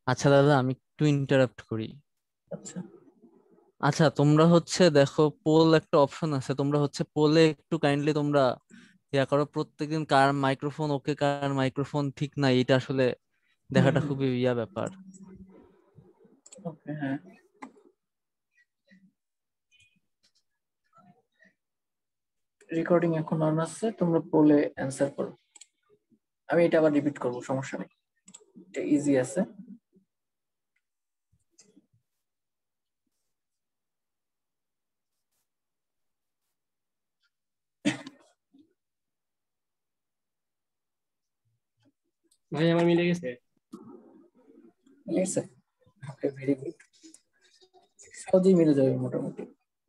আচ্ছা দাদা, আমি একটু ইন্টারাপ্ট করি। আচ্ছা। আচ্ছা, তোমরা হচ্ছে দেখো, পোল একটা অপশন আছে, তোমরা হচ্ছে পোলে একটু কাইন্ডলি তোমরা ইয়া করো, প্রত্যেকদিন কার মাইক্রোফোন ওকে কার মাইক্রোফোন ঠিক নাই, এটা আসলে হুম দেখাটা হুম। খুবই ইয়া ব্যাপার। ওকে, হ্যাঁ। রেকর্ডিং এখন অন আছে, তোমরা পোলে অ্যান্সার করো। আমি এটা আবার রিপিট করবো, সমস্যা নেই, এটা ইজি আছে। ভাই আমার মিলে গেছে। মিলেছে? Okay, very good. সহজেই মিলে যাবে মোটামুটি।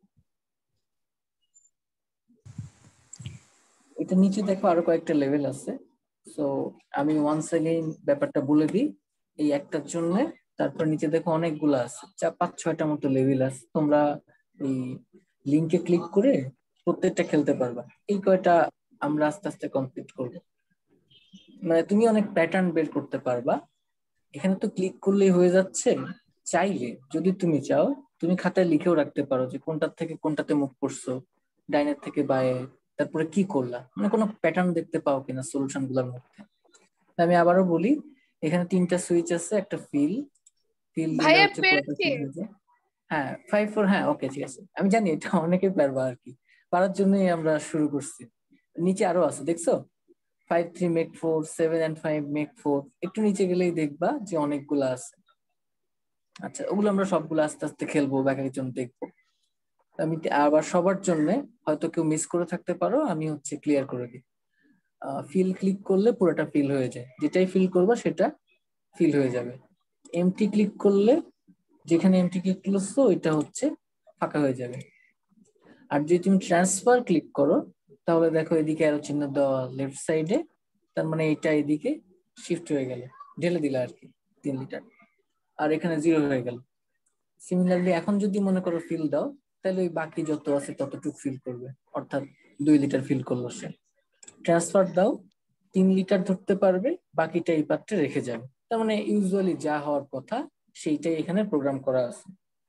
এটা নিচে দেখো আরো কয়েকটা লেভেল আছে। সো আমি ওয়ান্স এগেইন ব্যাপারটা বলে দিই এই একটার জন্য। তারপর নিচে দেখো অনেকগুলো আছে, 5-6টা মতো লেভেল আছে। তোমরা এই লিংকে ক্লিক করে প্রত্যেকটা খেলতে পারবা। এই কয়টা আমরা আস্তে আস্তে কমপ্লিট করব। মানে তুমি অনেক প্যাটার্ন বের করতে পারবা। এখানে তো ক্লিক করলেই হয়ে যাচ্ছে। চাইলে যদি তুমি চাও, তুমি খাতায় লিখেও রাখতে পারো যে কোনটার থেকে কোনটাতে মুভ করছো, ডাইনের থেকে বায়ে, তারপরে কি করলা, মানে কোনো প্যাটার্ন দেখতে পাও কিনা সলিউশন গুলোর মধ্যে। আমি আবারও বলি, এখানে 3টা সুইচ আছে, একটা ফিল, ফিল দিলে ভাইয়া হচ্ছে পুরোটা পেরেছি। ফিল হয়ে যায়। হ্যাঁ, 5-4, হ্যাঁ ওকে ঠিক আছে, আমি জানি এটা অনেকে পারবা আর কি, পারার জন্যই আমরা শুরু করছি। নিচে আরো আছে দেখছো, 5-3 make 4, 7 and 5 make 4, একটু নিচে গেলেই দেখবা যে অনেকগুলা আছে। আচ্ছা, ওগুলো আমরা সবগুলো আস্তে আস্তে খেলবো বা এক একজন দেখবো। আমি আবার সবার জন্য, হয়তো কেউ মিস করে থাকতে পারো, আমি হচ্ছে ক্লিয়ার করে দিই। ফিল ক্লিক করলে পুরোটা ফিল হয়ে যায়, যেটাই ফিল করবা সেটা ফিল হয়ে যাবে। এমটি ক্লিক করলে, যেখানে এমটি ক্লিক করছো ওইটা হচ্ছে ফাঁকা হয়ে যাবে। আর যদি তুমি ট্রান্সফার ক্লিক করো, তাহলে দেখো এদিকে অ্যারো চিহ্ন দেওয়া লেফট সাইডে, তার মানে এটা এদিকে শিফট হয়ে গেল, ঢেলে দিলা আর কি 3 লিটার, আর এখানে 0 হয়ে গেল। সিমিলারলি এখন যদি মনে করো ফিল দাও, তাহলে ওই বাকি যত আছে ততটুকু ফিল করবে, অর্থাৎ 2 লিটার ফিল করলো সে। ট্রান্সফার দাও, 3 লিটার ধরতে পারবে, বাকিটা এই পাত্রে রেখে যাবে। তার মানে ইউজুয়ালি যা হওয়ার কথা সেইটাই এখানে প্রোগ্রাম করা আছে।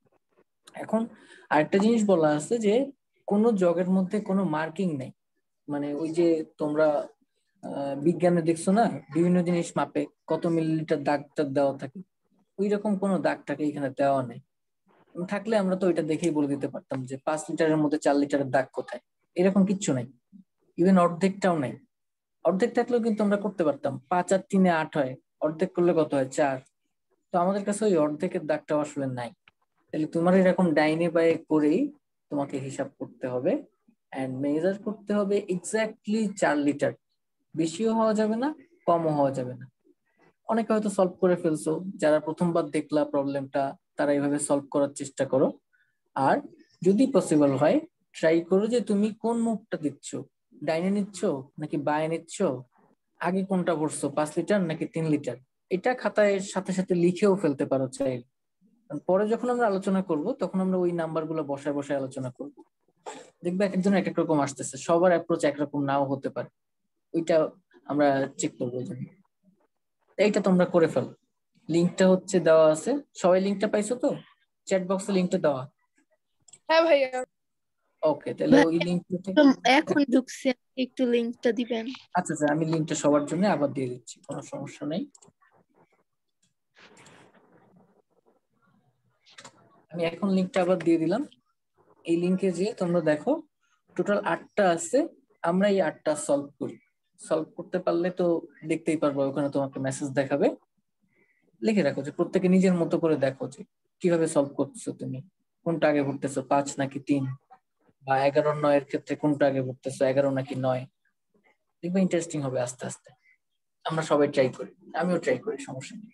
এখন আরেকটা জিনিস বলা আছে যে কোনো জগের মধ্যে কোনো মার্কিং নেই। মানে ওই যে তোমরা বিজ্ঞানে দেখছো না, বিভিন্ন জিনিস মাপে কত মিলিলিটার দাগ টাগ দেওয়া থাকে, ওই রকম কোনো দাগ টাকে এখানে দেওয়া নেই। থাকলে আমরা তো ওইটা দেখেই বলে দিতে পারতাম যে 5 লিটারের মধ্যে 4 লিটারের দাগ কোথায়। এরকম কিচ্ছু নাই, ইভেন অর্ধেকটাও নাই। অর্ধেক থাকলেও কিন্তু আমরা করতে পারতাম, 5 আর 3 8 হয়, অর্ধেক করলে কত হয়, 4। তো আমাদের কাছে ওই অর্ধেকের দাগটাও আসলে নাই। তাহলে তোমার এরকম ডাইনে বায়ে করেই তোমাকে হিসাব করতে হবে, এন্ড মেজার করতে হবে এক্স্যাক্টলি 4 লিটার। বেশিও হওয়া যাবে না, কমও হওয়া যাবে না। অনেকে হয়তো সলভ করে ফেলছো, যারা প্রথমবার দেখলা প্রবলেমটা, তারা এইভাবে সলভ করার চেষ্টা করো। আর যদি পসিবল হয়, ট্রাই করো যে তুমি কোন মুভটা দিচ্ছ, ডাইনে নিচ্ছ নাকি বায়ে নিচ্ছ, আগে কোনটা ভরছো, 5 লিটার নাকি 3 লিটার। এটা খাতায় সাথে সাথে লিখেও ফেলতে পারো চাইলে। কারণ পরে যখন আমরা আলোচনা করব, তখন আমরা ওই নাম্বার গুলো বসায় বসায় আলোচনা করব। দেখবে এক একজন এক এক রকম আসতেছে, সবার অ্যাপ্রোচ একরকম নাও হতে পারে। ওইটা আমরা চেক করবো ওই জন্য। এইটা তোমরা করে ফেলো। লিঙ্কটা হচ্ছে দেওয়া আছে, সবাই লিঙ্কটা পাইছো তো? চ্যাট বক্সে লিঙ্কটা দেওয়া। হ্যাঁ ভাইয়া। ওকে, তাহলে ভাই ওই লিঙ্কটা থেকে। একদম এখন ঢুকছে, একটু লিংকটা দিবেন। আচ্ছা আচ্ছা, আমি লিঙ্কটা সবার জন্য আবার দিয়ে দিচ্ছি, কোনো সমস্যা নেই। আমি এখন লিঙ্কটা আবার দিয়ে দিলাম। এই লিঙ্কে যে তোমরা দেখো টোটাল 8টা আছে, আমরা এই 8টা সলভ করি। সলভ করতে পারলে তো দেখতেই পারবো, ওখানে তোমাকে মেসেজ দেখাবে। লিখে রাখো যে প্রত্যেকে নিজের মতো করে দেখো যে কিভাবে সলভ করতেছো তুমি, কোনটা আগে ভরতেছো, 5 নাকি 3, বা 11 আর 9-এর ক্ষেত্রে কোনটা আগে ভরতেছো, 11 নাকি 9। দেখবে ইন্টারেস্টিং হবে আস্তে আস্তে। আমরা সবাই ট্রাই করি, আমিও ট্রাই করি, সমস্যা নেই।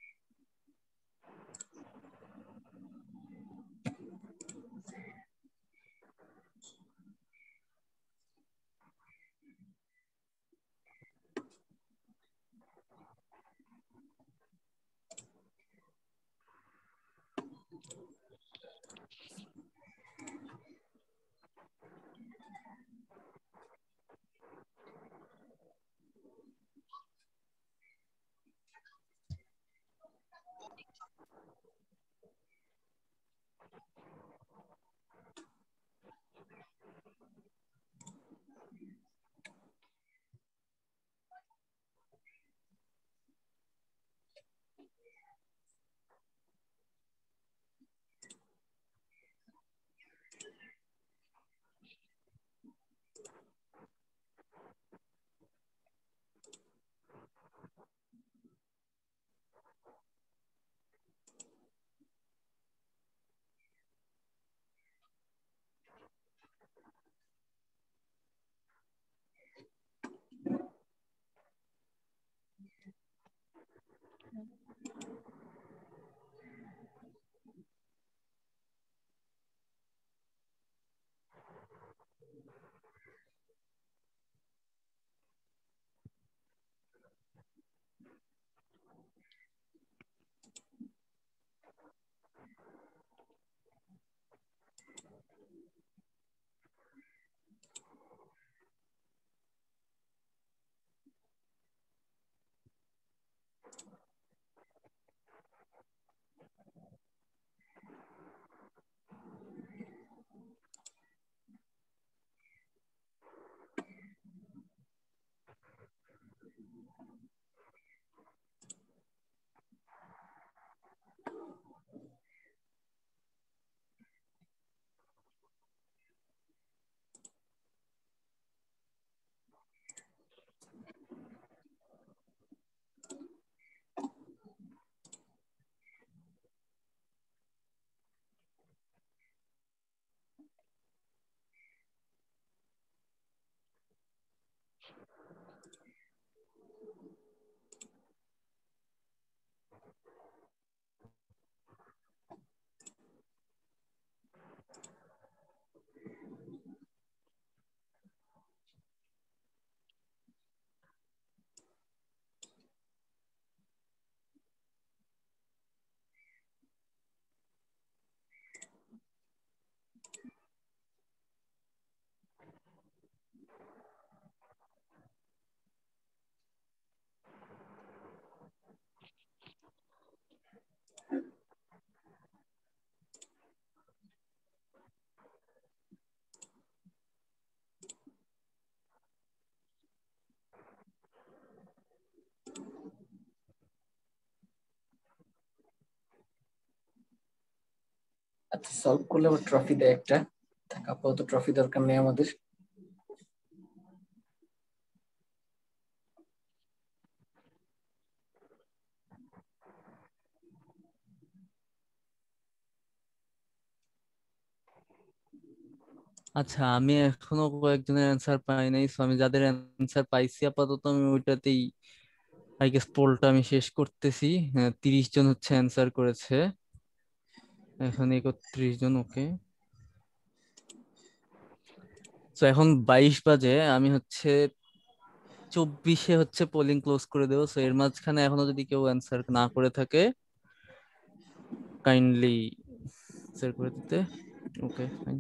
আচ্ছা, সলভ করলে আবার ট্রফি দেয় একটা। আপাতত ট্রফি দরকার নেই আমাদের। আচ্ছা, আমি এখনো কয়েকজনের অ্যান্সার পাই নাই, সো আমি যাদের অ্যান্সার পাইছি আপাতত আমি ওইটাতেই আই গেস পোলটা আমি শেষ করতেছি। হ্যাঁ, 30 জন হচ্ছে অ্যান্সার করেছে, এখন 31 জন। ওকে, তো এখন 22 বাজে, আমি হচ্ছে 24-এ হচ্ছে পোলিং ক্লোজ করে দেবো। সো এর মাঝখানে এখনো যদি কেউ অ্যান্সার না করে থাকে কাইন্ডলি অ্যান্সার করে দিতে। Okay, fine.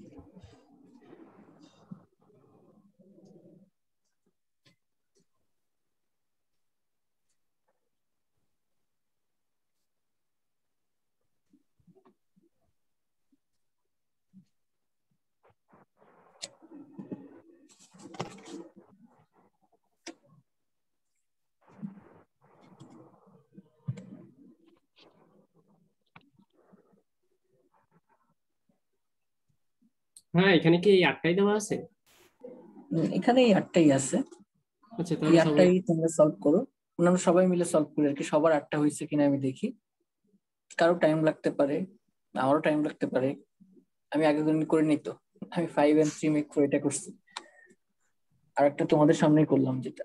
হ্যাঁ, এখানে কি এই 8টাই দেওয়া আছে? এখানে এই 8টাই আছে। আচ্ছা, এই তাহলে সবাই 8টাই তোমরা সলভ করো, আমরা সবাই মিলে সলভ করি আর কি। সবার 8টা হয়েছে কিনা আমি দেখি। কারো টাইম লাগতে পারে, আমারও টাইম লাগতে পারে। আমি আগে দিন করে নিই তো, আমি 5 and 3 মেক 4 এটা করছি, আর একটা তোমাদের সামনেই করলাম যেটা।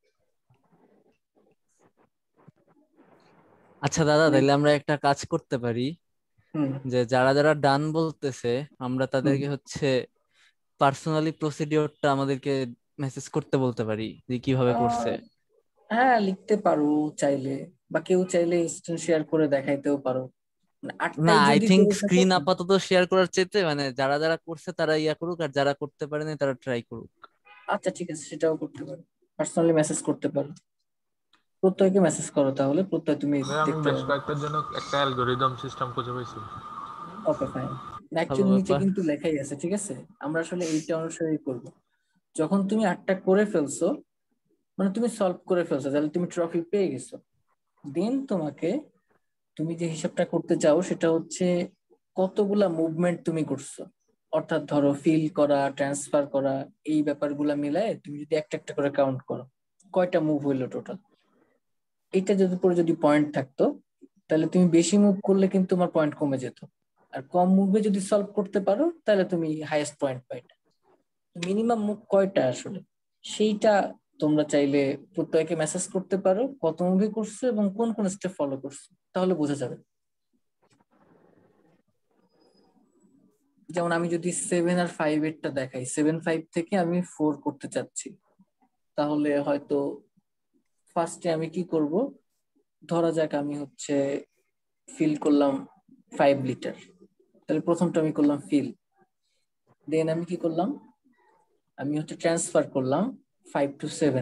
আচ্ছা দাদা, তাহলে আমরা একটা কাজ করতে পারি, হুম যে যারা যারা ডান বলতেছে আমরা হুম। তাদেরকে হচ্ছে পার্সোনালি প্রসিডিওরটা আমাদেরকে মেসেজ করতে বলতে পারি যে কিভাবে করছে। আহ, হ্যাঁ লিখতে পারো চাইলে, বা কেউ চাইলে স্ক্রিন শেয়ার করে দেখাইতেও পারো। মানে না, 8টাই আই যদি থিংক করে থাকো। স্ক্রিন আপাতত শেয়ার করার চাইতে মানে যারা যারা করছে তারা ইয়া করুক, আর যারা করতে পারেনি তারা ট্রাই করুক। আচ্ছা ঠিক আছে, সেটাও করতে পারো, পার্সোনালি মেসেজ করতে পারো। প্রত্যয়কে মেসেজ করো, তাহলে প্রত্যয় তুমি ভাই আমি দেখতে বেশ পাবে। কয়েকটার জন্য একটা অ্যালগরিদম সিস্টেম খুঁজে পাইছি। Okay fine. ভালো অ্যাকচুয়ালি নিচে ব্যাপার। কিন্তু লেখাই আছে, ঠিক আছে। আমরা আসলে এইটা অনুসারেই করব। যখন তুমি 8টা করে ফেলছো, মানে তুমি সলভ করে ফেলছো, তাহলে তুমি ট্রফি পেয়ে গেছো। দেন তোমাকে, তুমি যে হিসাবটা করতে চাও সেটা হচ্ছে কতগুলা মুভমেন্ট তুমি করছো। অর্থাৎ ধরো ফিল করা, ট্রান্সফার করা, এই ব্যাপারগুলা মিলায় তুমি যদি একটা একটা করে কাউন্ট করো, কয়টা মুভ হইলো টোটাল। এটা যদি পরে যদি পয়েন্ট থাকতো, তাহলে তুমি বেশি মুভ করলে কিন্তু তোমার পয়েন্ট কমে যেত। আর কম মুভে যদি সলভ করতে পারো তাহলে তুমি হাইয়েস্ট পয়েন্ট পাইতে। মিনিমাম মুভ কয়টা আসলে সেইটা তোমরা চাইলে প্রত্যেককে মেসেজ করতে পারো, কত মুভি করছো এবং কোন কোন স্টেপ ফলো করছো, তাহলে বোঝা যাবে। যেমন আমি যদি 7 আর 5 এরটা দেখাই, 7-5 থেকে আমি 4 করতে চাচ্ছি, তাহলে হয়তো ফার্স্টে আমি কি করব, ধরা যাক আমি হচ্ছে ফিল করলাম 5 লিটার। তাহলে প্রথমটা আমি করলাম ফিল, দেন আমি কি করলাম, আমি হচ্ছে ট্রান্সফার করলাম 5 to 7।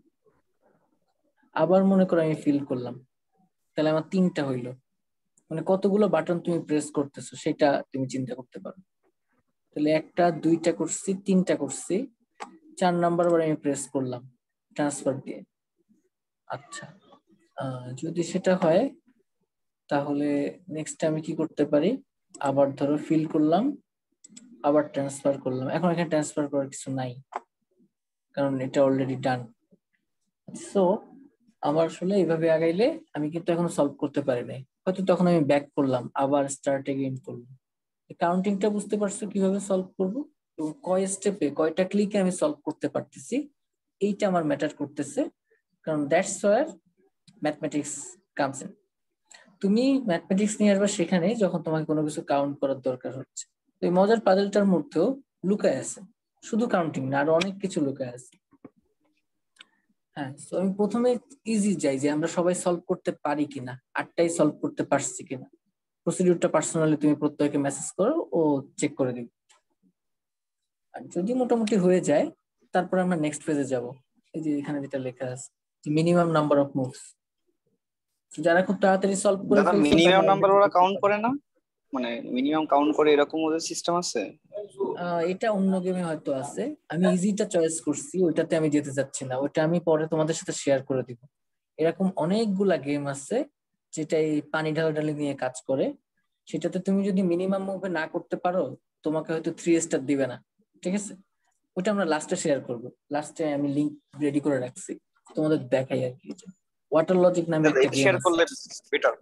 আবার মনে করো আমি ফিল করলাম, তাহলে আমার 3টা হইলো। মানে কতগুলো বাটন তুমি প্রেস করতেছো সেটা তুমি চিন্তা করতে পারো। তাহলে 1টা 2টা করছি, 3টা করছি, 4 নাম্বার বার আমি প্রেস করলাম ট্রান্সফার দিয়ে। আচ্ছা, যদি সেটা হয় তাহলে নেক্সট আমি কি করতে পারি, আবার ধরো ফিল করলাম, আবার ট্রান্সফার করলাম। এখন এখানে ট্রান্সফার করার কিছু নাই, কারণ এটা অলরেডি ডান। সো আমার আসলে এইভাবে আগাইলে আমি কিন্তু এখন সলভ করতে পারি নাই, হয়তো তখন আমি ব্যাক করলাম, আবার স্টার্ট এগেইন করলাম। কাউন্টিংটা বুঝতে পারছো কিভাবে সলভ করব, এবং কয় স্টেপে কয়টা ক্লিকে আমি সলভ করতে পারতেছি, এইটা আমার ম্যাটার করতেছে। কারণ that's where mathematics comes in. তুমি ম্যাথমেটিক্স নিয়ে আসবে সেখানে যখন তোমাকে কোনো কিছু কাউন্ট করার দরকার হচ্ছে। তো এই মজার পাজলটার মধ্যেও লুকায় আছে, শুধু কাউন্টিং না, আরো অনেক কিছু লুকায় আছে। হ্যাঁ, তো আমি প্রথমে ইজি যাই যে আমরা সবাই সলভ করতে পারি কিনা, 8টাই সলভ করতে পারছি কিনা। প্রসিডিউরটা পার্সোনালি তুমি প্রত্যেককে মেসেজ করো, ও চেক করে দিবে। আর যদি মোটামুটি হয়ে যায়, তারপর আমরা নেক্সট ফেজে যাব। এই যে এখানে যেটা লেখা আছে, মিনিমাম নাম্বার অফ মুভস। যারা খুব তাড়াতাড়ি সলভ করে দাদা ফেলছো তারা মিনিমাম নাম্বার অলরেডি ওরা করতে কাউন্ট পারে। করে না? মানে মিনিমাম কাউন্ট করে এরকম ওদের সিস্টেম আছে? এটা অন্য গেমে হয়তো আছে, আমি ইজিটা চয়েস করছি, ওইটাতে আমি যেতে চাচ্ছি না, ওইটা আমি পরে তোমাদের সাথে শেয়ার করে দিব। এরকম অনেকগুলা গেম আছে যেটা এই পানি ঢালাঢালি নিয়ে কাজ করে। সেটাতে তুমি যদি মিনিমাম মুভে না করতে পারো তোমাকে হয়তো 3 স্টার দিবে না, ঠিক আছে? ওটা আমরা লাস্টে শেয়ার করব। লাস্টে আমি লিংক রেডি করে রাখছি, তোমাদের দেখাই আর কি। ওয়াটার লজিক নামে একটা গেম শেয়ার আছে, করলে বেটার।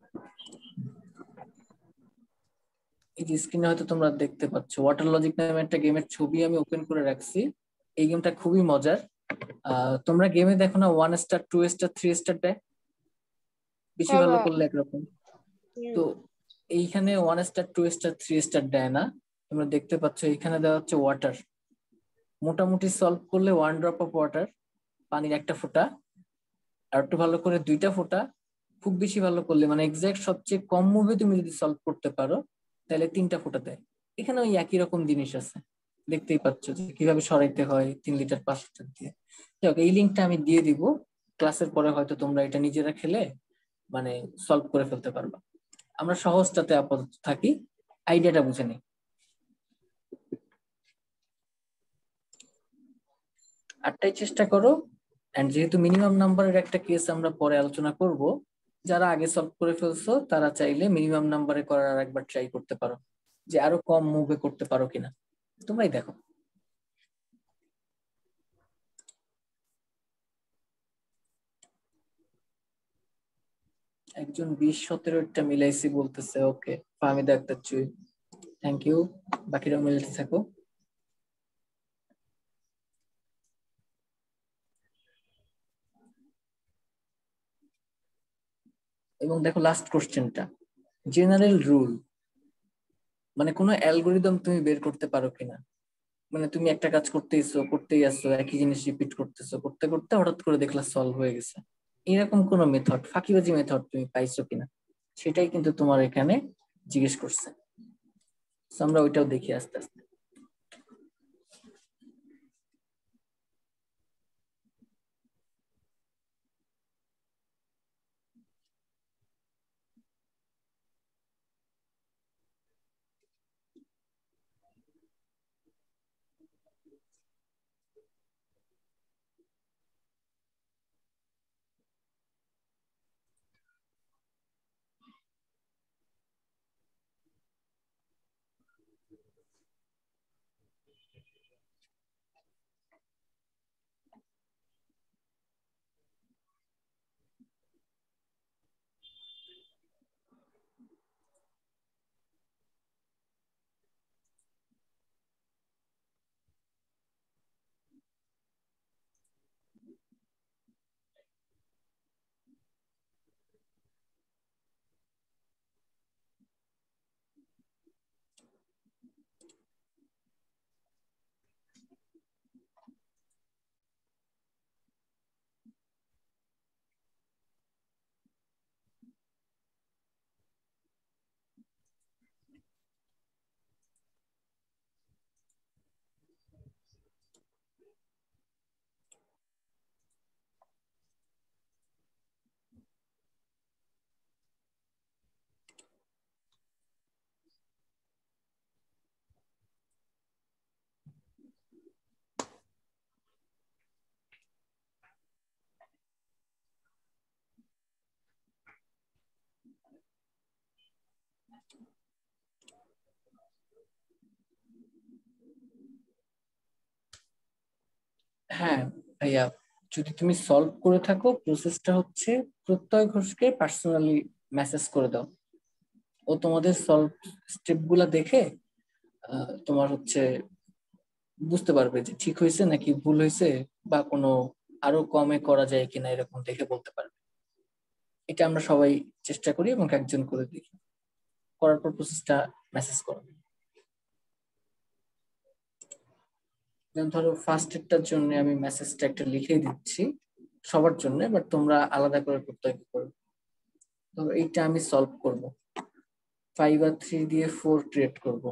এই যে স্ক্রিনে হয়তো তোমরা দেখতে পাচ্ছ, ওয়াটার লজিক নামে একটা গেমের ছবি আমি ওপেন করে রাখছি। এই গেমটা খুবই মজার। তোমরা গেমে দেখো না 1 স্টার 2 স্টার 3 স্টার দেয়, বেশি হ্যাঁ ভালো ভাই। করলে একরকম। তো এইখানে 1 স্টার 2 স্টার 3 স্টার দেয় না, তোমরা দেখতে পাচ্ছ এইখানে দেওয়া হচ্ছে ওয়াটার। মোটামুটি সলভ করলে 1 ড্রপ অফ ওয়াটার, পানির একটা ফোঁটা, আর একটু ভালো করে 2টা ফোঁটা, খুব বেশি ভালো করলে মানে এক্সাক্ট সবচেয়ে কম মুভে তুমি যদি সলভ করতে পারো তাহলে 3টা ফোঁটা দেয়। এখানে ওই একই রকম জিনিস আছে, দেখতেই পাচ্ছ যে কিভাবে সরাইতে হয় 3 লিটার 5 লিটার দিয়ে। যাক, এই লিঙ্কটা আমি দিয়ে দিব, ক্লাসের পরে হয়তো তোমরা এটা নিজেরা খেলে মানে সলভ করে ফেলতে পারবা। আমরা সহজটাতে আপাতত থাকি, আইডিয়াটা বুঝে নিই। 8টাই চেষ্টা করো। এন্ড যেহেতু মিনিমাম নাম্বারের একটা কেস আমরা পরে আলোচনা করব, যারা আগে সলভ করে ফেলছো তারা চাইলে মিনিমাম নাম্বারে করার আর একবার ট্রাই করতে পারো, যে আরো কম মুভে করতে পারো কিনা, তোমরাই দেখো। একজন 20-17 মিলাইছি বলতেছে, ওকে। ফাহমিদা আক্তার চুই, থ্যাংক ইউ। বাকিরাও মিলাতে থাকো। এবং দেখো লাস্ট কোশ্চেনটা, জেনারেল রুল, মানে কোনো অ্যালগোরিদম তুমি বের করতে পারো কিনা। মানে তুমি একটা কাজ করতেই আসছো, একই জিনিস রিপিট করতেছো, করতে করতে হঠাৎ করে দেখলা সলভ হয়ে গেছে। এরকম কোনো মেথড, ফাঁকিবাজি মেথড তুমি পাইছো কিনা, সেটাই কিন্তু তোমার এখানে জিজ্ঞেস করছে। So আমরা ওইটাও দেখি আস্তে আস্তে। হ্যাঁ ভাইয়া, যদি তুমি সলভ করে থাকো, প্রসেসটা হচ্ছে প্রত্যয় ঘোষকে পার্সোনালি মেসেজ করে দাও। ও তোমাদের সলভ স্টেপ গুলা দেখে তোমার হচ্ছে বুঝতে পারবে যে ঠিক হয়েছে নাকি ভুল হয়েছে, বা কোনো আরো কমে করা যায় কিনা এরকম দেখে বলতে পারবে। এটা আমরা সবাই চেষ্টা করি এবং একজন করে দেখি, করার পর প্রসেসটা মেসেজ করো। যেমন ধরো ফার্স্ট এরটার জন্য আমি মেসেজটা একটা লিখে দিচ্ছি সবার জন্য, বাট তোমরা আলাদা করে প্রত্যয় করবে। ধরো এইটা আমি সলভ করব, 5 আর 3 দিয়ে 4 ক্রিয়েট করব।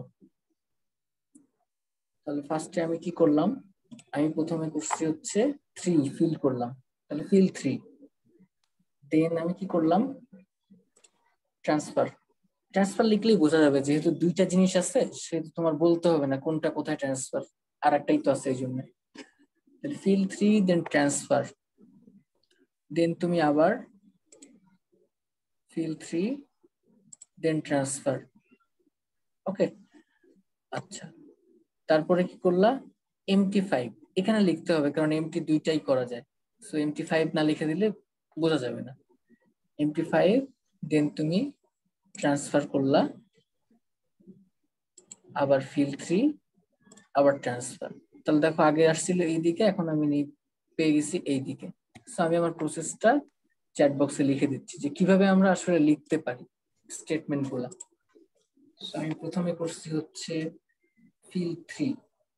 তাহলে ফার্স্টে আমি কি করলাম, আমি প্রথমে করছি হচ্ছে 3 ফিল করলাম, তাহলে ফিল 3। দেন আমি কি করলাম, ট্রান্সফার। ট্রান্সফার লিখলেই বোঝা যাবে, যেহেতু 2টা জিনিস আছে সেহেতু তোমার বলতে হবে না কোনটা কোথায় ট্রান্সফার, আর একটাই তো আছে এই জন্য। ফিল 3 দেন ট্রান্সফার, দেন তুমি আবার ফিল 3 দেন ট্রান্সফার। ওকে, আচ্ছা, তারপরে কি করলা? MT5 এখানে লিখতে হবে, কারণ এমটি দুইটাই করা যায়, সো MT5 না লিখে দিলে বোঝা যাবে না। MT5 দেন তুমি ট্রান্সফার করলা, আবার ফিল 3, আবার ট্রান্সফার। তাহলে দেখো আগে আসছিল এই দিকে, এখন আমি পেয়ে গেছি এই দিকে। সো আমি আমার প্রসেসটা চ্যাট বক্সে লিখে দিচ্ছি যে কিভাবে আমরা আসলে লিখতে পারি স্টেটমেন্ট গুলা। সো আমি প্রথমে করছি হচ্ছে ফিল 3,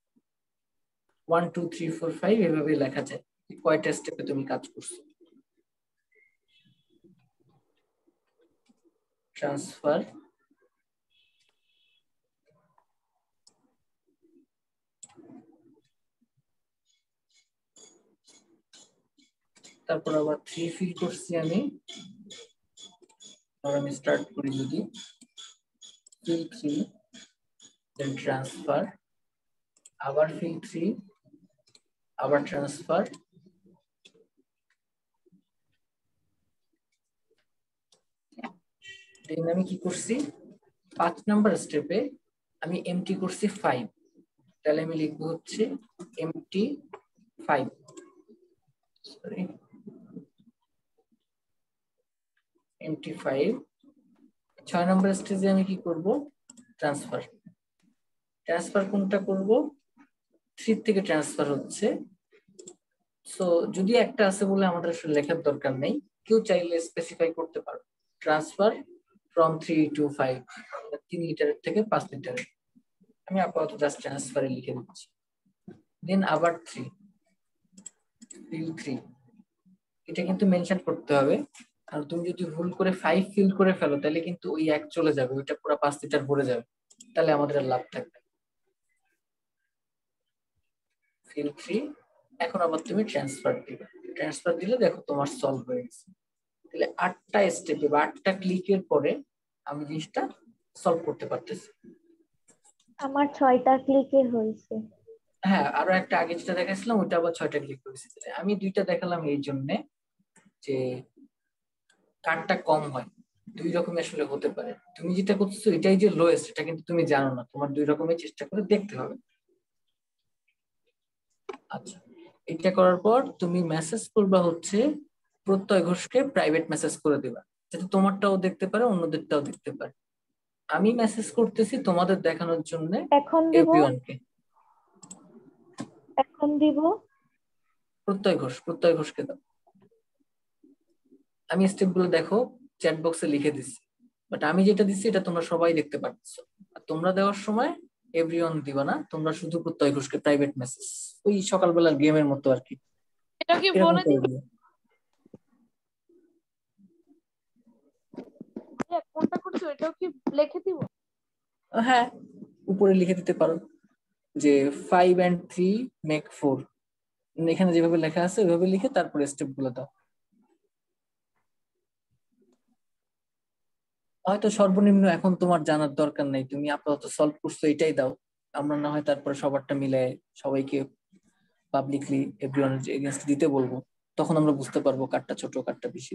1 2 3 4 5 এভাবে লেখা যায়। কয়টা স্টেপে তুমি কাজ করছো? ট্রান্সফার, তারপর আবার 3 ফিল করছি আমি। আর আমি স্টার্ট করি যদি ফিল 3 দেন ট্রান্সফার, আবার ফিল 3, আবার ট্রান্সফার, দেন আমি কি করছি 5 নাম্বার স্টেপে আমি এমটি করছি 5। তাহলে আমি লিখবো হচ্ছে এমটি 5, সরি এমটি 5। 6 নাম্বার স্টেজে আমি কি করব? ট্রান্সফার। ট্রান্সফার কোনটা করব? 3 থেকে ট্রান্সফার হচ্ছে। সো যদি একটা আছে বলে আমাদের আসলে লেখার দরকার নেই, কেউ চাইলে স্পেসিফাই করতে পারো ট্রান্সফার ফ্রম 3 to 5, 3 লিটারের থেকে 5 লিটারে। আমি আপাতত জাস্ট ট্রান্সফারে লিখে দিচ্ছি। দেন আবার 3 ফিল 3, এটা কিন্তু মেনশন করতে হবে, আর তুমি যদি ভুল করে 5 ফিল করে ফেলো তাহলে কিন্তু ওই এক চলে যাবে, ওইটা পুরো 5 লিটার ভরে যাবে, তাহলে আমাদের আর লাভ থাকবে। ফিল 3, এখন আবার তুমি ট্রান্সফার দিবে। ট্রান্সফার দিলে দেখো তোমার সলভ হয়ে গেছে। তাহলে 8টা স্টেপে বা 8টা ক্লিকের পরে আমি জিনিসটা সলভ করতে পারতেছি। আমার 6টা ক্লিকে হয়েছে। হ্যাঁ, আরো একটা আগে যেটা দেখাইছিলাম ওটা আবার 6টা ক্লিক করেছি। আমি 2টা দেখালাম এই জন্য যে কারটা কম হয়, 2 রকমের আসলে হতে পারে। তুমি যেটা করছো এটাই যে লোয়েস্ট, এটা কিন্তু তুমি জানো না, তোমার 2 রকমের চেষ্টা করে দেখতে হবে। আচ্ছা, এটা করার পর তুমি মেসেজ করবা হচ্ছে প্রত্যয় ঘোষকে প্রাইভেট মেসেজ করে দিবা, যাতে তোমারটাও দেখতে পারে অন্যদেরটাও দেখতে পারে। আমি মেসেজ করতেছি তোমাদের দেখানোর জন্য এখন দিব, এভরিওয়ানকে। এখন দিব। প্রত্যয় ঘোষকে দাও। আমি স্টেপ গুলো দেখো চ্যাট বক্সে লিখে দিচ্ছি, বাট আমি যেটা দিচ্ছি এটা তোমরা সবাই দেখতে পাচ্ছ। আর তোমরা দেওয়ার সময় এভরিওয়ান দিবা না, তোমরা শুধু প্রত্যয় ঘোষকে প্রাইভেট মেসেজ, ওই সকালবেলার গেমের মতো আর কি, এটা কি এরকম বলে করে দিব? দিও। কোনটা করছো এটাও কি লিখে দিব? হ্যাঁ, উপরে লিখে দিতে পারো যে 5 and 3 make 4, এখানে যেভাবে লেখা আছে ওইভাবে লিখে তারপরে স্টেপ গুলো দাও। হয়তো সর্বনিম্ন এখন তোমার জানার দরকার নেই, তুমি আপাতত সলভ করছো এটাই দাও। আমরা না হয় তারপরে সবারটা মিলে সবাইকে পাবলিকলি এভরিওয়ান এগেইনস্ট দিতে বলবো, তখন আমরা বুঝতে পারবো কারটা ছোট কারটা বেশি।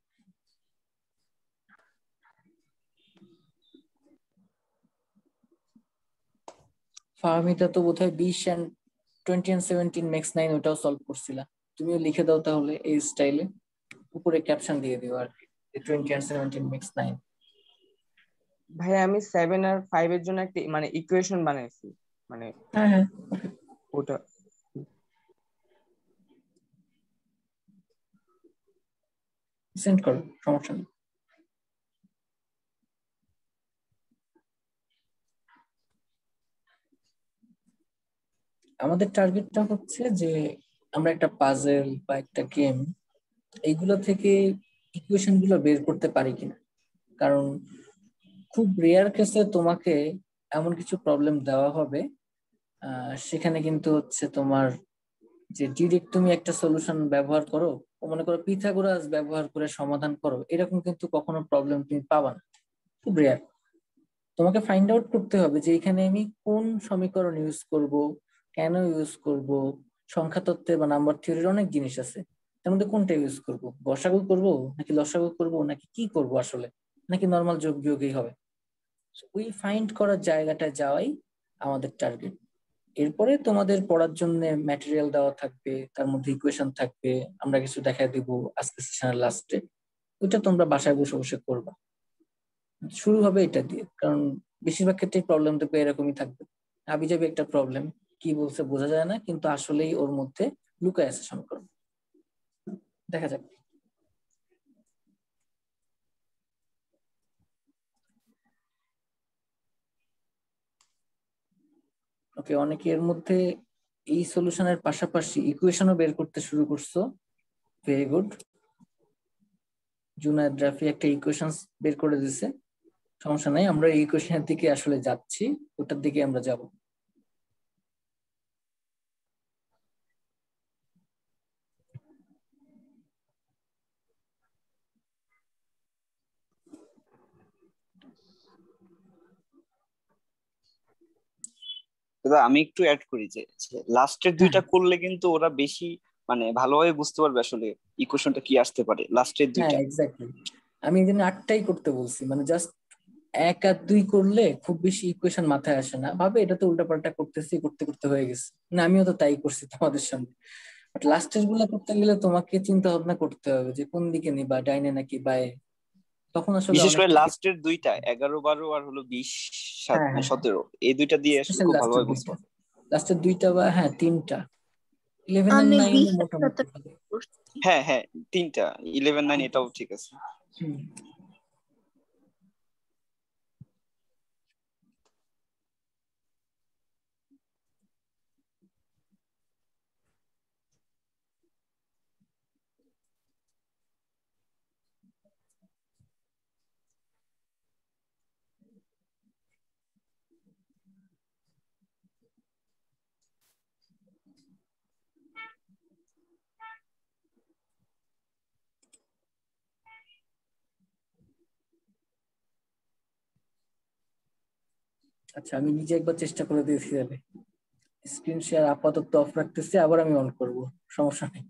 ফাহমিদা তো বোধহয় 20 and 20 and 17 makes 9 ওটাও সলভ করছিলা, তুমিও লিখে দাও তাহলে এই স্টাইলে, উপরে ক্যাপশন দিয়ে দিও আর কি 20 and 17 makes 9। ভাই আমি 7 আর 5 এর জন্য একটা মানে ইকুয়েশন বানাইছি, মানে হ্যাঁ হ্যাঁ, ওটা সেন্ড করো, সমস্যা নেই। আমাদের টার্গেটটা হচ্ছে যে আমরা একটা পাজেল বা একটা গেম এইগুলো থেকে ইকুয়েশন গুলো বের করতে পারি কিনা, কারণ খুব রেয়ার কেসে তোমাকে এমন কিছু প্রবলেম দেওয়া হবে সেখানে কিন্তু হচ্ছে তোমার যে ডিরেক্ট তুমি একটা সলিউশন ব্যবহার করো, মনে করো পিথাগোরাস ব্যবহার করে সমাধান করো, এরকম কিন্তু কখনো প্রবলেম তুমি পাবা না, খুব রেয়ার। তোমাকে ফাইন্ড আউট করতে হবে যে এখানে আমি কোন সমীকরণ ইউজ করব, কেন ইউজ করব, সংখ্যা তত্ত্বে বা নাম্বার থিওরির অনেক জিনিস আছে, তার মধ্যে কোনটা ইউজ করব, গসাগু করব নাকি লসাগু করব নাকি কি করব আসলে, নাকি নর্মাল যোগ বিয়োগই হবে? ওই ফাইন্ড করার জায়গাটা যাওয়াই আমাদের টার্গেট। এরপরে তোমাদের পড়ার জন্য ম্যাটেরিয়াল দেওয়া থাকবে, তার মধ্যে ইকুয়েশন থাকবে, আমরা কিছু দেখায় দিব আজকে সেশনের লাস্টে। ওইটা তোমরা বাসায় বসে বসে করবা। শুরু হবে এটা দিয়ে, কারণ বেশিরভাগ ক্ষেত্রে প্রবলেম দেখবে এরকমই থাকবে। হাবিজাবি একটা প্রবলেম, কি বলছে বোঝা যায় না, কিন্তু আসলেই ওর মধ্যে লুকায় আছে সমীকরণ। দেখা যাক। ওকে, অনেকে এর মধ্যে এই সলিউশনের পাশাপাশি ইকুয়েশনও বের করতে শুরু করছো। Very good. জুনায়েদ রাফি একটা ইকুয়েশন বের করে দিছে, সমস্যা নাই, আমরা এই ইকুয়েশনের দিকে আসলে যাচ্ছি, ওটার দিকে আমরা যাব। দাদা আমি একটু অ্যাড করি যে লাস্টের দুইটা করলে কিন্তু ওরা বেশি মানে ভালোভাবে বুঝতে পারবে আসলে ইকুয়েশনটা কি আসতে পারে লাস্টের হ্যাঁ দুইটা। এক্স্যাক্টলি, আমি এই জন্য 8টাই করতে বলছি, মানে জাস্ট 1 আর 2 করলে খুব বেশি ইকুয়েশন মাথায় আসে না, ভাবে এটা তো উল্টাপাল্টা করতেছি, করতে করতে হয়ে গেছে। না আমিও তো তাই করছি তোমাদের সামনে। বাট লাস্টের গুলা করতে গেলে তোমাকে চিন্তা ভাবনা করতে হবে যে কোন দিকে নিবা, ডাইনে নাকি বায়ে। তখন আসলে বিশেষ করে অনেকটা লাস্টের দুইটা 11, 12 আর হলো 20, হ্যাঁ হ্যাঁ 17 এই দুইটা দিয়ে আসলে স্পেশাল খুব লাস্টের ভালোভাবে বুঝতে দুইটা, পারবে। লাস্টের দুইটা বা হ্যাঁ 3টা, 11 আর আমি 9 20 এর সাথে মোটামুটি ভালো। করছি। হ্যাঁ হ্যাঁ 3টা 11, 9 এটাও ঠিক আছে। হুম। আচ্ছা আমি নিজে একবার চেষ্টা করে দিয়েছি, তাহলে স্ক্রিন শেয়ার আপাতত অফ রাখতেছি, আবার আমি অন করব, সমস্যা নেই।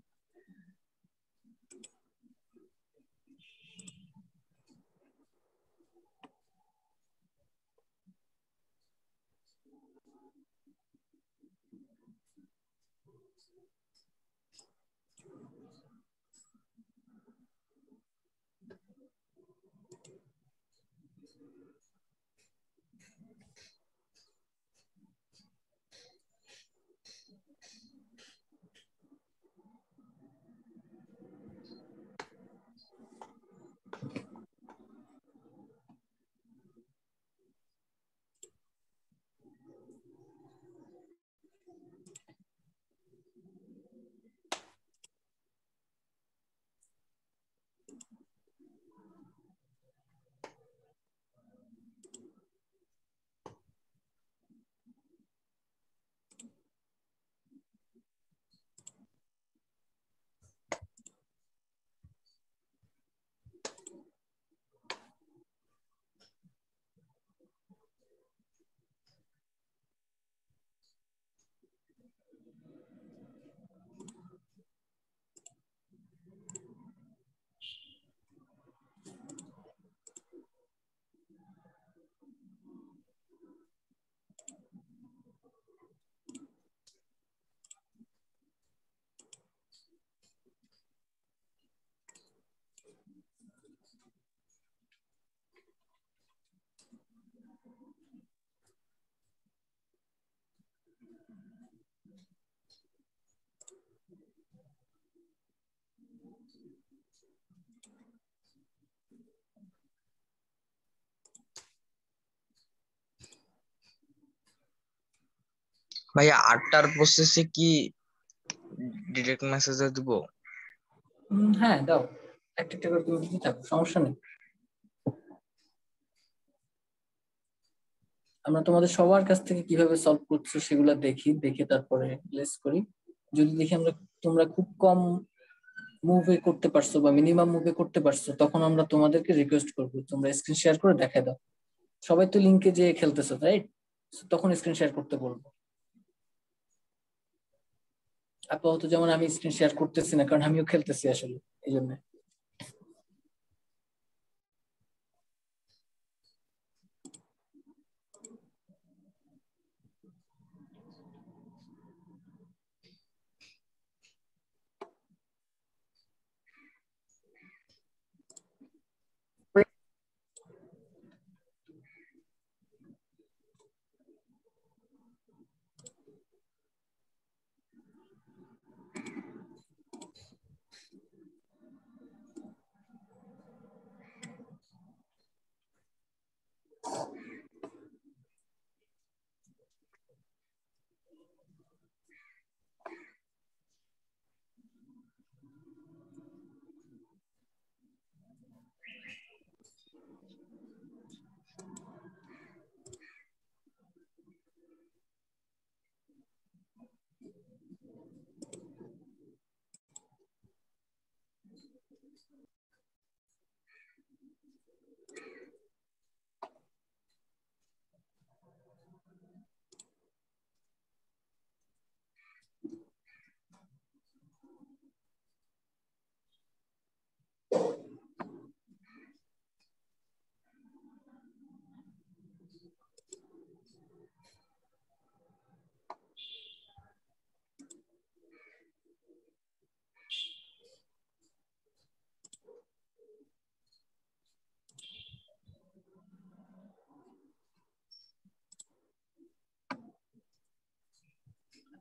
ভাইয়া 8টার প্রসেসে কি ডিরেক্ট মেসেজে দিব? হ্যাঁ দাও, একটা একটা করে তুমি দিতে থাকো, সমস্যা নেই। আমরা তোমাদের সবার কাছ থেকে কিভাবে সলভ করছো সেগুলো দেখি, দেখে তারপরে লেস করি। যদি দেখি আমরা তোমরা খুব কম মুভে করতে পারছো বা মিনিমাম মুভে করতে পারছো, তখন আমরা তোমাদেরকে রিকোয়েস্ট করবো তোমরা স্ক্রিন শেয়ার করে দেখায় দাও। সবাই তো লিংকে যে খেলতেছো রাইট, তখন স্ক্রিন শেয়ার করতে বলবো। আপাতত যেমন আমি স্ক্রিন শেয়ার করতেছি না, কারণ আমিও খেলতেছি আসলে, এই জন্য।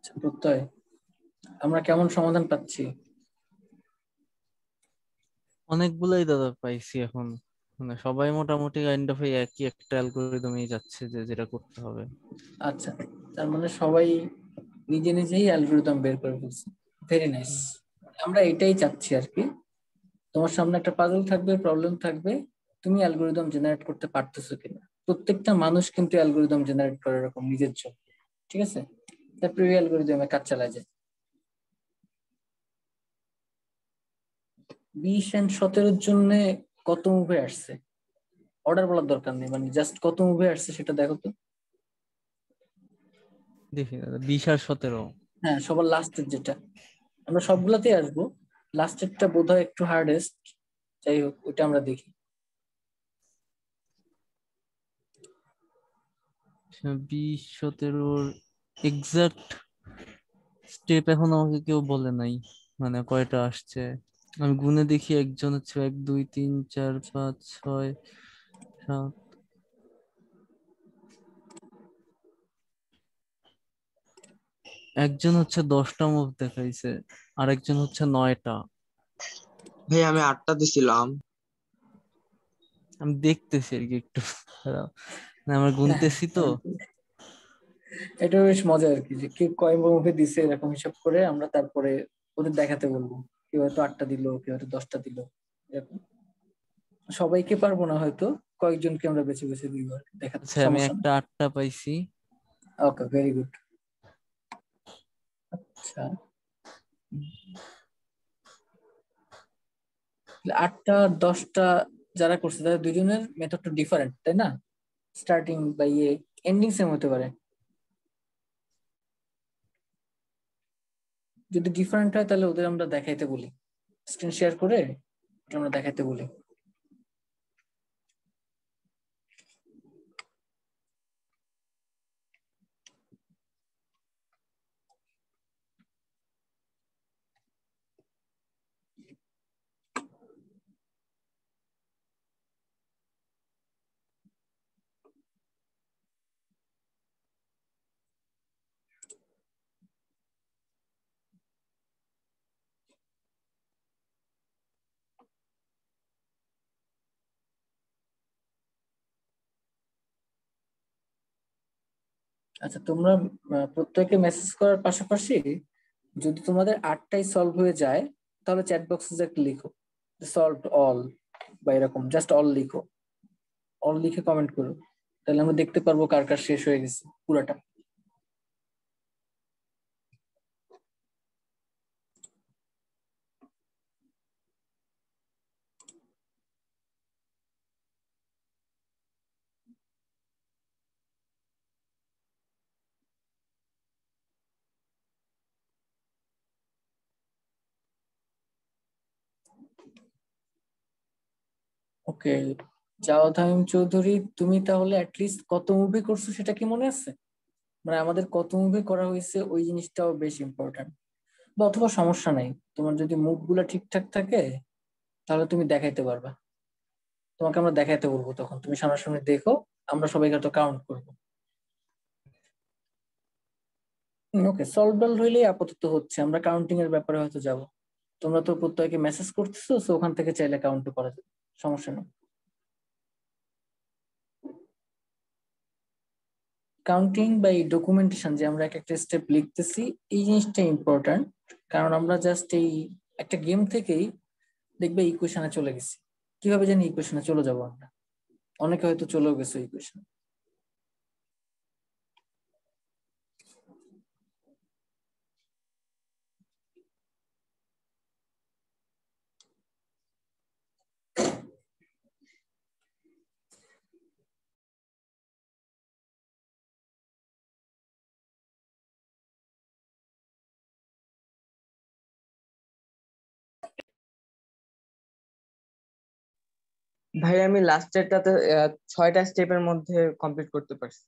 প্রত্যয় আমরা কেমন সমাধান পাচ্ছি? অনেকগুলাই দাদা পাইছি এখন, মানে সবাই মোটামুটি কাইন্ড অফ একই একটা অ্যালগোরিদমেই যাচ্ছে যে যেটা করতে হবে। আচ্ছা, তার মানে সবাই নিজে নিজেই অ্যালগোরিদম বের করে ফেলছে। Very nice. আমরা এটাই চাচ্ছি আর কি। তোমার সামনে একটা পাজল থাকবে, প্রবলেম থাকবে, তুমি অ্যালগোরিদম জেনারেট করতে পারতেছো কিনা। প্রত্যেকটা মানুষ কিন্তু অ্যালগোরিদম জেনারেট করে এরকম নিজের জন্য, ঠিক আছে? তারপরে ওই অ্যালগোরিদমে কাজ চালায় যায়। 20 and 17 জন্য কত মুভি আসছে? অর্ডার বলার দরকার নেই, মানে জাস্ট কত মুভি আসছে সেটা দেখো তো। দেখি দাদা 20 আর 17। হ্যাঁ, সবার লাস্টের যেটা, আমরা সবগুলাতেই আসবো, লাস্টেরটা বোধহয় একটু হার্ডেস্ট। যাই হোক, ওইটা আমরা দেখি। 20 17 এক্সাক্ট স্টেপ এখন আমাকে কেউ বলে নাই, মানে কয়টা আসছে। আমি গুনে দেখি, একজন হচ্ছে 1 2 3 4 5 6 7, একজন হচ্ছে 10টা মুভ দেখাইছে, আরেকজন হচ্ছে 9টা। ভাই আমি 8টা দিছিলাম। আমি দেখতেছি আর কি একটু দাঁড়াও। না আমরা গুনতেছি তো। এটা বেশ মজা আর কি, যে কে কয় মুভি দিছে এরকম হিসাব করে আমরা তারপরে ওদের দেখাতে বলবো। কেউ হয়তো 8টা দিল, কেউ হয়তো 10টা দিল, এরকম। সবাইকে পারবো না হয়তো, কয়েকজনকে আমরা বেছে বেছে দিব আর কি, দেখাতে আচ্ছা আমি সমস্যা না। একটা 8টা পাইছি। Okay, very good. আচ্ছা, 8টা 10টা যারা করছে তাদের দুজনের মেথডটা ডিফারেন্ট, তাই না? স্টার্টিং বা এন্ডিং সেম হতে পারে। যদি ডিফারেন্ট হয় তাহলে ওদের আমরা দেখাইতে বলি, স্ক্রিন শেয়ার করে ওটা আমরা দেখাইতে বলি। আচ্ছা, তোমরা প্রত্যেকে মেসেজ করার পাশাপাশি যদি তোমাদের 8টাই সলভ হয়ে যায় তাহলে চ্যাট বক্সে একটা লিখো, সলভড অল, বা এরকম জাস্ট অল লিখো। অল লিখে কমেন্ট করো, তাহলে আমরা দেখতে পারবো কার কার শেষ হয়ে গেছে পুরাটা। ওকে, জাওয়াদ চৌধুরী, তুমি তাহলে অ্যাটলিস্ট কত মুভি করছো সেটা কি মনে আছে? মানে আমাদের কত মুভি করা হয়েছে ওই জিনিসটাও বেশ ইম্পর্ট্যান্ট। বা অথবা সমস্যা নাই, তোমার যদি মুভ গুলা ঠিকঠাক থাকে তাহলে তুমি দেখাইতে পারবা। তোমাকে আমরা দেখাইতে বলবো, তখন তুমি সামনাসামনি দেখো, আমরা সবাইকে তো কাউন্ট করবো। ওকে, সলভড হইলেই আপাতত হচ্ছে, আমরা কাউন্টিং এর ব্যাপারে হয়তো যাব। তোমরা তো প্রত্যেকে মেসেজ করতেছো, সো ওখান থেকে চাইলে কাউন্ট করা যাবে, সমস্যা নেই। কাউন্টিং বা এই ডকুমেন্টেশন যে আমরা এক একটা স্টেপ লিখতেছি, এই জিনিসটা ইম্পর্ট্যান্ট। কারণ আমরা জাস্ট এই একটা গেম থেকেই দেখবে ইকুয়েশনে চলে গেছি। কিভাবে জানি ইকুয়েশনে চলে যাবো আমরা? অনেকে হয়তো চলেও গেছে ইকুয়েশন। ভাই আমি লাস্টেরটাতে 6টা স্টেপের মধ্যে কমপ্লিট করতে পারছি।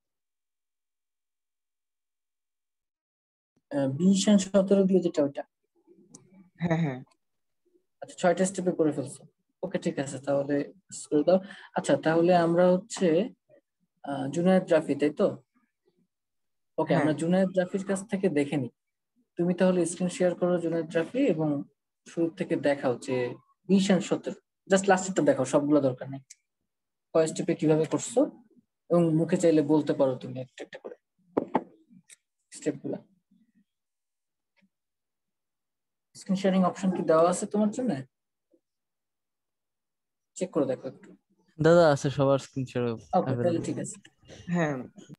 20 and 17 দিয়ে যেটা ওইটা। হ্যাঁ হ্যাঁ। আচ্ছা, 6টা স্টেপে করে ফেলছো। ওকে, ঠিক আছে, তাহলে করে দাও। আচ্ছা, তাহলে আমরা হচ্ছে জুনায়েদ রাফি, তাই তো? ওকে, হ্যাঁ আমরা জুনায়েদ রাফির কাছ থেকে দেখে নিই। তুমি তাহলে স্ক্রিন শেয়ার করো জুনায়েদ রাফি, এবং শুরু থেকে দেখাও যে 20 and 17, জাস্ট লাস্টেরটা দেখাও, সবগুলো দরকার নেই। কয় স্টেপে কিভাবে করছো, এবং মুখে চাইলে বলতে পারো তুমি একটা একটা করে স্টেপ গুলা। স্ক্রিন শেয়ারিং অপশন কি দেওয়া আছে তোমার জন্য? চেক করে দেখো একটু। দাদা আছে, সবার স্ক্রিন শেয়ার ওকে, তাহলে ঠিক আছে। হ্যাঁ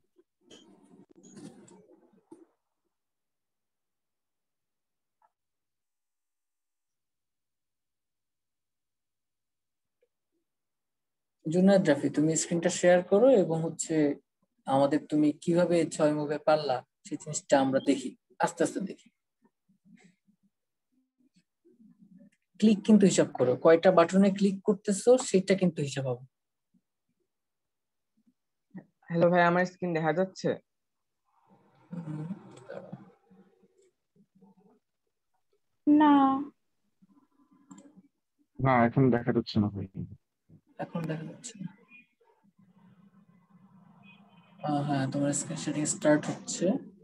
জুনায়েদ রাফি, তুমি স্ক্রিনটা শেয়ার করো, এবং আমাদের তুমি কিভাবে 6 মুভে পারলা সেই জিনিসটা আমরা দেখি, আস্তে আস্তে দেখি। ক্লিক কিন্তু হিসাব করো, কয়টা বাটনে ক্লিক করতেছো সেটা কিন্তু হিসাব হবে। হ্যালো ভাই, আমার স্ক্রিন দেখা যাচ্ছে? উম, না, না এখন দেখা যাচ্ছে না ভাই। এখন দেখা যাচ্ছে না। হ্যাঁ, তোমার স্ক্রিন শেয়ারিং স্টার্ট হচ্ছে।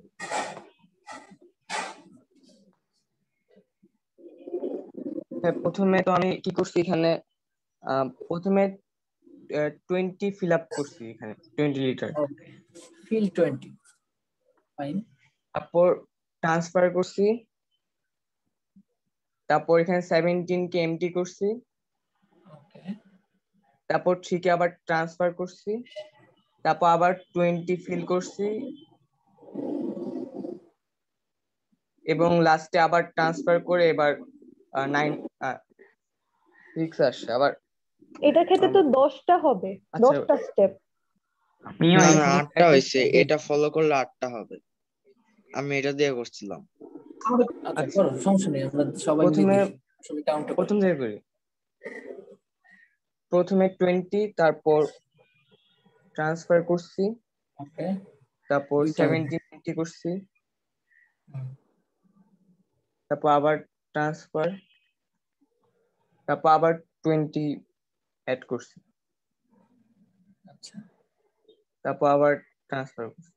হ্যাঁ, প্রথমে তো আমি কি করছি এখানে, প্রথমে 20 ফিল আপ করছি, এখানে 20 লিটার। Okay, fill 20, fine. তারপর ট্রান্সফার করছি, তারপর এখানে 17 কে এমটি করছি, ওকে, তারপর 3 কে আবার ট্রান্সফার করছি, তারপর আবার 20 ফিল করছি, এবং লাস্টে আবার ট্রান্সফার করে এবার 9 6 আসছে আবার। এটা খেতে তো 10টা হবে, আচ্ছা 10টা স্টেপ। আমিও না না, এখানে 8টা হয়েছে, এটা ফলো করলে 8টা হবে। আমি এটা দিয়ে করছিলাম। আচ্ছা আচ্ছা, করো, সমস্যা নেই, আমরা সবাই মিলে প্রথমে দেখি, সবাই কাউন্ট করি। প্রথম থেকে করি। প্রথমে 20, তারপর ট্রান্সফার করছি, ওকে, তারপর দুইটা হবে। 17 করছি, হুম, তারপর আবার ট্রান্সফার, তারপর আবার 20 অ্যাড করছি, আচ্ছা, তারপর আবার ট্রান্সফার করছি,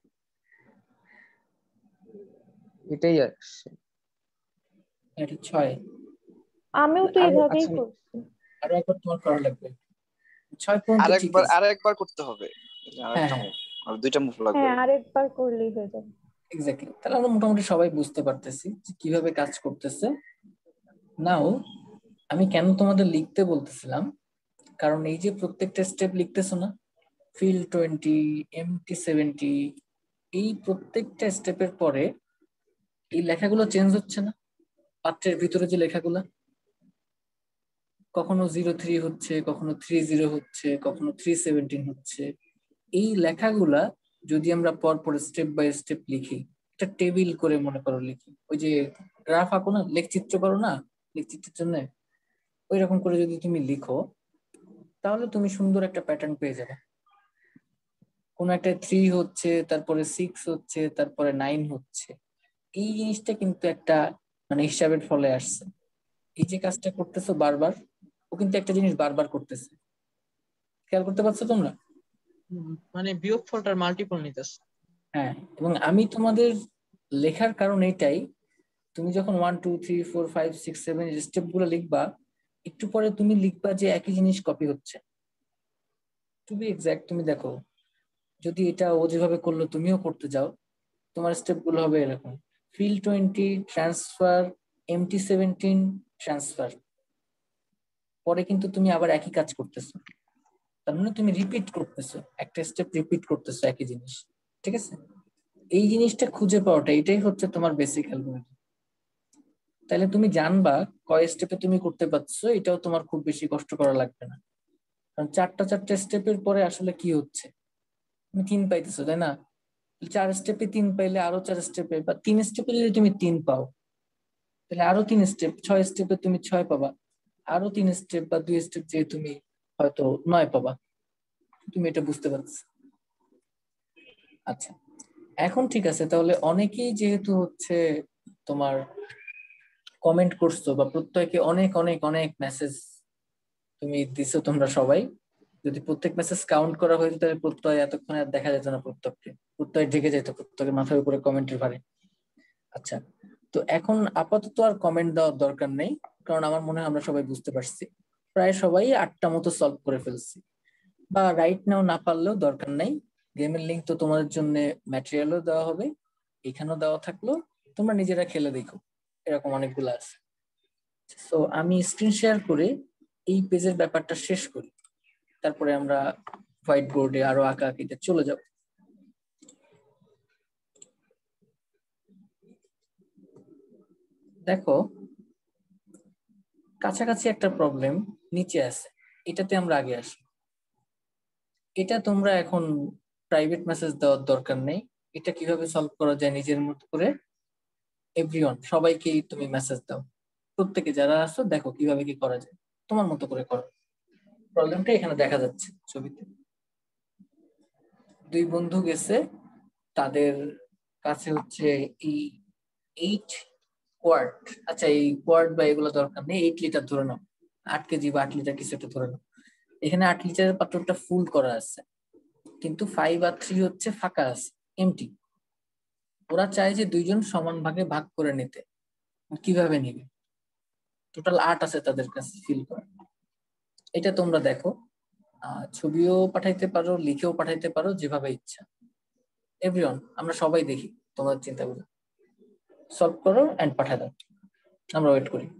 এটাই আসছে। এটা 6। আমিও তো আরো এভাবেই আচ্ছা, করছি। আরো একবার তোমার করা লাগবে। 6 পর্যন্ত ঠিক আছে। আরেকবার করতে হবে, হ্যাঁ আরেকটা হ্যাঁ, মুভ, আর দুইটা মুভ লাগবে। হ্যাঁ, আরেকবার করলেই হয়ে যাবে। এক্স্যাক্টলি, তাহলে আমরা মোটামুটি সবাই বুঝতে পারতেছি যে কিভাবে কাজ করতেছে। নাও, আমি কেন তোমাদের লিখতে বলতেছিলাম, কারণ এই যে প্রত্যেকটা স্টেপ লিখতেছো না, ফিল 20, এমটি 70, এই প্রত্যেকটা স্টেপের পরে এই লেখাগুলো চেঞ্জ হচ্ছে না? পাত্রের ভিতরে যে লেখাগুলো, কখনো 03 হচ্ছে, কখনো 30 হচ্ছে, কখনো 317 হচ্ছে। এই লেখাগুলা যদি আমরা পর স্টেপ বাই স্টেপ লিখি, একটা টেবিল করে মনে করো লিখি, ওই যে গ্রাফ আঁকো না, লেখচিত্র করো না, লেখচিত্রের জন্য ওই রকম করে যদি তুমি লিখো, তাহলে তুমি সুন্দর একটা প্যাটার্ন পেয়ে যাবে। কোন একটা 3 হচ্ছে, তারপরে 6 হচ্ছে, তারপরে 9 হচ্ছে। এই জিনিসটা কিন্তু একটা মানে হিসাবের ফলে আসছে। এই যে কাজটা করতেছো বারবার, ও কিন্তু একটা জিনিস বারবার করতেছে, খেয়াল করতে পারছো তোমরা? মানে বিয়োগফলটার মাল্টিপল নিতেছে। হ্যাঁ, এবং আমি তোমাদের লেখার কারণ এইটাই, তুমি যখন 1 2 3 4 5 6 7 স্টেপ গুলো লিখবা, একটু পরে তুমি লিখবা যে একই জিনিস কপি হচ্ছে। টু বি এক্সাক্ট, তুমি দেখো, যদি এটা ও যেভাবে করলো তুমিও করতে যাও, তোমার স্টেপ গুলো হবে এরকম: ফিল 20, ট্রান্সফার, এমটি 17, ট্রান্সফার। পরে কিন্তু তুমি আবার একই কাজ করতেছো, তার মানে তুমি রিপিট করতেছো, একটা স্টেপ রিপিট করতেছো একই জিনিস। ঠিক আছে, এই জিনিসটা খুঁজে পাওয়াটা, এটাই হচ্ছে তোমার বেসিক অ্যালগরিদম। তাহলে তুমি জানবা কয় স্টেপে তুমি করতে পারছো, এটাও তোমার খুব বেশি কষ্ট করা লাগবে না। কারণ চারটা স্টেপের পরে আসলে কি হচ্ছে, তুমি 3 পাইতেছো, তাই না? 4 স্টেপে 3 পাইলে আরো 4 স্টেপে, বা 3 স্টেপে যদি তুমি 3 পাও, তাহলে আরো 3 স্টেপ, 6 স্টেপে তুমি 6 পাবা, আরো 3 স্টেপ বা 2 স্টেপ যে তুমি হয়তো 9 পাবা। তুমি এটা বুঝতে পারছো? আচ্ছা, এখন ঠিক আছে, তাহলে অনেকেই যেহেতু তোমার কমেন্ট করছো, বা প্রত্যেকে অনেক অনেক অনেক মেসেজ তুমি দিছো তোমরা সবাই, যদি প্রত্যেক মেসেজ কাউন্ট করা হয়েছে তাহলে প্রত্যয় এতক্ষণে আর দেখা যেত না, প্রত্যয় ঢেকে যেত প্রত্যেকের মাথার উপরে কমেন্টের ভারে। আচ্ছা, তো এখন আপাতত আর কমেন্ট দেওয়ার দরকার নেই, কারণ আমার মনে হয় আমরা সবাই বুঝতে পারছি, প্রায় সবাই 8টা মতো সলভ করে ফেলছি। বা রাইট নাও না পারলেও দরকার নাই, গেমের লিঙ্ক তো তোমাদের জন্য ম্যাটেরিয়ালও দেওয়া হবে, এখানেও দেওয়া থাকলো, তোমরা নিজেরা খেলে দেখো, এরকম অনেকগুলো আছে। তো আমি স্ক্রিন শেয়ার করে এই পেজের ব্যাপারটা শেষ করি, তারপরে আমরা হোয়াইট বোর্ডে আরো আঁকাআঁকিতে চলে যাব। দেখো কাছাকাছি একটা প্রবলেম নিচে আছে, এটাতে আমরা আগে আসি। এটা তোমরা এখন প্রাইভেট মেসেজ দেওয়ার দরকার নেই, এটা কিভাবে সলভ করা যায় নিজের মতো করে এভরিওয়ান সবাইকেই তুমি মেসেজ দাও, প্রত্যেকে যারা আছো দেখো কিভাবে কি করা যায়, তোমার মতো করে করো। প্রবলেমটা এখানে দেখা যাচ্ছে ছবিতে। দুই বন্ধু গেছে, তাদের কাছে হচ্ছে এই 8 কোয়ার্ট, আচ্ছা এই কোয়ার্ট বা এগুলো দরকার নেই, 8 লিটার ধরে নাও, 8 কেজি বা 8 লিটার কিছু একটা ধরে নাও। এখানে 8 লিটারের পাত্রটা ফুল করা আছে, কিন্তু 5 আর 3 হচ্ছে ফাঁকা আছে, এমটি। ওরা চায় যে দুইজন সমান ভাগে ভাগ করে নিতে, কিভাবে নিবে? টোটাল 8 আছে তাদের কাছে ফিল করা। এটা তোমরা দেখো, ছবিও পাঠাইতে পারো, লিখেও পাঠাইতে পারো, যেভাবে ইচ্ছা। এভরিওয়ান আমরা সবাই দেখি তোমাদের চিন্তাগুলো, সলভ করো এন্ড পাঠায় দাও, আমরা ওয়েট করি।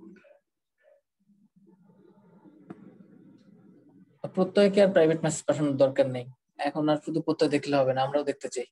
প্রত্যয়কে আর প্রাইভেট মেসেজ পাঠানোর দরকার নেই, এখন আর শুধু প্রত্যয় দেখলে হবে না, আমরাও দেখতে চাই।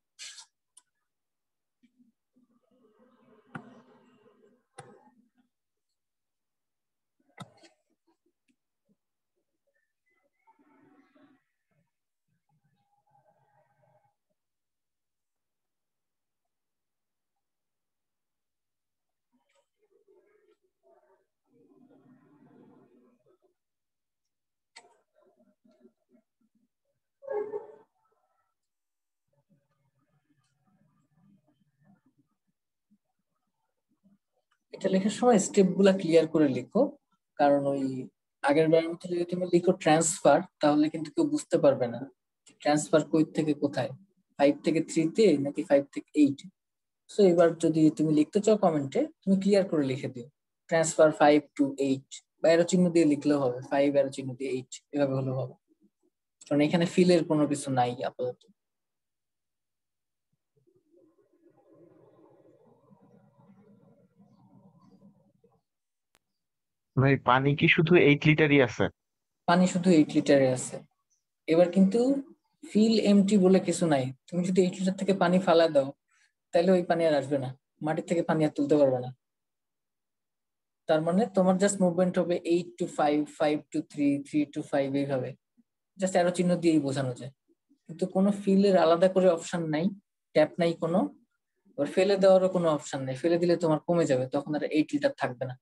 এটা লেখার সময় স্টেপ গুলা ক্লিয়ার করে লিখো, কারণ ওই আগের বারের মতো যদি তুমি লিখো ট্রান্সফার, তাহলে কিন্তু কেউ বুঝতে পারবে না ট্রান্সফার কই থেকে কোথায়, 5 থেকে 3 তে নাকি 5 থেকে 8। সো এবার যদি তুমি লিখতে চাও কমেন্টে, তুমি ক্লিয়ার করে লিখে দিও ট্রান্সফার 5 to 8, বা এরো চিহ্ন দিয়ে লিখলেও হবে, 5 এরো চিহ্ন দিয়ে 8, এভাবে হলেও হবে, কারণ এখানে ফিলের কোনো কিছু নাই আপাতত। ভাই পানি কি শুধু 8 লিটারই আছে? পানি শুধু 8 লিটারে আছে। এবার কিন্তু ফিল এমটি বলে কিছু নাই, তুমি যদি 8 লিটার থেকে পানি ফালা দাও তাহলে ওই পানি আর আসবে না, মাটির থেকে পানি আর তুলতে পারবে না। তার মানে তোমার জাস্ট মুভমেন্ট হবে 8 to 5, 5 to 3, 3 to 5, এইভাবে জাস্ট অ্যারো চিহ্ন দিয়েই বোঝানো যায়, কিন্তু কোনো ফিলের আলাদা করে অপশন নাই, ট্যাপ নাই কোনো, এবার ফেলে দেওয়ারও কোনো অপশন নেই, ফেলে দিলে তোমার কমে যাবে, তখন আর 8 লিটার থাকবে না।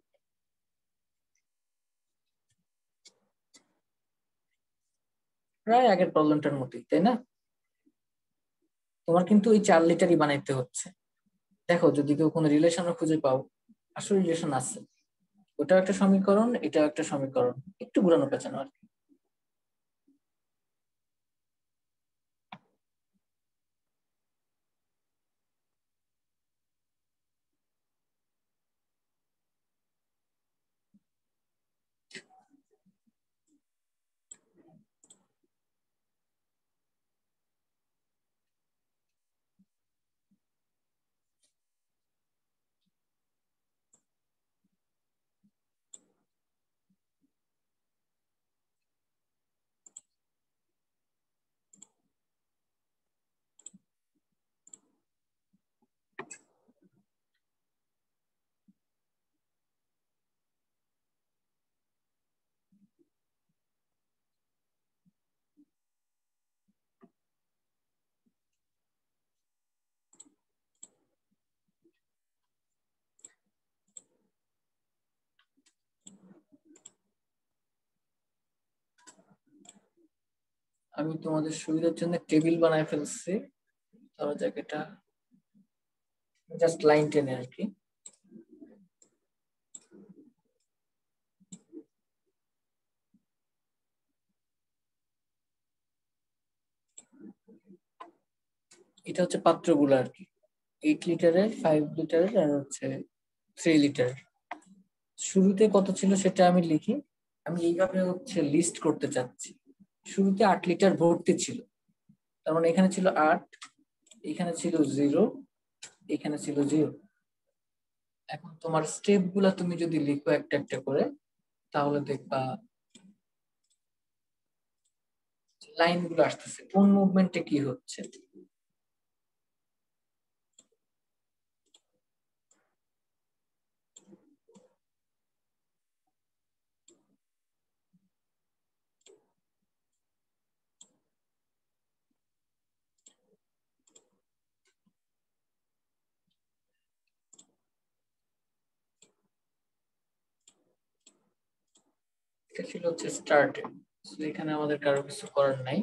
প্রায় আগের প্রবলেমটার মতোই, তাই না? তোমার কিন্তু ওই 4 লিটারই বানাইতে হচ্ছে। দেখো যদি কেউ কোনো রিলেশনও খুঁজে পাও, আসলে রিলেশন আছে, ওটাও একটা সমীকরণ, এটাও একটা সমীকরণ, একটু ঘুরানো পেঁচানো আর কি। আমি তোমাদের সুবিধার জন্য টেবিল বানায় ফেলছি, ধরা যাক এটা জাস্ট লাইন টেনে আর কি। এটা হচ্ছে পাত্রগুলো আর কি, 8 লিটারের, 5 লিটারের আর হচ্ছে 3 লিটারের। শুরুতে কত ছিল সেটা আমি লিখি। আমি এইভাবে হচ্ছে লিস্ট করতে চাচ্ছি। শুরুতে 8 লিটার ভর্তি ছিল, তার মানে এখানে ছিল 8, এখানে ছিল 0, এখানে ছিল 0। এখন তোমার স্টেপ গুলা তুমি যদি লিখো একটা একটা করে, তাহলে দেখবা লাইন গুলো আসতেছে, কোন মুভমেন্টে কি হচ্ছে। এটা ছিল হচ্ছে স্টার্টে, এখানে আমাদের কারো কিছু করার নাই।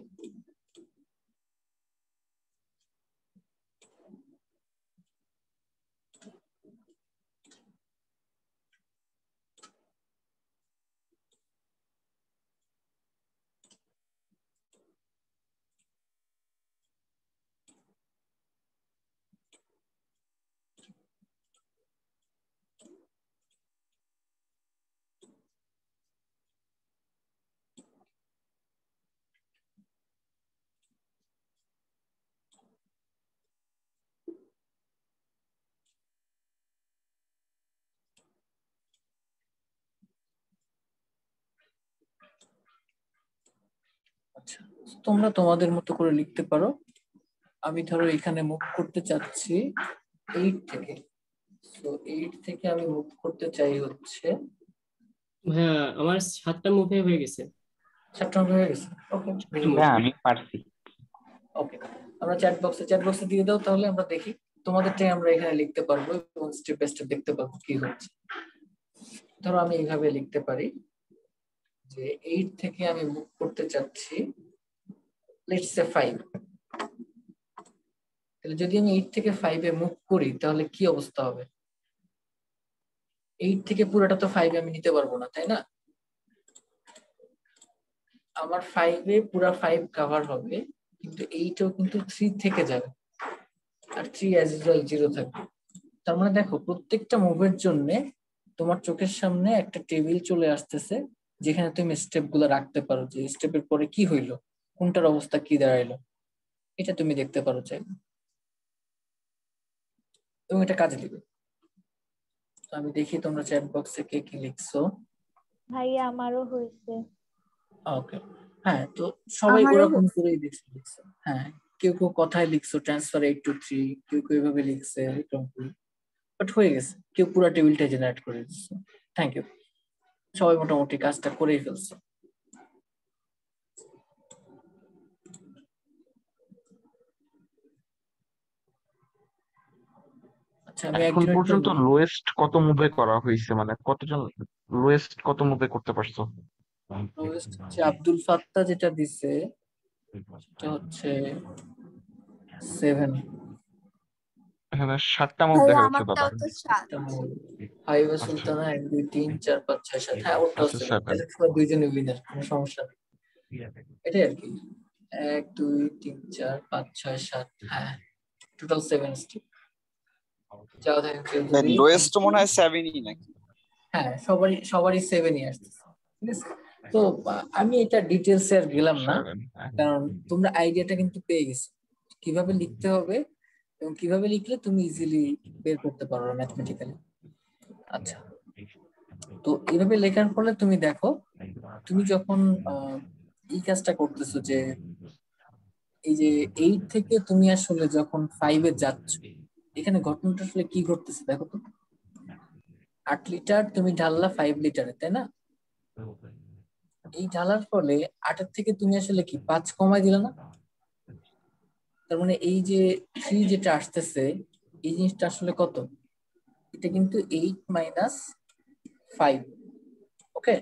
আচ্ছা, তোমরা তোমাদের মতো করে লিখতে পারো। আমি ধরো এখানে মুভ করতে চাচ্ছি 8 থেকে, তো 8 থেকে আমি মুভ করতে চাই হচ্ছে, হ্যাঁ আমার 7টা মুভে হয়ে গেছে। 7টা হয়ে গেছে। ওকে, হ্যাঁ আমি পারছি। ওকে, আমরা চ্যাট বক্সে দিয়ে দাও, তাহলে আমরা দেখি তোমাদেরটাই আমরা এখানে লিখতে পারবো এবং স্টেপ বাই স্টেপ দেখতে পারবো কি হচ্ছে। ধরো আমি এইভাবে লিখতে পারি যে 8 থেকে আমি মুভ করতে চাচ্ছি লেটস সে 5। তাহলে যদি আমি 8 থেকে 5 এ মুভ করি তাহলে কি অবস্থা হবে? 8 থেকে পুরোটা তো 5 আমি নিতে পারবো না, তাই না? আমার 5 এ পুরো 5 কভার হবে, কিন্তু 8 ও কিন্তু 3 থেকে যাবে, আর 3 অ্যাজ ইউজুয়াল 0 থাকবে। তার মানে দেখো প্রত্যেকটা মুভের জন্য তোমার চোখের সামনে একটা টেবিল চলে আসতেছে, যেখানে তুমি স্টেপ গুলো রাখতে পারো, যে স্টেপের পরে কি হইলো, কোনটার অবস্থা কি দাঁড়াইলো, এটা তুমি দেখতে পারো চাইলে, এবং এটা কাজে দিবে। তো আমি দেখি তোমরা চ্যাট বক্সে কে কি লিখছো। ভাইয়া আমারও হয়েছে। ওকে, হ্যাঁ, তো সবাই আমারও ওরকম করেই লিখছো। হ্যাঁ, কেউ কেউ কথায় লিখছো ট্রান্সফার 8 to 3, কেউ কেউ এভাবে লিখছে এরকম, বাট হয়ে গেছে। কেউ পুরো টেবিলটা জেনারেট করে দিচ্ছে। থ্যাংক ইউ, সবাই মোটামুটি কাজটা করেই ফেলছে। আচ্ছা, আমি এখন একজন পর্যন্ত লোয়েস্ট কত মুভে করা হয়েছে, মানে কতজন লোয়েস্ট কত মুভে করতে পারছো? হচ্ছে আব্দুল ফাত্তা যেটা দিছে সেটা হচ্ছে 7। এখানে 7টা মুভ ভাইয়া দেখা যাচ্ছে দাদা। আমারটাও তো 7। হাইওয়ে আচ্ছা সুলতানা 1 2 3 4 5 6 7, হ্যাঁ ওটাও আচ্ছা 7। 7। তাহলে দুইজনই উইনার, কোনো সমস্যা নেই। এটাই আর কি, 1 2 3 4 5 6 7, হ্যাঁ টোটাল 7 স্টেপ। যাও দেখেন কেউ যদি লোয়েস্ট মনে হয় 7ই নাকি? হ্যাঁ, সবারই 7ই আসতেছে, ঠিক আছে। তো আমি এটা ডিটেলসে আর গেলাম না, কারণ তোমরা আইডিয়াটা কিন্তু পেয়ে গেছো কিভাবে লিখতে হবে এবং কিভাবে লিখলে তুমি ইজিলি বের করতে পারো ম্যাথমেটিক্যালি। আচ্ছা, তো এইভাবে লেখার ফলে তুমি দেখো, তুমি যখন এই কাজটা করতেছো যে এই যে 8 থেকে তুমি আসলে যখন 5 এ যাচ্ছ, এখানে ঘটনাটা আসলে কি ঘটতেছে দেখো তো। 8 লিটার তুমি ঢাললা 5 লিটারে, তাই না? এই ঢালার ফলে 8 এর থেকে তুমি আসলে কি 5 কমাই দিলে না? তার মানে এই যে 3 যেটা আসতেছে, এই জিনিসটা আসলে কত? এটা কিন্তু 8 মাইনাস 5। ওকে,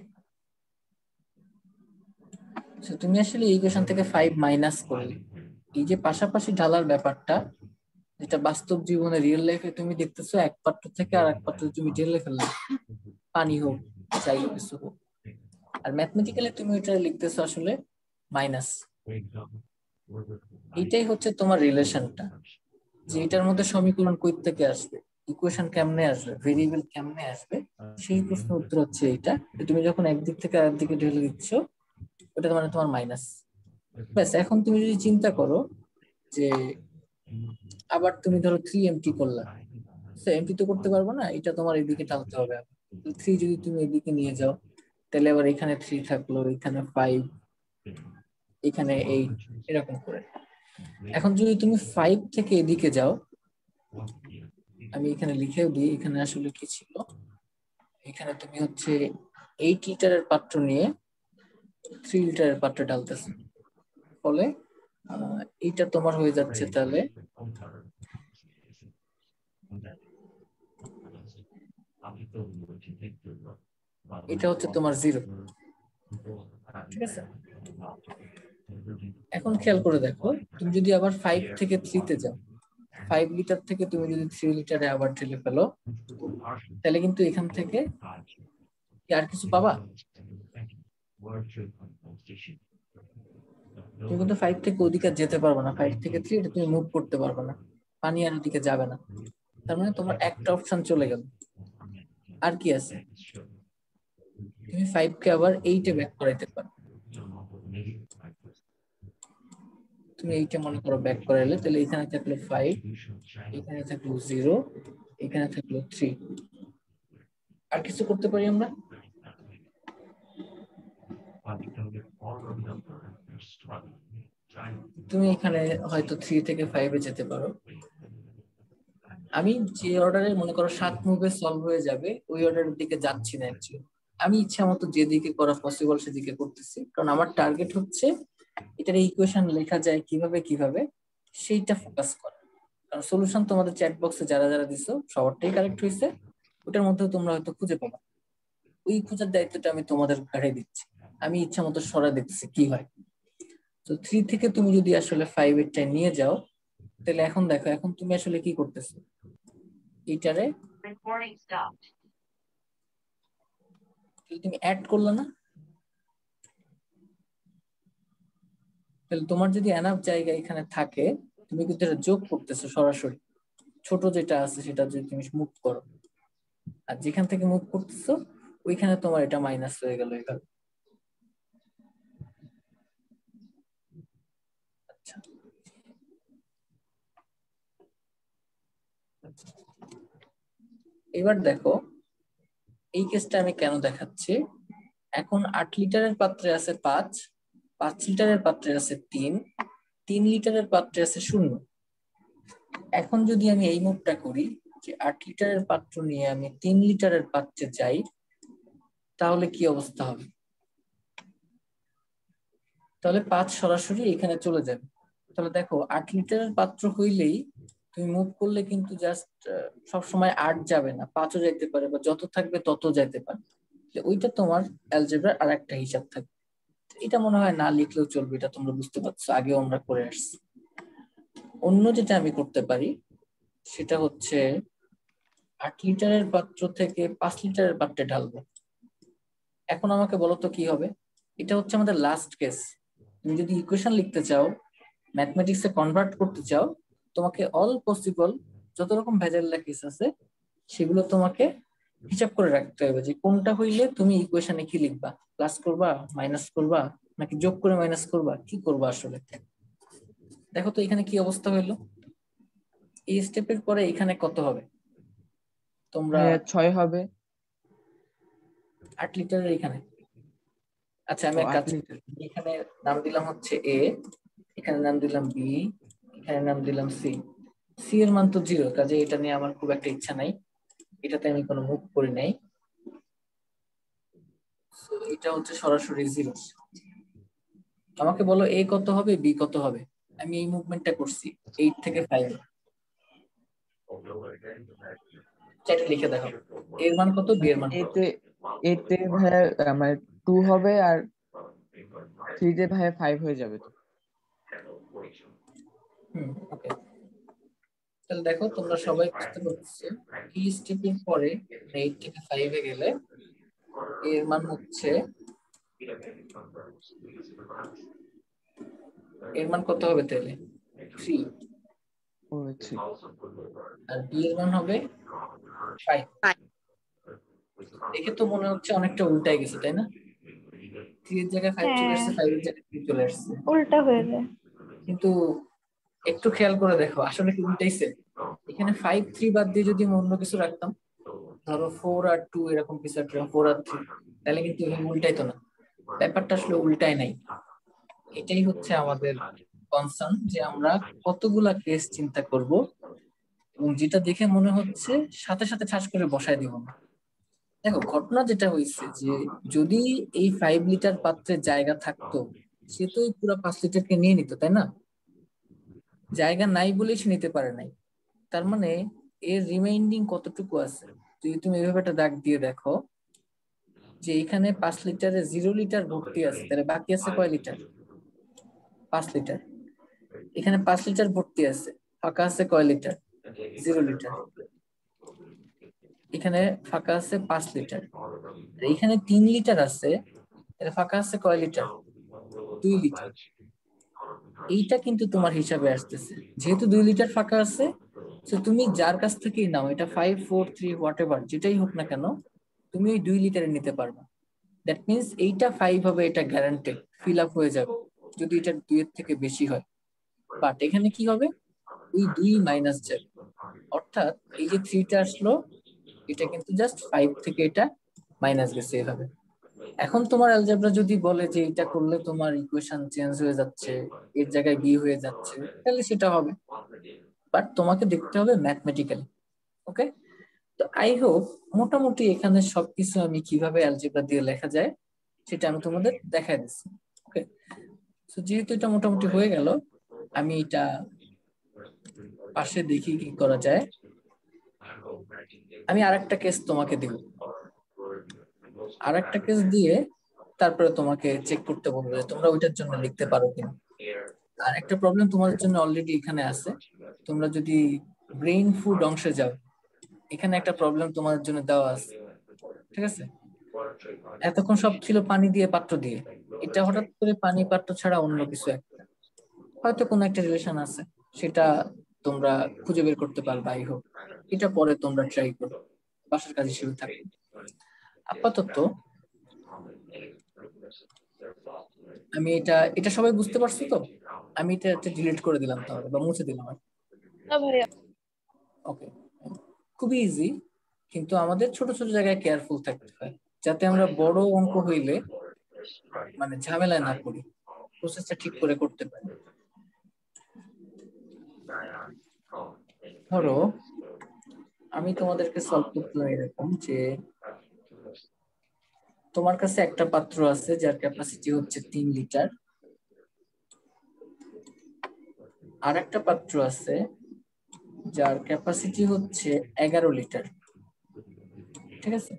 তুমি আসলে এই ইকুয়েশন থেকে 5 মাইনাস করলে, এই যে পাশাপাশি ঢালার ব্যাপারটা, যেটা বাস্তব জীবনে রিয়েল লাইফে তুমি দেখতেছো, এক পাত্র থেকে আর এক পাত্র তুমি ঢেলে ফেললে, পানি হোক যাই হোক কিছু হোক, আর ম্যাথমেটিক্যালি তুমি এটা লিখতেছো আসলে মাইনাস। এইটাই হচ্ছে তোমার রিলেশনটা, যে এটার মধ্যে সমীকরণ কই থেকে আসবে, ইকুয়েশন কেমনে আসবে, ভেরিয়েবল কেমনে আসবে, সেই প্রশ্নের উত্তর হচ্ছে এইটা। তুমি যখন একদিক থেকে আরেক দিকে ঢেলে দিচ্ছ, ওটা মানে তোমার মাইনাস। ব্যাস, এখন তুমি যদি চিন্তা করো যে আবার তুমি ধরো 3 এমটি করলা, এমটি তো করতে পারবো না, এটা তোমার এদিকে টানতে হবে। 3 যদি তুমি এদিকে নিয়ে যাও, তাহলে আবার এখানে 3 থাকলো, এখানে 5, এখানে 8, এরকম করে। এখন যদি তুমি 5 থেকে এদিকে যাও, আমি এখানে লিখেও দিই, এখানে আসলে কি ছিল, এখানে তুমি হচ্ছে 8 লিটারের পাত্র নিয়ে 3 লিটারের পাত্রে ঢালতেছো, ফলে এইটা তোমার হয়ে যাচ্ছে তাহলে এটা হচ্ছে তোমার 0। ঠিক আছে, এখন খেয়াল করে দেখো, তুমি যদি আবার 5 থেকে 3 তে যাও, 5 লিটার থেকে তুমি যদি 3 লিটারে আবার ঢেলে ফেলো, তাহলে কিন্তু এখান থেকে কি আর কিছু পাবা? তুমি কিন্তু 5 থেকে ওদিকে যেতে পারবে না, 5 থেকে 3 এটা তুমি মুভ করতে পারবে না, পানি আর ওদিকে যাবে না। তার মানে তোমার একটা অপশন চলে গেল। আর কি আছে? তুমি 5 কে আবার 8 এ ব্যাক করাইতে পারো। তুমি 8 এ মনে করো ব্যাক করাইলে, তাহলে এখানে থাকলো 5, এখানে থাকলো 0, এখানে থাকলো 3। আর কিছু করতে পারি আমরা? তুমি এখানে হয়তো 3 থেকে 5 এ যেতে পারো। আমি যে অর্ডারে মনে করো 7 মুভে সলভ হয়ে যাবে, ওই অর্ডারের দিকে যাচ্ছি না অ্যাকচুয়ালি। আমি ইচ্ছা মতো যেদিকে করা পসিবল সেদিকে করতেছি, কারণ আমার টার্গেট হচ্ছে এটার ইকুয়েশন লেখা যায় কিভাবে কিভাবে, সেইটা ফোকাস করা। কারণ সলিউশন তোমাদের চ্যাট বক্সে যারা যারা দিছো সবারটাই কারেক্ট হয়েছে, ওটার মধ্যে তোমরা হয়তো খুঁজে পাবা। ওই খোঁজার দায়িত্বটা আমি তোমাদের ঘাড়ে দিচ্ছি, আমি ইচ্ছা মতো সরা দেখতেছি কি হয়। তো 3 থেকে তুমি যদি আসলে 5 এরটা নিয়ে যাও, তাহলে এখন দেখো, এখন তুমি আসলে কি করতেছো, এইটারে তুমি অ্যাড করলে না, তাহলে তোমার যদি এনাফ জায়গা এখানে থাকে, তুমি কিন্তু এটা যোগ করতেছো সরাসরি। ছোট যেটা আছে সেটা যদি তুমি মুভ করো, আর যেখান থেকে মুভ করতেছো ওইখানে তোমার এটা মাইনাস হয়ে গেল এখানে। আচ্ছা, এবার দেখো এই কেসটা আমি কেন দেখাচ্ছি। এখন 8 লিটারের পাত্রে আছে 5, 5 লিটারের পাত্রে আছে 3, 3 লিটারের পাত্রে আছে 0। এখন যদি আমি এই মুভটা করি যে 8 লিটারের পাত্র নিয়ে আমি 3 লিটারের পাত্রে যাই, তাহলে কি অবস্থা হবে? তাহলে 5 সরাসরি এখানে চলে যাবে। তাহলে দেখো 8 লিটারের পাত্র হইলেই তুমি মুভ করলে কিন্তু জাস্ট সবসময় 8 যাবে না, 5ও যাইতে পারে, বা যত থাকবে তত যাইতে পারে। ওইটা তোমার অ্যালজেব্রার আর একটা হিসাব থাকবে। এটা মনে হয় না লিখলেও চলবে, এটা তোমরা বুঝতে পারছো, আগেও আমরা করে আসছি। অন্য যেটা আমি করতে পারি সেটা হচ্ছে 8 লিটারের পাত্র থেকে 5 লিটারের পাত্রে ঢালবো। এখন আমাকে বলো তো কি হবে? এটা হচ্ছে আমাদের লাস্ট কেস। তুমি যদি ইকুয়েশন লিখতে চাও, ম্যাথমেটিক্সে কনভার্ট করতে চাও, তোমাকে অল পসিবল যত রকম ভেজাল্লা কেস আছে সেগুলো তোমাকে হিসাব করে রাখতে হবে, যে কোনটা হইলে তুমি ইকুয়েশনে কি লিখবা, প্লাস করবা, মাইনাস করবা, নাকি যোগ করে মাইনাস করবা, কি করবা আসলে। দেখো তো এখানে কি অবস্থা হইলো, এই স্টেপের পরে এখানে কত হবে? তোমরা 6 হবে। 8 লিটারের এখানে, আচ্ছা আমি ও এক 8 কাজ লিটার। করি, এখানে নাম দিলাম হচ্ছে এ, এখানে নাম দিলাম বি, এখানে নাম দিলাম সি। সি এর মান তো 0, কাজে এটা নিয়ে আমার খুব একটা ইচ্ছা নাই, এটাতে আমি কোনো মুভ করি নাই। So, এটা হচ্ছে সরাসরি 0। আমাকে বলো এ কত হবে, বি কত হবে। আমি এই মুভমেন্টটা করছি 8 থেকে 5 চ্যাটে লিখে দেখো এর মান কত, বি এর মান কত। এতে এতে ভাইয়া মানে 2 হবে, আর 3 তে ভাইয়া 5 হয়ে যাবে তো। ওকে, তাহলে দেখো তোমরা সবাই বুঝতে পারছো এই স্টেপের পরে 8 থেকে 5 এ গেলে এর মান হচ্ছে এর মান কত হবে তাহলে 3, ও আচ্ছা আর বি এর মান হবে 5। দেখে তো মনে হচ্ছে অনেকটা উল্টাই গেছে, তাই না? 3 এর জায়গায় 5 চলে হ্যাঁ আসছে, 5 এর জায়গায় 3 চলে আসছে। উল্টা হয়ে যায়। কিন্তু একটু খেয়াল করে দেখো আসলে কি উল্টাইছে। এখানে 5 3 বাদ দিয়ে যদি আমি অন্য কিছু রাখতাম, ধরো 4 আর 2 এরকম কিছু একটা, 4 আর 3, তাহলে কিন্তু এখানে উল্টাইতো না। ব্যাপারটা আসলে উল্টায় নাই। এটাই হচ্ছে আমাদের কনসার্ন, যে আমরা কতগুলা কেস চিন্তা করব এবং যেটা দেখে মনে হচ্ছে সাথে সাথে ঠাস করে বসায় দিব না। দেখো ঘটনা যেটা হয়েছে যে যদি এই 5 লিটার পাত্রে জায়গা থাকতো, সে তো এই পুরো 5 লিটারকে নিয়ে নিত, তাই না? জায়গা নাই বলেই সে নিতে পারে নাই। তার মানে এর রিমাইন্ডিং কতটুকু আছে, যদি তুমি এভাবে একটা দাগ দিয়ে দেখো যে এখানে 5 লিটারে 0 লিটার ভর্তি আছে, তাহলে বাকি আছে কয় লিটার? 5 লিটার। এখানে 5 লিটার ভর্তি আছে, ফাঁকা আছে কয় লিটার? 0 লিটার। এখানে ফাঁকা আছে 5 লিটার। আর এখানে 3 লিটার আছে, তাহলে ফাঁকা আছে কয় লিটার? 2 লিটার। এইটা কিন্তু তোমার হিসাবে আসতেছে, যেহেতু 2 লিটার ফাঁকা আছে, তো তুমি যার কাছ থেকেই নাও, এটা 5 4 3 হোয়াট এভার যেটাই হোক না কেন, তুমি ওই 2 লিটারে নিতে পারবা। দ্যাট মিনস এইটা 5 হবে, এটা গ্যারান্টেড ফিল আপ হয়ে যাবে যদি এটা 2 এর থেকে বেশি হয়। বাট এখানে কি হবে, ওই 2 মাইনাস যাবে, অর্থাৎ এই যে 3টা আসলো, এটা কিন্তু জাস্ট 5 থেকে এটা মাইনাস গেছে এভাবে। এখন তোমার অ্যালজেব্রা যদি বলে যে এটা করলে তোমার ইকুয়েশন চেঞ্জ হয়ে যাচ্ছে, এর জায়গায় বি হয়ে যাচ্ছে, তাহলে সেটা হবে, বাট তোমাকে দেখতে হবে ম্যাথমেটিক্যালি। ওকে, তো আই হোপ মোটামুটি এখানে সবকিছু আমি কিভাবে অ্যালজেব্রা দিয়ে লেখা যায় সেটা আমি তোমাদের দেখাই দিচ্ছি। ওকে, তো যেহেতু এটা মোটামুটি হয়ে গেল, আমি এটা পাশে দেখি কি করা যায়। আমি আরেকটা কেস তোমাকে দিব, আরেকটা কেস দিয়ে তারপরে তোমাকে চেক করতে বলবো যে তোমরা ওইটার জন্য লিখতে পারো কিনা। আর একটা প্রবলেম তোমাদের জন্য অলরেডি এখানে আছে, তোমরা যদি ব্রেইন ফুড অংশে যাও, এখানে একটা প্রবলেম তোমাদের জন্য দেওয়া আছে, ঠিক আছে? এতক্ষণ সব ছিল পানি দিয়ে পাত্র দিয়ে, এটা হঠাৎ করে পানি পাত্র ছাড়া অন্য কিছু একটা, হয়তো কোনো একটা রিলেশন আছে, সেটা তোমরা খুঁজে বের করতে পারবে। আই হোপ এটা পরে তোমরা ট্রাই করো, বাসার কাজ হিসেবে থাকবে। আপাতত আমি এটা এটা সবাই বুঝতে পারছো তো? আমি এটা ডিলিট করে দিলাম তাহলে, বা মুছে দিলাম। না ভাইয়া। ওকে, খুবই ইজি, কিন্তু আমাদের ছোট ছোট জায়গায় কেয়ারফুল থাকতে হয় যাতে আমরা বড় অঙ্ক হইলে মানে ঝামেলায় না পড়ি, প্রসেসটা ঠিক করে করতে পারি। ধরো আমি তোমাদেরকে সলভ করতে এরকম যে তোমার কাছে একটা পাত্র আছে যার ক্যাপাসিটি হচ্ছে 3 লিটার, আর একটা পাত্র আছে যার ক্যাপাসিটি হচ্ছে 11 লিটার, ঠিক আছে?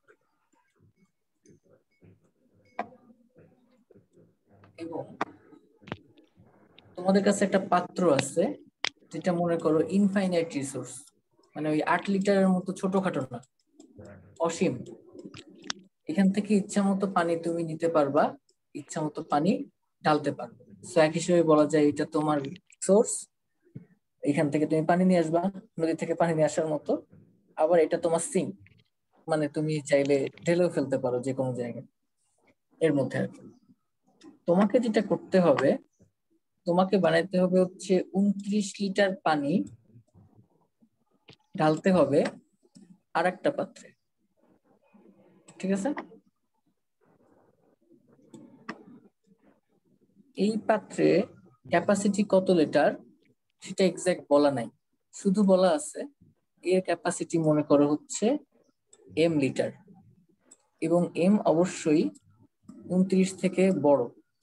এবং তোমাদের কাছে একটা পাত্র আছে যেটা মনে করো ইনফাইনাইট রিসোর্স, মানে ওই 8 লিটারের মতো ছোটখাটো না, অসীম। এখান থেকে ইচ্ছা মতো পানি তুমি নিতে পারবা, ইচ্ছা মতো পানি ঢালতে পারবে। সো এক হিসেবে বলা যায় এটা তোমার সোর্স, এখান থেকে তুমি পানি নিয়ে আসবা, নদী থেকে পানি নিয়ে আসার মতো। আবার এটা তোমার সিঙ্ক, মানে তুমি চাইলে ঢেলেও ফেলতে পারো যে কোনো জায়গায় এর মধ্যে আর কি। তোমাকে যেটা করতে হবে, তোমাকে বানাইতে হবে হচ্ছে 29 লিটার পানি ঢালতে হবে আর একটা পাত্রে, ঠিক আছে? এই পাত্রে ক্যাপাসিটি কত লিটার সেটা এক্সাক্ট বলা নাই, শুধু বলা আছে এর ক্যাপাসিটি মনে করো হচ্ছে এম লিটার, এবং এম অবশ্যই 29 থেকে বড়।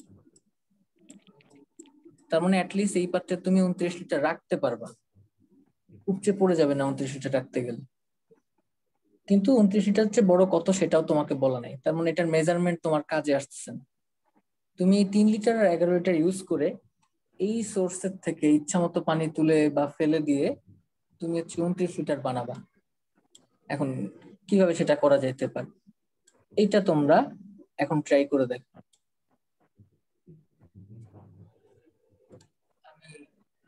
তার মানে অ্যাটলিস্ট এই পাত্রে তুমি 29 লিটার রাখতে পারবা, উপচে পড়ে যাবে না 29 লিটার রাখতে গেলে। কিন্তু 29 লিটার চেয়ে বড় কত সেটাও তোমাকে বলা নাই, তার মানে এটার মেজারমেন্ট তোমার কাজে আসতেছে না। তুমি 3 লিটার আর 11 লিটার ইউজ করে এই সোর্সের থেকে ইচ্ছা মতো পানি তুলে বা ফেলে দিয়ে তুমি হচ্ছে 29 লিটার বানাবা। এখন কিভাবে সেটা করা যেতে পারে এইটা তোমরা এখন ট্রাই করে দেখো।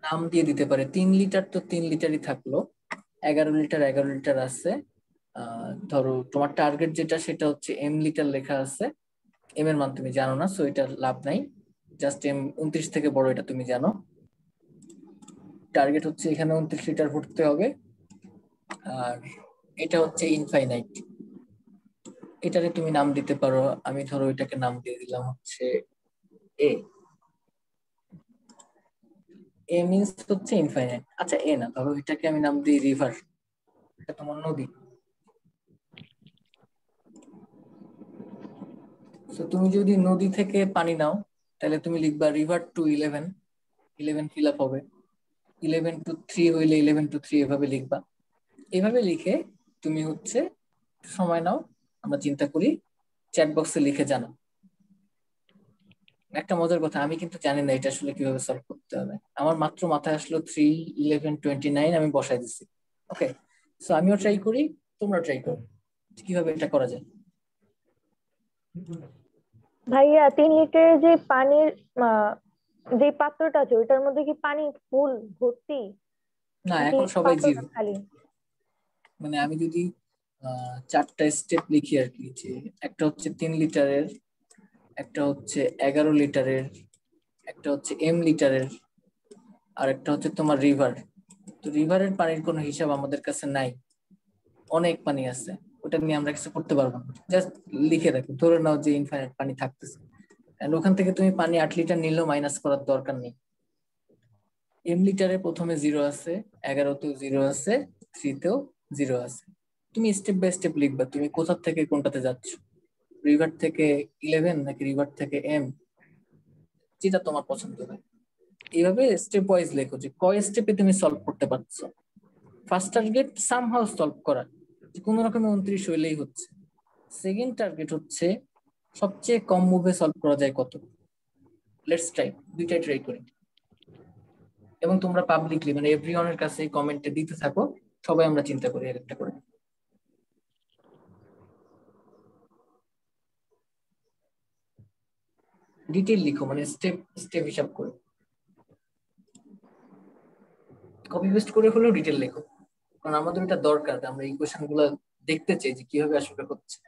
নাম দিয়ে দিতে পারে। 3 লিটার তো 3 লিটারই থাকলো, 11 লিটার 11 লিটার আছে। ধরো তোমার টার্গেট যেটা সেটা হচ্ছে এম লিটার লেখা আছে, এম এর মান তুমি জানো না, সো এটা লাভ নাই। জাস্ট এম 29 থেকে বড় এটা তুমি জানো। টার্গেট হচ্ছে এখানে 29 লিটার ভরতে হবে, আর এটা হচ্ছে ইনফাইনাইট। এটারে তুমি নাম দিতে পারো, আমি ধরো এটাকে নাম দিয়ে দিলাম হচ্ছে এ। এ মিন্স হচ্ছে ইনফাইনাইট। আচ্ছা এ না, ধরো এটাকে আমি নাম দিই রিভার, এটা তোমার নদী। তো তুমি যদি নদী থেকে পানি নাও তাহলে তুমি লিখবা রিভার টু 11, 11 ফিল আপ হবে। 11 টু 3 হইলে 11 টু 3 এভাবে লিখবা। এভাবে লিখে তুমি হচ্ছে সময় নাও, আমরা চিন্তা করি, চ্যাট বক্সে লিখে জানাও। একটা মজার কথা, আমি কিন্তু জানি না এটা আসলে কিভাবে সলভ করতে হবে। আমার মাত্র মাথায় আসলো 3 11 29, আমি বসাই দিচ্ছি। ওকে, সো আমিও ট্রাই করি, তোমরা ট্রাই করো কিভাবে এটা করা যায়। ভাইয়া 3 লিটারের যে পানির যে পাত্রটা আছে ওইটার মধ্যে কি পানি ফুল ভর্তি না, নাকি এখন সবাই পাত্রটা জিরো। খালি? মানে আমি যদি 4টা স্টেপ লিখি আর কি, যে একটা হচ্ছে 3 লিটারের, একটা হচ্ছে 11 লিটারের, একটা হচ্ছে এম লিটারের, আর একটা হচ্ছে তোমার রিভার। তো রিভারের পানির কোনো হিসাব আমাদের কাছে নাই, অনেক পানি আছে, ওটা নিয়ে আমরা কিছু করতে পারবো না। জাস্ট লিখে রাখো, ধরে নাও যে ইনফাইনাইট পানি থাকতেছে, এন্ড ওখান থেকে তুমি পানি 8 লিটার নিলেও মাইনাস করার দরকার নেই। এম লিটারে প্রথমে 0 আছে, 11তেও 0 আছে, 3তেও 0 আছে। তুমি স্টেপ বাই স্টেপ লিখবা তুমি কোথা থেকে কোনটাতে যাচ্ছ, রিভার থেকে 11 নাকি রিভার থেকে এম, যেটা তোমার পছন্দ হয়। এইভাবে স্টেপ ওয়াইজ লেখো যে কয় স্টেপে তুমি সলভ করতে পারছো। ফার্স্ট টার্গেট সামহাউ সলভ করা, যে কোনো রকমে 29 হইলেই হচ্ছে। সেকেন্ড টার্গেট হচ্ছে সবচেয়ে কম মুভে সলভ করা যায় কত। লেটস ট্রাই, দুইটাই ট্রাই করি। এবং তোমরা পাবলিকলি মানে এভরিওয়ানের কাছে কমেন্টে দিতে থাকো, সবাই আমরা চিন্তা করি একটা করে। ডিটেইল লিখো, মানে স্টেপ স্টেপ হিসাব করে, কপি পেস্ট করে হলেও ডিটেইল লেখো, কারণ আমাদের এটা দরকার। আমরা এই কোশ্চেন গুলো দেখতে চাই যে কিভাবে আসলে হচ্ছে।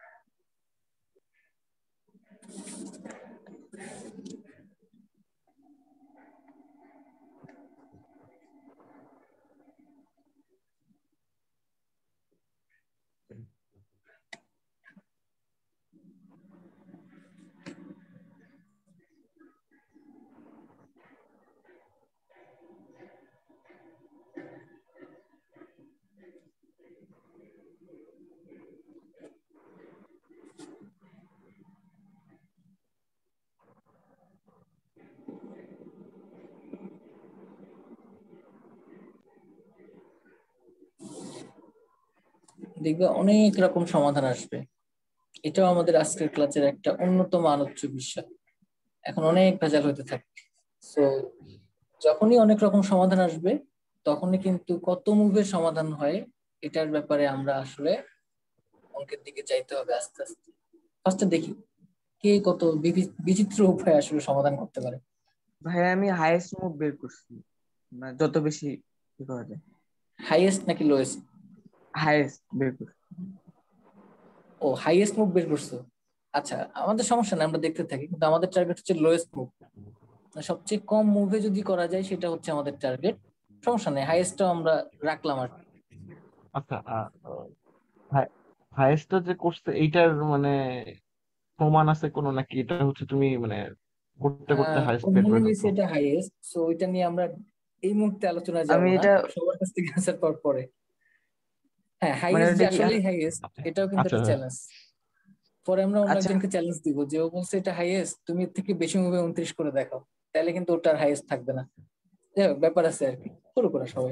দেখবে অনেক রকম সমাধান আসবে। এটাও আমাদের আজকের ক্লাসের একটা অন্যতম আলোচ্য বিষয়। এখন অনেক ভেজাল হতে থাকে, সো যখনই অনেক রকম সমাধান আসবে তখনই কিন্তু কত মুভের সমাধান হয় এটার ব্যাপারে আমরা আসলে অঙ্কের দিকে যাইতে হবে আস্তে আস্তে। ফার্স্টে দেখি কে কত বিচিত্র উপায়ে আসলে সমাধান করতে পারে। ভাই আমি হাইয়েস্ট মুভ বের করছি, মানে যত বেশি কি করা যায়। হাইয়েস্ট নাকি লোয়েস্ট? হাইয়েস্ট বের করছি। ও হাইয়েস্ট মুভ বের করছো, আচ্ছা আমাদের সমস্যা নেই, আমরা দেখতে থাকি, কিন্তু আমাদের টার্গেট হচ্ছে লোয়েস্ট মুভ। সবচেয়ে কম মুভে যদি করা যায় সেটা হচ্ছে আমাদের টার্গেট। সমস্যা নেই, হাইয়েস্টটাও আমরা রাখলাম আর কি। আচ্ছা, হাইয়েস্টটা যে করছে এইটার মানে প্রমাণ আছে কোনো, নাকি এটা হচ্ছে তুমি মানে করতে করতে হাইয়েস্ট বের মনে করে হয়েছে ফেলছো? এটা হাইয়েস্ট, সো ওইটা নিয়ে আমরা এই মুহূর্তে আলোচনায় যাব আমি না, এটা সবার কাছ থেকে অ্যান্সার পাওয়ার পরে। হ্যাঁ, মানে হাইয়েস্ট যে ওটা কি আসলেই হাইয়েস্ট এটাও কিন্তু আচ্ছা একটা চ্যালেঞ্জ। পরে আমরা অন্য আচ্ছা একজনকে চ্যালেঞ্জ দিব যে ও বলছে এটা হাইয়েস্ট, তুমি এর থেকে বেশি মুভে 29 করে দেখাও, তাহলে কিন্তু ওটার হাইয়েস্ট থাকবে না। যাই হোক, ব্যাপার আছে আর কি, শুরু করা সবাই।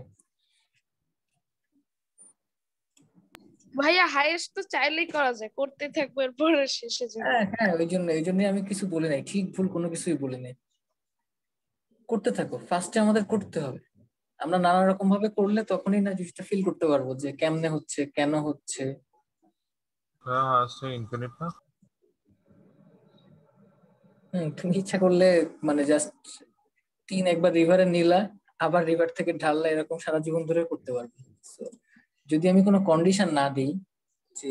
ভাইয়া হাইয়েস্ট তো চাইলেই করা যায়, করতে থাকবো এরপরে শেষে যাবে। হ্যাঁ হ্যাঁ, ওই জন্য আমি কিছু বলি নাই, ঠিক ভুল কোনো কিছুই বলি নাই। করতে থাকো, ফার্স্টে আমাদের করতে হবে। আমরা নানা রকম ভাবে করলে তখনই না জিনিসটা ফিল করতে পারবো যে কেমনে হচ্ছে, কেন হচ্ছে। ইনফিনিট না? তুমি ইচ্ছা করলে মানে জাস্ট 3 একবার রিভারে নিলা, আবার রিভার থেকে ঢাললে এরকম সারা জীবন ধরে করতে পারবে। So, যদি আমি কোনো কন্ডিশন না দিই যে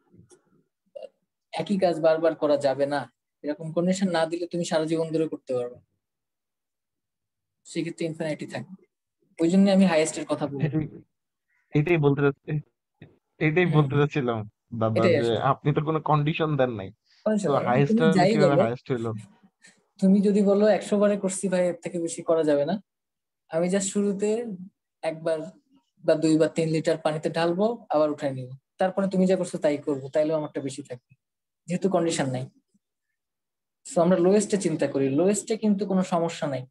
একই কাজ বারবার করা যাবে না, এরকম কন্ডিশন না দিলে তুমি সারা জীবন ধরে করতে পারবে, সেক্ষেত্রে ইনফিনিটি থাকবে। ওই জন্য আমি হাইয়েস্টের কথা বলি। এটাই এটাই বলতে চাচ্ছি এটাই হুম, বলতে চাচ্ছিলাম দাদা, এটাই যে আসলে আপনি তো কোনো কন্ডিশন দেন নাই, তো মানে হাইয়েস্ট তুমি যাই কিভাবে বলো, হাইয়েস্ট হইলো? তুমি যদি বলো 100 বারে করছি ভাই, এর থেকে বেশি করা যাবে না, আমি জাস্ট শুরুতে একবার বা 2 বা 3 লিটার পানিতে ঢালবো, আবার উঠাই নিব, তারপরে তুমি যা করছো তাই করবো, তাইলেও আমারটা বেশি থাকবে, যেহেতু কন্ডিশন নাই। তো আমরা লোয়েস্টে চিন্তা করি, লোয়েস্টে কিন্তু কোনো সমস্যা নাই।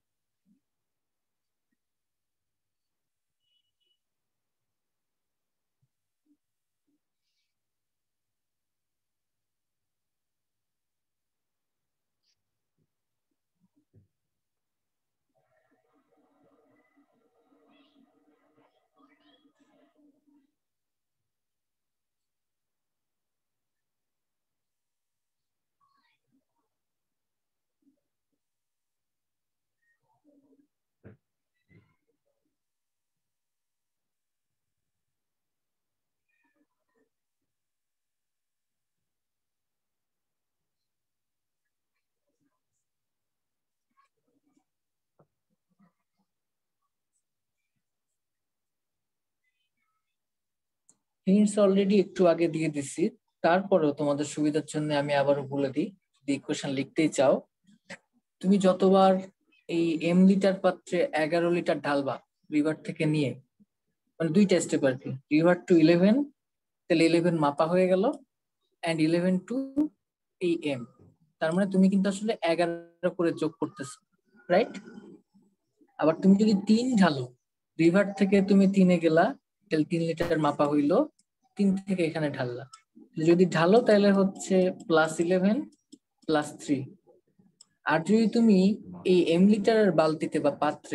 হিন্টস অলরেডি একটু আগে দিয়ে দিছি, তারপরেও তোমাদের সুবিধার জন্য আমি আবারও বলে দিই, যদি ইকুয়েশন লিখতেই চাও, তুমি যতবার এই লিটার পাত্রে 11 লিটার ঢালবা রিভার থেকে নিয়ে, মানে 2টা স্টেপ আর কি, রিভার টু 11, তাহলে 11 মাপা হয়ে গেল, অ্যান্ড 11 টু এই তার মানে তুমি কিন্তু আসলে 11 করে যোগ করতেছো, রাইট? আবার তুমি যদি 3 ঢালো, রিভার থেকে তুমি 3-এ গেলা, তাহলে 3 লিটার মাপা হইলো, 3 থেকে এখানে ঢাললা, যদি ঢালো তাহলে হচ্ছে +11 +3। আর যদি তুমি এই লিটারের বালতিতে বা পাত্রে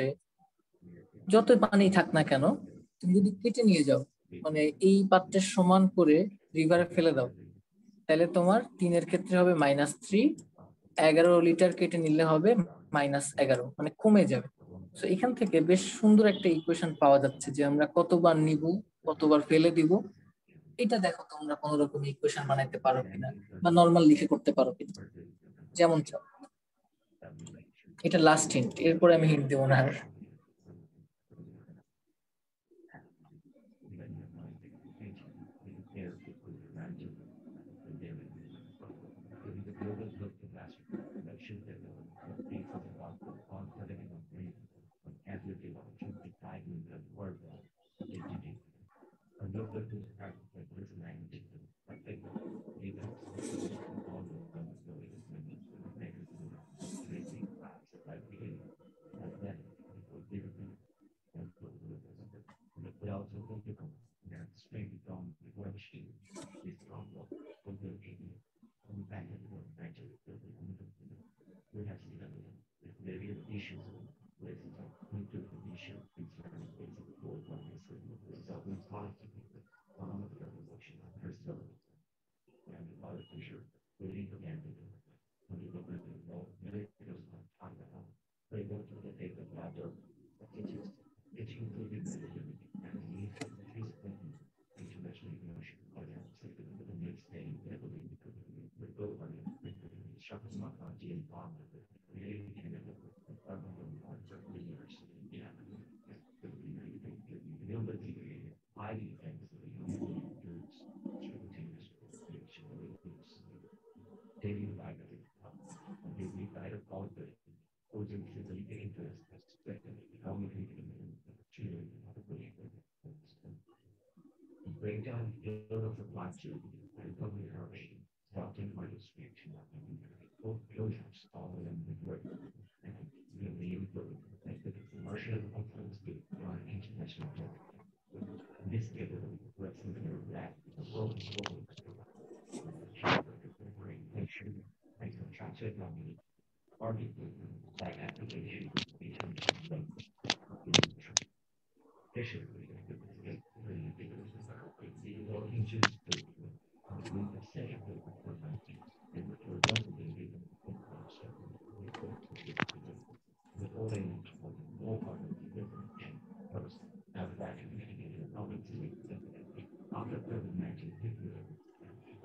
যত পানি থাক না কেন, তুমি যদি কেটে নিয়ে যাও, মানে এই পাত্রের সমান করে রিভারে ফেলে দাও, তাহলে তোমার 3-এর ক্ষেত্রে হবে -3, 11 লিটার কেটে নিলে হবে -11, মানে কমে যাবে। তো এখান থেকে বেশ সুন্দর একটা ইকুয়েশন পাওয়া যাচ্ছে যে আমরা কতবার নিব, কতবার ফেলে দিব। এটা দেখো তোমরা কোন রকম ইকুয়েশন বানাইতে পারো কিনা, বা নর্মাল লিখে করতে পারো কিনা, যেমন চাও। এটা লাস্ট হিন্ট, এরপরে আমি হিন্ট দেবো না আর।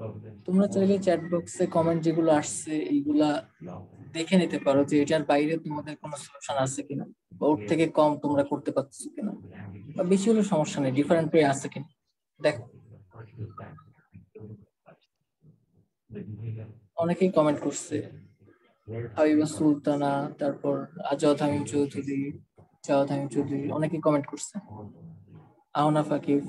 তোমরা চাইলে চ্যাট বক্সে কমেন্ট যেগুলো আসছে এইগুলা দেখে নিতে পারো যে এটার বাইরে তোমাদের কোনো সলিউশন আছে কিনা, বা ওর থেকে কম তোমরা করতে পারছো কিনা, বা বেশি হলে সমস্যা নেই, ডিফারেন্ট ওয়ে আছে কিনা দেখো। অনেকেই কমেন্ট করছে, হাবিবা সুলতানা, তারপর আজাদ হামিম চৌধুরী, জাওয়াদ হামিম চৌধুরী, অনেকেই কমেন্ট করছে, আহনা ফাকিব।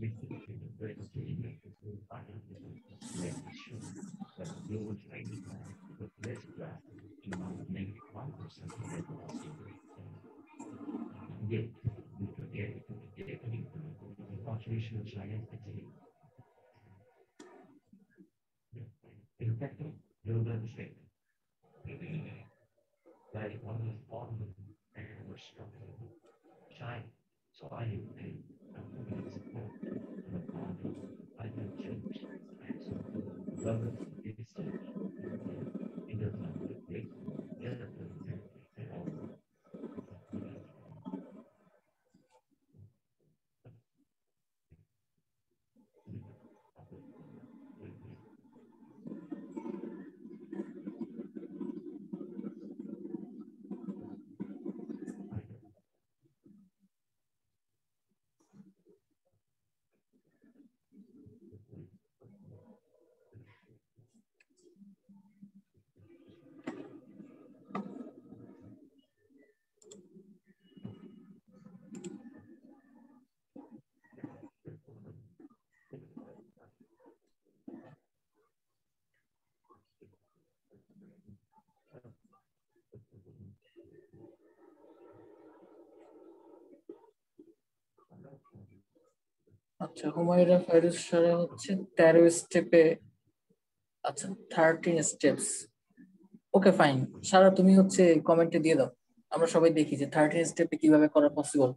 আচ্ছা, হুমায়রা ফাইরুজ সারা হচ্ছে 13 স্টেপে, আচ্ছা 13 স্টেপস, ওকে ফাইন। সারা তুমি হচ্ছে কমেন্টে দিয়ে দাও, আমরা সবাই দেখি যে 13 স্টেপে কিভাবে করা পসিবল।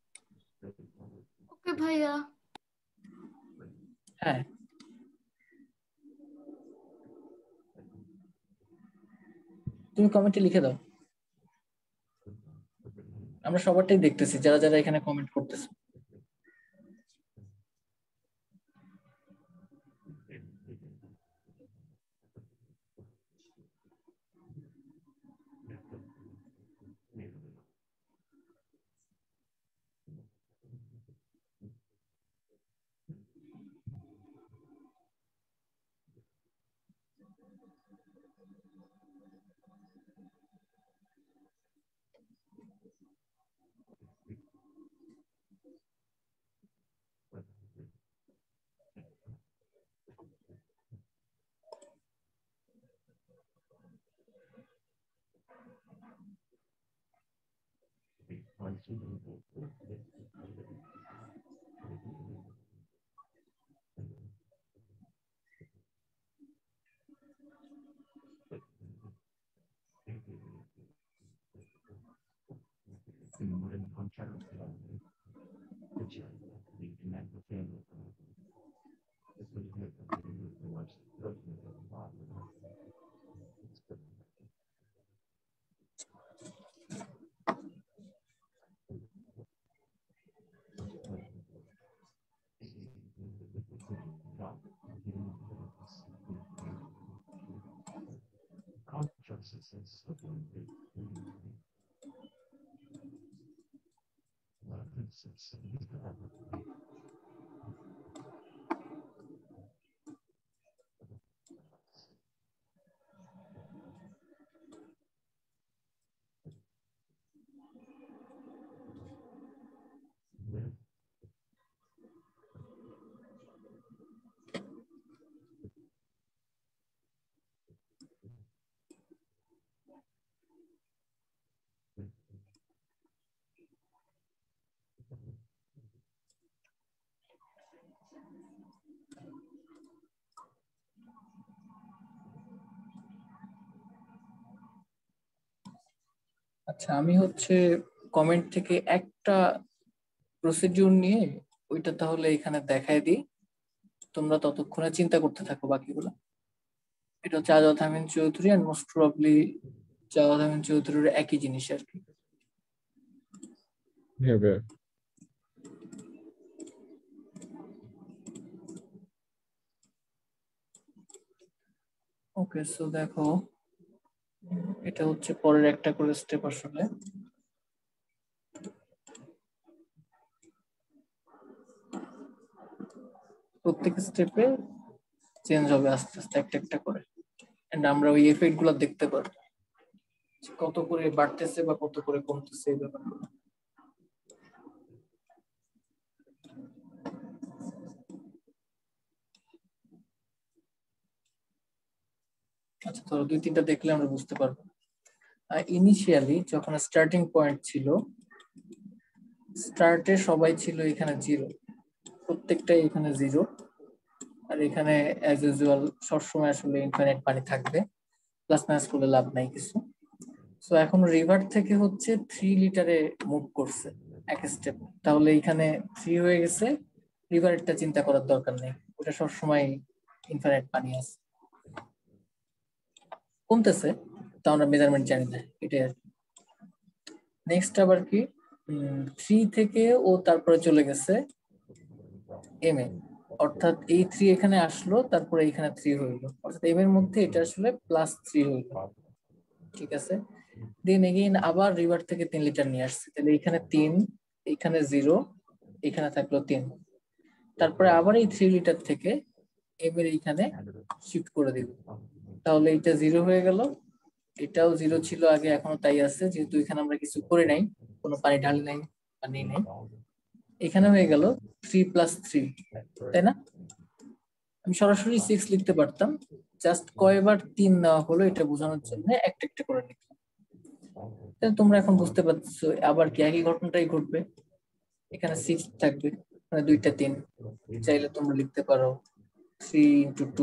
ওকে ভাইয়া। হ্যাঁ, তুমি কমেন্টে লিখে দাও, আমরা সবারটাই দেখতেছি যারা যারা এখানে কমেন্ট করতেছে। আচ্ছা, আমি হচ্ছে কমেন্ট থেকে একটা প্রসিডিউর নিয়ে ওইটা তাহলে এখানে দেখায় দিই, তোমরা ততক্ষণে চিন্তা করতে থাকো বাকিগুলো। এটা হচ্ছে আজাদ হামিদ চৌধুরী, আর মোস্ট প্রবাবলি জাওয়াদ হামিদ চৌধুরীর একই জিনিস আর কি। ওকে, সো দেখো এটা হচ্ছে পরের একটা করে স্টেপ। আসলে প্রত্যেক স্টেপে চেঞ্জ হবে আস্তে আস্তে একটা একটা করে, এন্ড আমরা ওই এফেক্ট গুলো দেখতে পারবো কত করে বাড়তেছে বা কত করে কমতেছে এই ব্যাপারগুলো। আচ্ছা, ধরো 2-3টা দেখলে আমরা বুঝতে পারবো। ইনিশিয়ালি যখন স্টার্টিং পয়েন্ট ছিল, স্টার্টে সবাই ছিল এখানে 0, প্রত্যেকটাই এখানে 0, আর এখানে অ্যাজ ইউজুয়াল সবসময় আসলে ইনফাইনাইট পানি থাকবে, প্লাস মাইনাস করলে লাভ নাই কিছু। সো এখন রিভার থেকে হচ্ছে 3 লিটারে মুভ করছে এক স্টেপ, তাহলে এখানে 3 হয়ে গেছে। রিভারেরটা চিন্তা করার দরকার নেই, ওটা সবসময় ইনফাইনাইট পানি আছে। কমতেছে তা আমরা মেজারমেন্ট জানি না, এটাই আর কি। নেক্সট আবার কি 3 থেকে ও তারপরে চলে গেছে এম এ, অর্থাৎ এই 3 এখানে আসলো, তারপরে এখানে 3 হইলো, অর্থাৎ এম এর মধ্যে এটা আসলে +3 হইলো। ঠিক আছে, দেন এগেইন আবার রিভার থেকে 3 লিটার নিয়ে আসছে, তাহলে এখানে 3, এখানে 0, এখানে থাকলো 3, তারপরে আবার এই 3 লিটার থেকে এম এর এইখানে শিফট করে দিব, তাহলে এটা 0 হয়ে গেল। এটাও 0 ছিল আগে, এখনো তাই আছে, যেহেতু এখানে আমরা কিছু করে নাই, কোনো পানি ঢালি নাই, পানি নেই। এখানে হয়ে গেল 3 + 3, তাই না? আমি সরাসরি 6 লিখতে পারতাম, জাস্ট কয়বার 3 নেওয়া হলো এটা বোঝানোর জন্য একটা একটা করে লিখলাম। তাহলে তোমরা এখন বুঝতে পারছো আবার কি একই ঘটনাটাই ঘটবে, এখানে 6 থাকবে, মানে 2টা 3, চাইলে তোমরা লিখতে পারো 3 × 2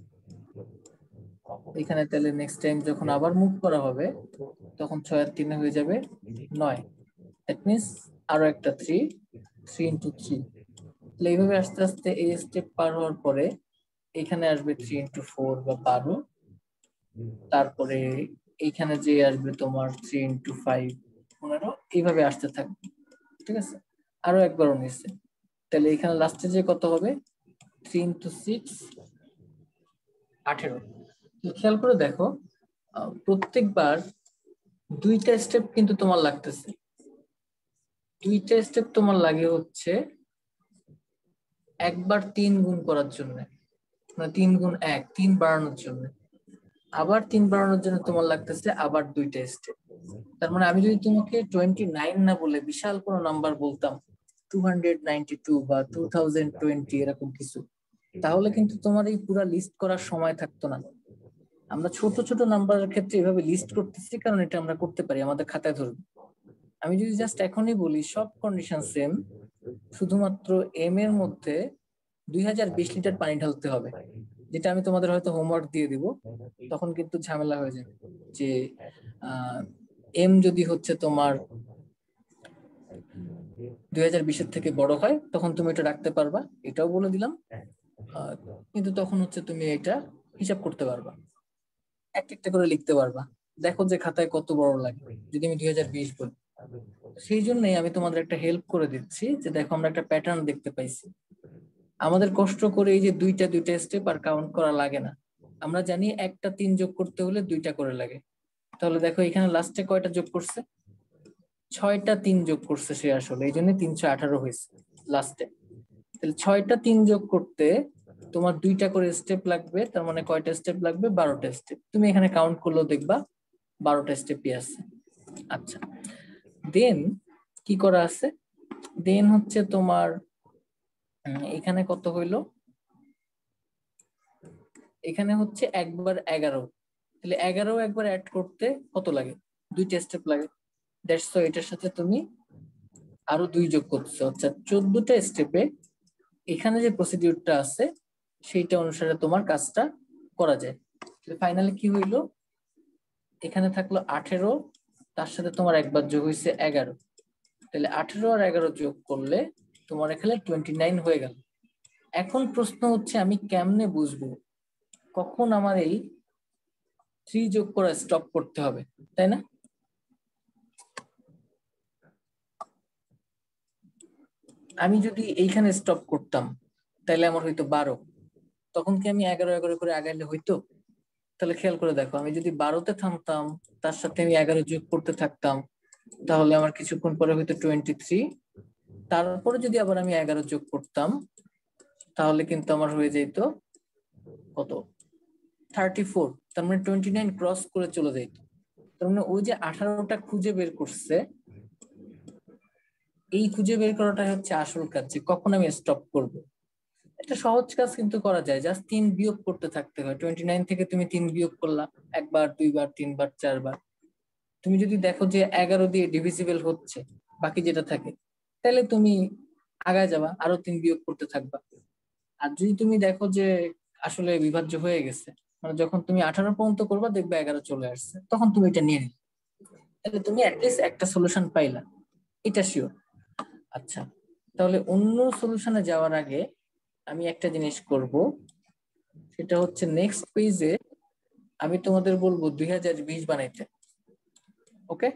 এখানে। তাহলে নেক্সট টাইম যখন আবার মুভ করা হবে তখন 6 আর 3 হয়ে যাবে 9, দ্যাট মিন্স আরো একটা 3 × 3। তাহলে এইভাবে আস্তে আস্তে এই স্টেপ পার হওয়ার পরে এখানে আসবে 3 × 4 বা 12, তারপরে এইখানে যে আসবে তোমার 3 × 5 15, এইভাবে আসতে থাকবে। ঠিক আছে, আরো একবারও নিচ্ছে, তাহলে এখানে লাস্টে যে কত হবে 3 × 6 18। খেয়াল করে দেখো প্রত্যেকবার 2টা স্টেপ কিন্তু তোমার লাগতেছে, 2টা স্টেপ তোমার লাগে হচ্ছে একবার 3 গুণ করার জন্য, মানে 3 × 1, 3 বাড়ানোর জন্য, আবার 3 বাড়ানোর জন্য তোমার লাগতেছে আবার 2টা স্টেপ। তার মানে আমি যদি তোমাকে 29 না বলে বিশাল কোনো নাম্বার বলতাম 292 বা 2020 এরকম কিছু, তাহলে কিন্তু তোমার এই পুরো লিস্ট করার সময় থাকতো না। আমরা ছোট ছোট নাম্বারের ক্ষেত্রে এভাবে লিস্ট করতেছি কারণ এটা আমরা করতে পারি, আমাদের খাতায় ধরবে। আমি যদি জাস্ট এখনই বলি সব কন্ডিশন সেম, শুধুমাত্র এম এর মধ্যে 2020 লিটার পানি ঢালতে হবে, যেটা আমি তোমাদের হয়তো হোমওয়ার্ক দিয়ে দিব, তখন কিন্তু ঝামেলা হয়ে যাবে যে এম যদি হচ্ছে তোমার 2020 থেকে বড় হয় তখন তুমি এটা রাখতে পারবা, এটাও বলে দিলাম। কিন্তু তখন হচ্ছে তুমি এটা হিসাব করতে পারবা, একটা একটা করে লিখতে পারবা, দেখো যে খাতায় কত বড় লাগে যদি আমি 2020 বলি। সেই জন্যই আমি তোমাদের একটা হেল্প করে দিচ্ছি, যে দেখো আমরা একটা প্যাটার্ন দেখতে পাইছি, আমাদের কষ্ট করে এই যে 2টা স্টেপ আর কাউন্ট করা লাগে না। আমরা জানি একটা 3 যোগ করতে হলে 2টা করে লাগে, তাহলে দেখো এখানে লাস্টে কয়টা যোগ করছে, 6টা 3 যোগ করছে সে, আসলে এই জন্য 318 হয়েছে লাস্টে। তাহলে 6টা 3 যোগ করতে তোমার 2টা করে স্টেপ লাগবে, তার মানে কয়টা স্টেপ লাগবে, 12টা স্টেপ। তুমি এখানে কাউন্ট করলেও দেখবা 12টা স্টেপই আছে। আচ্ছা, দেন কি করা আছে, দেন হচ্ছে তোমার এখানে কত হইলো, এখানে হচ্ছে একবার 11, তাহলে 11 একবার অ্যাড করতে কত লাগে, 2টা স্টেপ লাগে, দ্যাটস সো এটার সাথে তুমি আরো 2 যোগ করছো, আচ্ছা 14টা স্টেপে এখানে যে প্রসিডিউরটা আছে সেইটা অনুসারে তোমার কাজটা করা যায়। ফাইনালি কি হইলো, এখানে থাকলো 18, তার সাথে তোমার একবার যোগ হয়েছে 11, তাহলে 18 আর 11 যোগ করলে তোমার এখানে 29 হয়ে গেল। এখন প্রশ্ন হচ্ছে আমি কেমনে বুঝবো কখন আমার এই 3 যোগ করা স্টপ করতে হবে, তাই না? আমি যদি এইখানে স্টপ করতাম তাহলে আমার হয়তো 12, তখন কি আমি 11 করে আগাইলে হইতো? তাহলে খেয়াল করে দেখো, আমি যদি 12-তে থামতাম, তার সাথে আমি 11 যোগ করতে থাকতাম, তাহলে আমার কিছুক্ষণ পরে হয়তো 23, তারপরে যদি আবার আমি 11 যোগ করতাম, তাহলে কিন্তু আমার হয়ে যেত কত, 34। তার মানে 29 ক্রস করে চলে যেত। তার মানে ওই যে 18টা খুঁজে বের করছে, এই খুঁজে বের করাটাই হচ্ছে আসল কাজ, যে কখন আমি স্টপ করব। একটা সহজ কাজ কিন্তু করা যায়, জাস্ট 3 বিয়োগ করতে থাকতে হয়। 29 থেকে তুমি 3 বিয়োগ করলা, একবার, দুইবার, তিনবার, চারবার। তুমি যদি দেখো যে 11 দিয়ে ডিভিজিবল হচ্ছে, বাকি যেটা থাকে, তাহলে তুমি আগায় যাবা, আরো 3 বিয়োগ করতে থাকবা। আর যদি তুমি দেখো যে আসলে বিভাজ্য হয়ে গেছে, মানে যখন তুমি 18 পর্যন্ত করবা দেখবে 11 চলে আসছে, তখন তুমি এটা নিয়ে নিলে, তাহলে তুমি অ্যাটলিস্ট একটা সলিউশন পাইলা, এটা শিওর। আচ্ছা, তাহলে অন্য সলিউশনে যাওয়ার আগে আমি একটা জিনিস করব, সেটা হচ্ছে নেক্সট পেজে আমি তোমাদের বলবো 2020 বানাইতে। ওকে,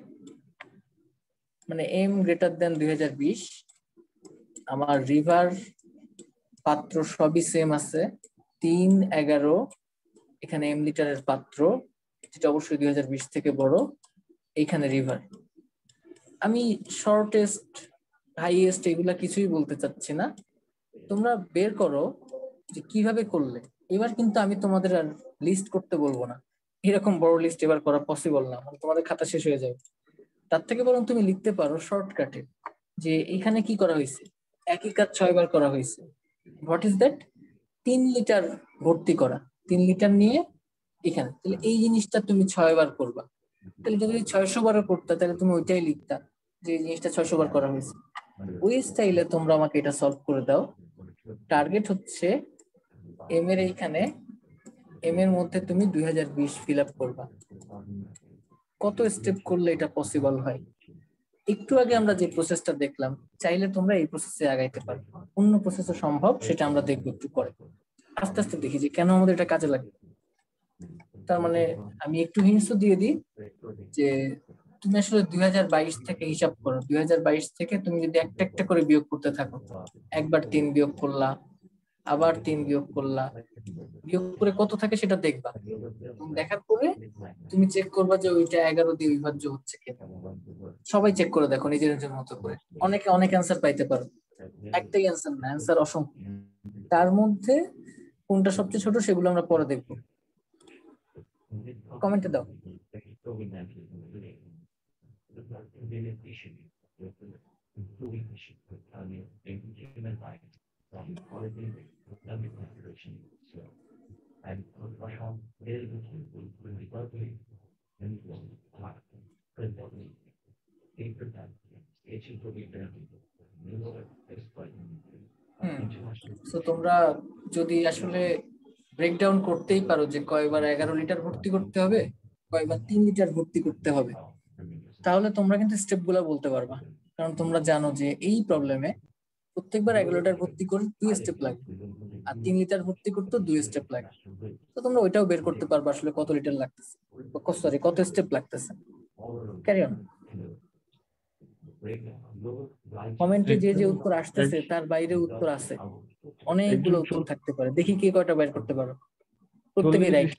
মানে m গ্রেটার দেন 2020। আমার রিভার পাত্র সবই সেম আছে, 3, 11, এখানে m লিটারের পাত্র, যেটা অবশ্যই 2020 থেকে বড়, এইখানে রিভার। আমি শর্টেস্ট, হাইয়েস্ট এগুলা কিছুই বলতে চাচ্ছি না, তোমরা বের করো যে কিভাবে করলে। এবার কিন্তু আমি তোমাদের আর লিস্ট করতে বলবো না, এরকম বড় লিস্ট এবার করা পসিবল না, মানে তোমাদের খাতা শেষ হয়ে যাবে। তার থেকে বরং তুমি লিখতে পারো শর্টকাটে, যে এখানে কি করা হয়েছে, একই কাজ 6 বার করা হয়েছে। What is that? 3 লিটার ভর্তি করা, 3 লিটার নিয়ে এখানে, তাহলে এই জিনিসটা তুমি 6 বার করবা। তাহলে যদি 600 বারও করতে, তাহলে তুমি ওইটাই লিখতা যে এই জিনিসটা 600 বার করা হয়েছে। ওই স্টাইলে তোমরা আমাকে এটা সলভ করে দাও। টার্গেট হচ্ছে এম এর এইখানে, এম এর মধ্যে তুমি 2020 ফিল আপ করবা। কত স্টেপ করলে এটা পসিবল হয়? একটু আগে আমরা যে প্রসেসটা দেখলাম, চাইলে তোমরা এই প্রসেসে আগাইতে পারো, অন্য প্রসেসও সম্ভব, সেটা আমরা দেখবো একটু পরে। আস্তে আস্তে দেখি যে কেন আমাদের এটা কাজে লাগে। তার মানে আমি একটু হিন্টস দিয়ে দিই, যে তুমি আসলে 2022 থেকে হিসাব করো। 2022 থেকে তুমি যদি একটা একটা করে বিয়োগ করতে থাকো, একবার 3 বিয়োগ করলা, আবার 3 বিয়োগ করলা, বিয়োগ করে কত থাকে সেটা দেখবা। তুমি দেখার পরে তুমি চেক করবা যে ওইটা 11 দিয়ে বিভাজ্য হচ্ছে কিনা। সবাই চেক করে দেখো নিজের নিজের মতো করে, অনেকে অনেক অ্যান্সার পাইতে পারো, একটাই অ্যান্সার না, অ্যান্সার অসংখ্য। তার মধ্যে কোনটা সবচেয়ে ছোট সেগুলো আমরা পরে দেখবো। কমেন্টে দাও। তো তোমরা যদি আসলে ব্রেকডাউন করতেই পারো যে কয়বার 11 লিটার ভর্তি করতে হবে, কয়বার 3 লিটার ভর্তি করতে হবে, তাহলে তোমরা কিন্তু স্টেপ গুলা বলতে পারবা। কারণ তোমরা জানো যে এই প্রবলেমে প্রত্যেকবার 11 লিটার ভর্তি করে 2 স্টেপ লাগে, আর 3 লিটার ভর্তি করতে 2 স্টেপ লাগে। তো তোমরা ওইটাও বের করতে পারবা আসলে কত লিটার লাগতেছে, সরি কত স্টেপ লাগতেছে। Carry on. কমেন্টে যে যে উত্তর আসতেছে তার বাইরে উত্তর আছে, অনেকগুলো উত্তর থাকতে পারে, দেখি কে কয়টা বের করতে পারো। প্রত্যেকেই রাইট।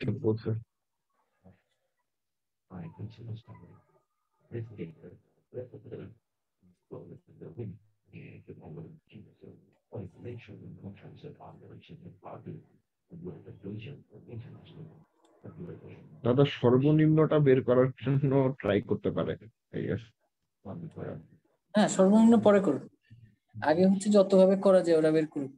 দাদা সর্বনিম্নটা বের করার জন্য ট্রাই করতে পারে। হ্যাঁ, সর্বনিম্ন পরে করো, আগে হচ্ছে যতভাবে করা যায় ওরা বের করুক।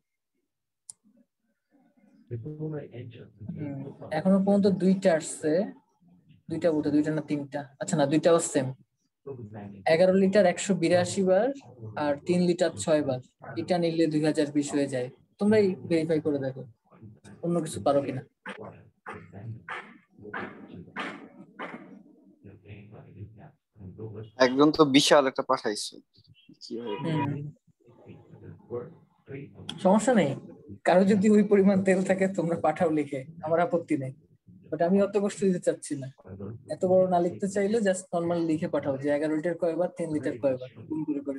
এখনো পর্যন্ত 2টা আসছে, 2টা বলতে 2টা না 3টা, আচ্ছা না 2টাও সেম। 11 লিটার 182 বার আর 3 লিটার 6 বার, এটা নিলে 2020 হয়ে যায়। তোমরাই ভেরিফাই করে দেখো অন্য কিছু পারো কিনা। একজন তো বিশাল একটা পাঠাইছে, সমস্যা নেই, কারো যদি ওই পরিমাণ তেল থাকে তোমরা পাঠাও লিখে, আমার আপত্তি নেই। বাট আমি অত কষ্ট দিতে চাচ্ছি না, এত বড় না লিখতে চাইলে জাস্ট নর্মাল লিখে পাঠাও যে 11 লিটার কয়বার, 3 লিটার কয়বার, গুণ করে।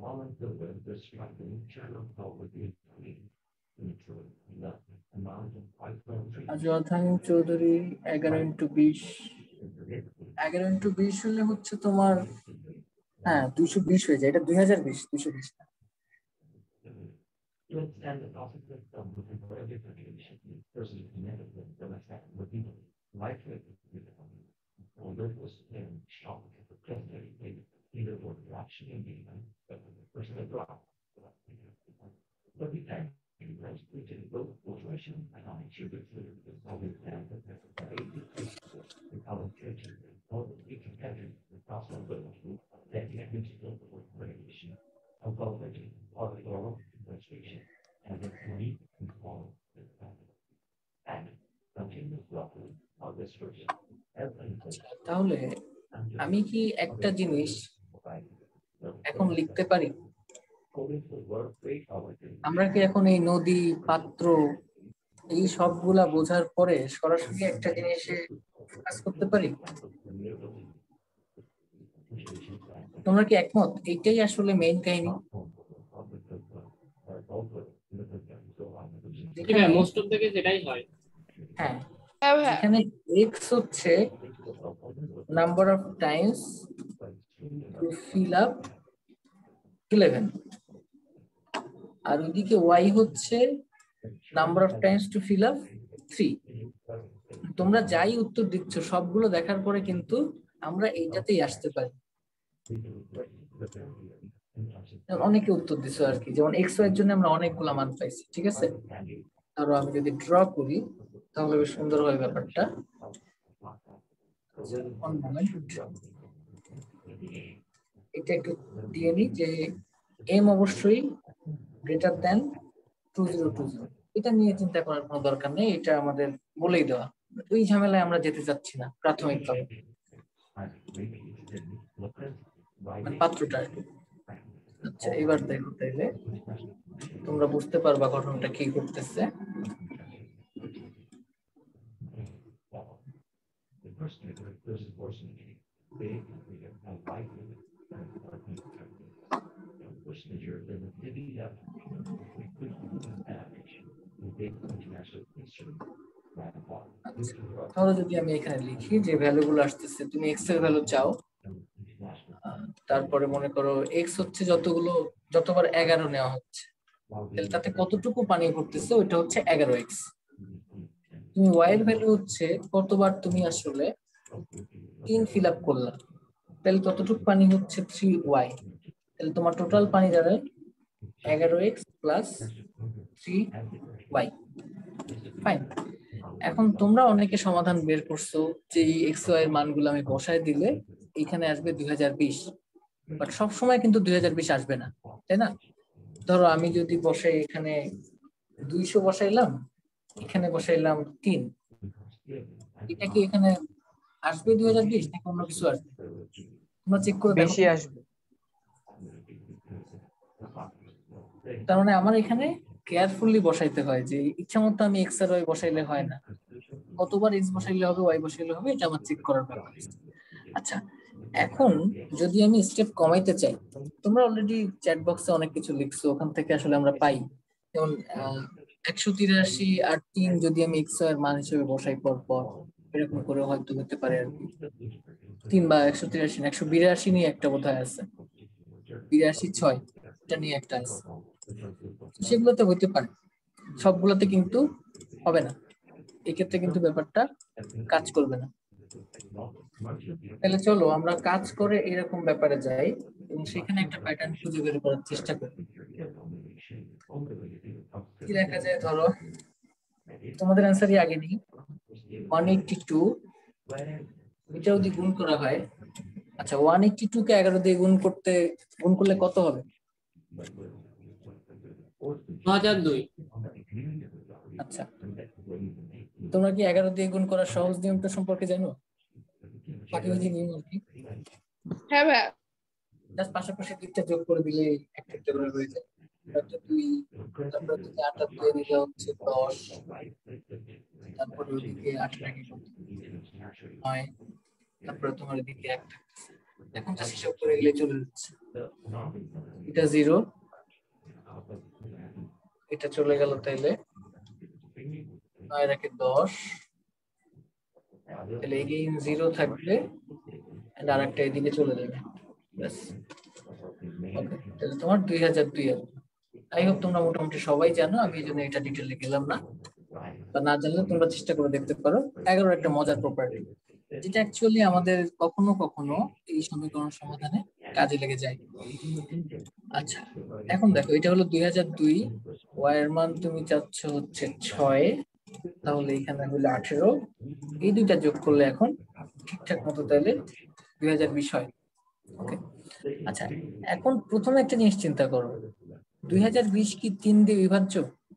আজওয়াথান চৌধুরী 11 × 20, 11 × 20 হলে হচ্ছে তোমার, হ্যাঁ 220 হয়ে যায়, এটা 2020, 220 না। তাহলে আমি কি একটা জিনিস এখন লিখতে পারি? আমরা কি এখন এই নদী, পাত্র, এই সবগুলা বোঝার পরে সরাসরি একটা জিনিসে ফোকাস করতে পারি? তোমরা কি একমত এইটাই আসলে মেইন কাহিনী? মোস্ট অফ দ্য কেস এটাই হয়। হ্যাঁ, এখানে x হচ্ছে number of times to fill up 11, আর ওইদিকে y হচ্ছে number of times to fill up 3। তোমরা যাই উত্তর দিচ্ছ সবগুলো দেখার পরে কিন্তু আমরা এইটাতেই আসতে পারি। অনেকে উত্তর দিছো আর কি, যেমন x এর জন্য আমরা অনেকগুলা মান পাইছি, ঠিক আছে? ধরো আমি যদি ড্র করি তাহলে বেশ সুন্দর হয় ব্যাপারটা। এটা একটু দিয়ে নি যে m অবশ্যই গ্রেটার দ্যান 2020। এটা নিয়ে চিন্তা করার কোনো দরকার নেই, এটা আমাদের বলেই দেওয়া। ওই ঝামেলায় আমরা যেতে চাচ্ছি না প্রাথমিকভাবে, পাত্রটা। আচ্ছা, এবার দেখো তাইলে তোমরা বুঝতে পারবা ঘটনাটা কি করতেছে। তাহলে যদি আমি এখানে লিখি যে ভ্যালুগুলো আসতেছে, তুমি x এর ভ্যালু চাও, তারপরে মনে করো x হচ্ছে যতবার 11 নেওয়া হচ্ছে, তাহলে তাতে কতটুকু পানি ভরতেছে, ওইটা হচ্ছে 11x। তুমি y এর ভ্যালু হচ্ছে কতবার তুমি আসলে 3 ফিল আপ করলা, তাহলে ততটুকু পানি হচ্ছে 3y। তাহলে তোমার টোটাল পানি দাঁড়ায় 11x প্লাস 3y। ফাইন। এখন তোমরা অনেকে সমাধান বের করছো যে এই x y এর মানগুলো আমি বসায় দিলে এখানে আসবে 2020, বাট সব সময় কিন্তু 2020 আসবে না, তাই না? ধরো আমি যদি বসাই এখানে 200 বসাইলাম, এখানে বসাইলাম 3, এটা কি এখানে আসবে 2020 নাকি অন্য কিছু আসবে? তোমরা চেক করে দেখো। বেশি আসবে। তার মানে আমার এখানে কেয়ারফুলি বসাইতে হয়, যে ইচ্ছা মতো আমি x আর y বসাইলে হয় না, কতবার x বসাইলে হবে y বসাইলে হবে, এটা আমার চেক করার ব্যাপার। আচ্ছা, এখন যদি আমি স্টেপ কমাইতে চাই, তোমরা অলরেডি চ্যাট বক্সে অনেক কিছু লিখছো, ওখান থেকে আসলে আমরা পাই। যেমন 183 আর 3 যদি আমি x এর মান হিসেবে বসাই পর পর, এরকম করে হয়তো হতে পারে আর কি। 3 বা 183 182 নিয়ে একটা বোধহয় আছে, 82 6 এটা নিয়ে একটা আছে, সেগুলোতে হইতে পারে, সবগুলোতে কিন্তু হবে না। এক্ষেত্রে কিন্তু ব্যাপারটা কাজ করবে না। তাহলে চলো আমরা কাজ করে এরকম ব্যাপারে যাই এবং সেখানে একটা প্যাটার্ন খুঁজে বের করার চেষ্টা করি। কি দেখা যায়, ধরো তোমাদের অ্যান্সারই আগে নেই, 182 এটা যদি গুণ করা হয়, আচ্ছা 182 কে 11 দিয়ে গুণ করলে কত হবে? 2002। আচ্ছা, তোমরা কি 11 দিয়ে গুণ করার সহজ নিয়মটা সম্পর্কে জানো? পাকিবাজি নিয়ম আর কি। হ্যাঁ ভাই, জাস্ট পাশাপাশি দুইটা যোগ করে দিলে একটা একটা করে হয়ে যায়। তারপরে 2, তারপরে ওদিকে 8 দিয়ে নিলে হচ্ছে 10, তারপরে ওদিকে 8 টাকে 9, তারপরে তোমার এদিকে 1 থাকতেছে। এখন যা হিসাব করে গেলে চলে যাচ্ছে, এটা 0, এটা চলে গেল, তাইলে 9 রাখে 10, তাহলে এগেইন 0 থাকবে এন্ড আরেকটা এদিকে চলে যাবে। ব্যাস, ওকে, তাহলে তোমার 2002 আসবে। আই হোপ তোমরা মোটামুটি সবাই জানো, আমি এই জন্য এটা ডিটেইলে গেলাম না, বা না জানলে তোমরা চেষ্টা করে দেখতে পারো। 11 একটা মজার প্রপার্টি, যেটা অ্যাকচুয়ালি আমাদের কখনো কখনো এই সমীকরণ সমাধানে কাজে লেগে যায়। আচ্ছা, এখন দেখো, এটা হলো 2002, ওয়াই এর মান তুমি চাচ্ছ হচ্ছে 6, তাহলে এখানে হলো 18, এই দুইটা যোগ করলে এখন ঠিকঠাক মতো তাহলে 2020 হয়। ওকে, আচ্ছা, এখন প্রথমে একটা জিনিস চিন্তা করো, 2020 কি 3 দিয়ে বিভাজ্য?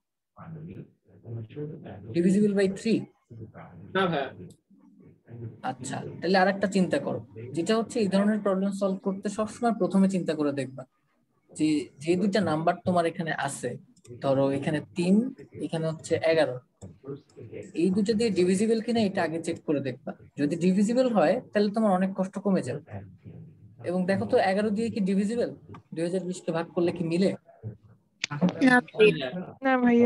Divisible by 3? না ভাইয়া। আচ্ছা, তাহলে আরেকটা চিন্তা করো, যেটা হচ্ছে এই ধরনের প্রবলেম সলভ করতে সবসময় প্রথমে চিন্তা করে দেখবা যে যে দুইটা নাম্বার তোমার এখানে আছে, ধরো এখানে 3, এখানে হচ্ছে 11, এই দুটো দিয়ে ডিভিজিবল কিনা এটা আগে চেক করে দেখবা। যদি ডিভিজিবল হয় তাহলে তোমার অনেক কষ্ট কমে যাবে। এবং দেখো তো 11 দিয়ে কি ডিভিজিবল? 2020 কে ভাগ করলে কি মিলে? না ভাইয়া।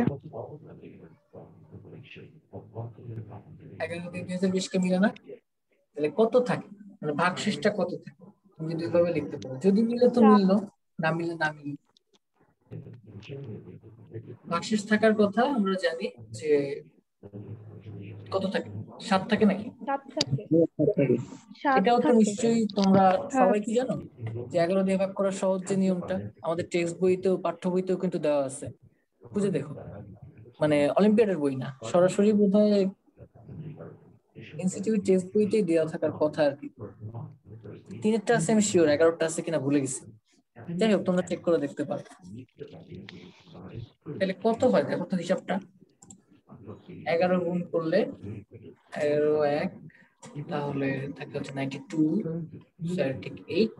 11 দিয়ে 2020 কে মিলে না, তাহলে কত থাকে, মানে ভাগশেষটা কত থাকে? তুমি যদি এভাবে লিখতে পারো, যদি মিলে তো মিললো, না মিলে না মিলে। ভাগশেষ থাকার কথা আমরা জানি যে কত থাকে, 7 থাকে নাকি? 7 থাকে। এটাও তো 7 থাকে। নিশ্চয়ই তোমরা সবাই কি জানো যে 11 দিয়ে ভাগ করার সহজ যে নিয়মটা আমাদের টেক্সট বইতেও পাঠ্য বইতেও কিন্তু দেওয়া আছে, খুঁজে দেখো। মানে অলিম্পিয়াডের বই না, সরাসরি বোধহয় ইনস্টিটিউট টেক্সট বইতেই দেওয়া থাকার কথা আর কি। 3-টা আছে আমি শিওর, 11টা আছে কিনা ভুলে গেছি। যাই হোক, তোমরা চেক করে দেখতে পারো। তাহলে কত হয় দেখো তো হিসাবটা, 11 গুণ করলে 11 1, তাহলে থাকে হচ্ছে 92, 8।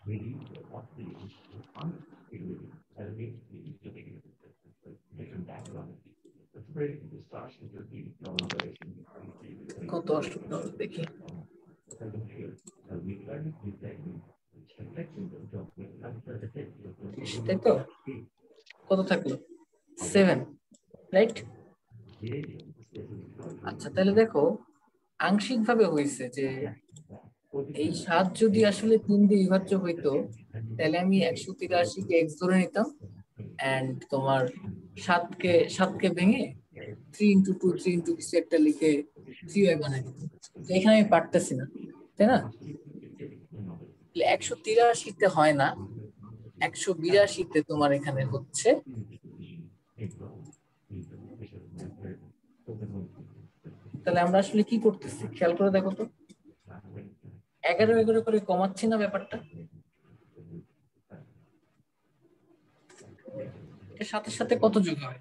কত আসলো দেখি, তাই তো? কত থাকলো? 7, রাইট? আচ্ছা, তাহলে দেখো আংশিক ভাবে হয়েছে যে এই 7 যদি আসলে 3 দিয়ে বিভাজ্য হইতো, তাহলে আমি 183 কে x ধরে নিতাম, এন্ড তোমার 7 কে ভেঙে 3 into 2 3 into কিছু একটা লিখে 3y বানাই দিতাম। তো এখানে আমি পারতেছি না, তাই না? 183 তে হয় না, 182 তে তোমার এখানে হচ্ছে। তাহলে আমরা আসলে কি করতেছি খেয়াল করে দেখো তো, 11 করে কমাচ্ছি না ব্যাপারটা, এর সাথে সাথে কত যোগ হয়?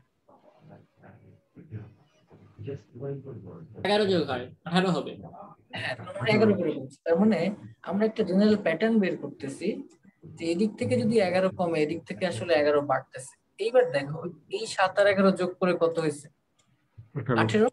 11 যোগ হয় 18 হবে। হ্যাঁ, 11 করে বলছি। তার মানে আমরা একটা জেনারেল প্যাটার্ন বের করতেছি যে এদিক থেকে যদি 11 কমে, এদিক থেকে আসলে 11 বাড়তেছে। এইবার দেখো এই 7 আর 11 যোগ করে কত হয়েছে? 18।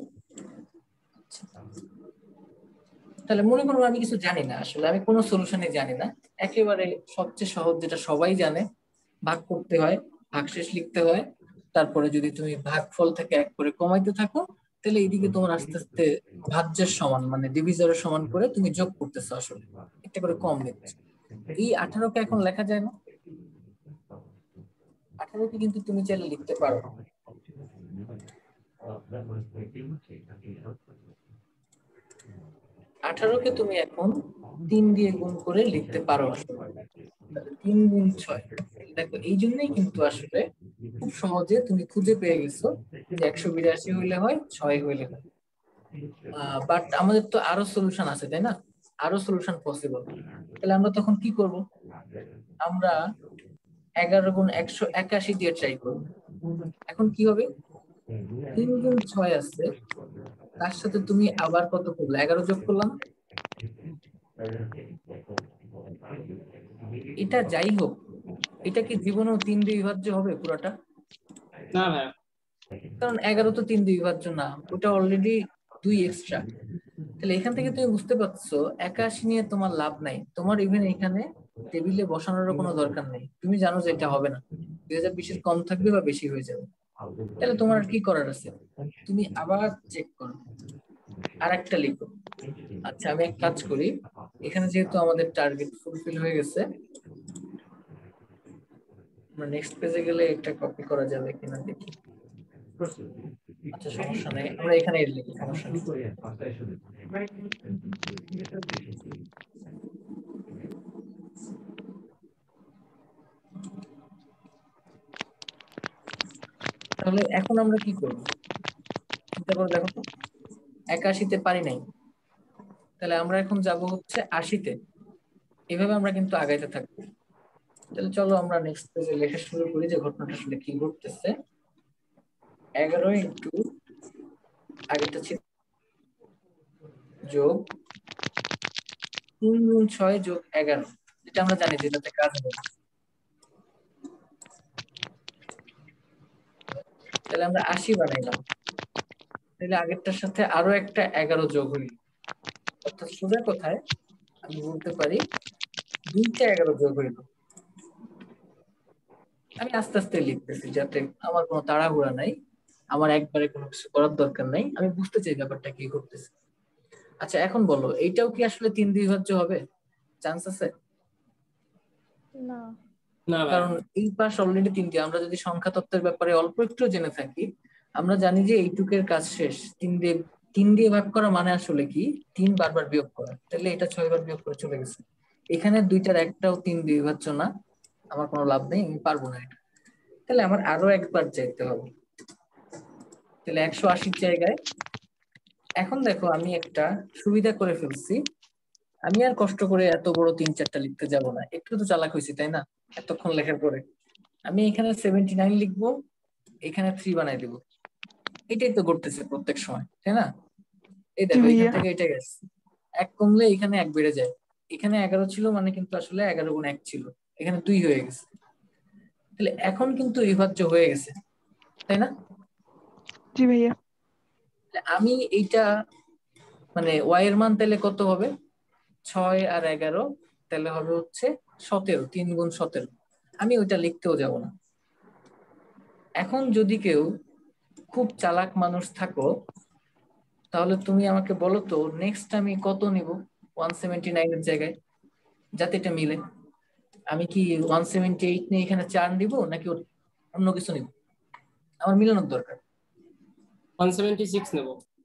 তাহলে মনে করো আমি কিছু জানি না, আসলে আমি কোনো সলিউশনই জানি না, একেবারে সবচেয়ে সহজ যেটা সবাই জানে, ভাগ করতে হয়, ভাগশেষ লিখতে হয়, তারপরে যদি তুমি ভাগফল থেকে 1 করে কমাইতে থাকো, তাহলে এইদিকে তোমার আস্তে আস্তে ভাজ্যের সমান মানে ডিভিজরের সমান করে তুমি যোগ করতেছো, আসলে একটা করে কম নিচ্ছ। এই 18 কে এখন লেখা যায় না, 18 কে কিন্তু তুমি চাইলে লিখতে পারো। 18 কে তুমি এখন 3 দিয়ে গুণ করে লিখতে পারো, 3 গুণ 6। দেখো এই জন্যই কিন্তু আসলে খুব সহজে তুমি খুঁজে পেয়ে গেছো যে 182 হইলে হয়, 6 হইলে হয়। বাট আমাদের তো আরো সলিউশন আছে, তাই না? আরো সলিউশন পসিবল। তাহলে আমরা তখন কি করব? আমরা 11 গুণ 181 দিয়ে ট্রাই করব। এখন কি হবে? 3 গুণ 6 আছে, তার সাথে তুমি আবার কত করলে? 11 যোগ করলাম। এটা যাই হোক, এটা কি জীবনেও 3 দিয়ে বিভাজ্য হবে পুরোটা? না ভাইয়া, কারণ 11 তো 3 দিয়ে বিভাজ্য না, ওটা অলরেডি 2 এক্সট্রা। তাহলে এখান থেকে তুমি বুঝতে পারছো 81 নিয়ে তোমার লাভ নাই, তোমার ইভেন এখানে টেবিলে বসানোরও কোনো দরকার নেই, তুমি জানো যে এটা হবে না, 2020 কম থাকবে বা বেশি হয়ে যাবে। তাহলে তোমার আর কি করার আছে, তুমি আবার চেক করো, আর একটা লিখো। আচ্ছা আমি এক কাজ করি, এখানে যেহেতু আমাদের টার্গেট ফুলফিল হয়ে গেছে, আমরা নেক্সট পেজে গেলে এটা কপি করা যাবে কিনা দেখি। আচ্ছা সমস্যা নেই, আমরা এখানে লিখি, সমস্যা নেই। তাহলে এখন আমরা কি করব, চিন্তা করে দেখো তো। 81-তে পারি নাই, তাহলে আমরা এখন যাব হচ্ছে 80-তে। এভাবে আমরা কিন্তু আগাইতে থাকবো। তাহলে চলো আমরা নেক্সট পেজে লেখা শুরু করি যে ঘটনাটা আসলে কি ঘটতেছে। 11 ইন্টু আগেরটা ছিল যোগ 3 গুণ 6 যোগ 11, যেটা আমরা জানি যেটাতে কাজ হবে। তাহলে আমরা 80 বানাইলাম, তাহলে আগেরটার সাথে আরো একটা 11 যোগ হইল, অর্থাৎ সোজা কথায় আমি বলতে পারি 2টা 11 যোগ হইল। আমি আস্তে আস্তে লিখতেছি যাতে আমার কোনো তাড়াহুড়া নাই, আমার একবারে কোনো কিছু করার দরকার নাই, আমি বুঝতে চাই ব্যাপারটা কি করতেছে। আচ্ছা এখন বলো, এইটাও কি আসলে 3 দিয়ে বিভাজ্য হবে, চান্স আছে? না। না ভাই। কারণ এই পাশ অলরেডি 3টি, আমরা যদি সংখ্যা তত্ত্বের ব্যাপারে অল্প একটু জেনে থাকি, আমরা জানি যে এইটুকের কাজ শেষ। 3 দিয়ে ভাগ করা মানে আসলে কি, 3 বারবার বিয়োগ করা, তাহলে এটা 6 বার বিয়োগ করে চলে গেছে। এখানে দুইটার একটাও 3 দিয়ে বিভাজ্য না, আমার কোনো লাভ নেই, আমি পারবো না এটা। তাহলে আমার আরো একবার যেতে হবে, তাহলে 180 জায়গায়। এখন দেখো আমি একটা সুবিধা করে ফেলছি, আমি আর কষ্ট করে এত বড় 3-4টা লিখতে যাব না, একটু তো চালাক হয়েছি তাই না এতক্ষণ লেখার পরে। আমি এখানে 79 লিখবো, এখানে 3 বানাই দিব, এটাই তো করতেছে প্রত্যেক সময় তাই না? এই দেখো এখান থেকে এটা গেছে, 1 কমলে এখানে 1 বেড়ে যায়, এখানে 11 ছিল মানে কিন্তু আসলে 11 গুণ 1 ছিল, এখানে 2 হয়ে গেছে। তাহলে এখন কিন্তু বিভাজ্য হয়ে গেছে তাই না? জি ভাইয়া। আমি এইটা মানে y এর মান তাহলে কত হবে, 6 আর 11, তাহলে হবে হচ্ছে 17, 3 গুণ 17। আমি ওইটা লিখতেও যাব না। এখন যদি কেউ খুব চালাক মানুষ থাকো, তাহলে তুমি আমাকে বলো তো নেক্সট আমি কত নিব 179 এর জায়গায়, যাতে এটা মিলে। আমি কি 178 নিয়ে এখানে 4 দিব নাকি অন্য কিছু নিব? আমার মিলানোর দরকার। 176 নেব।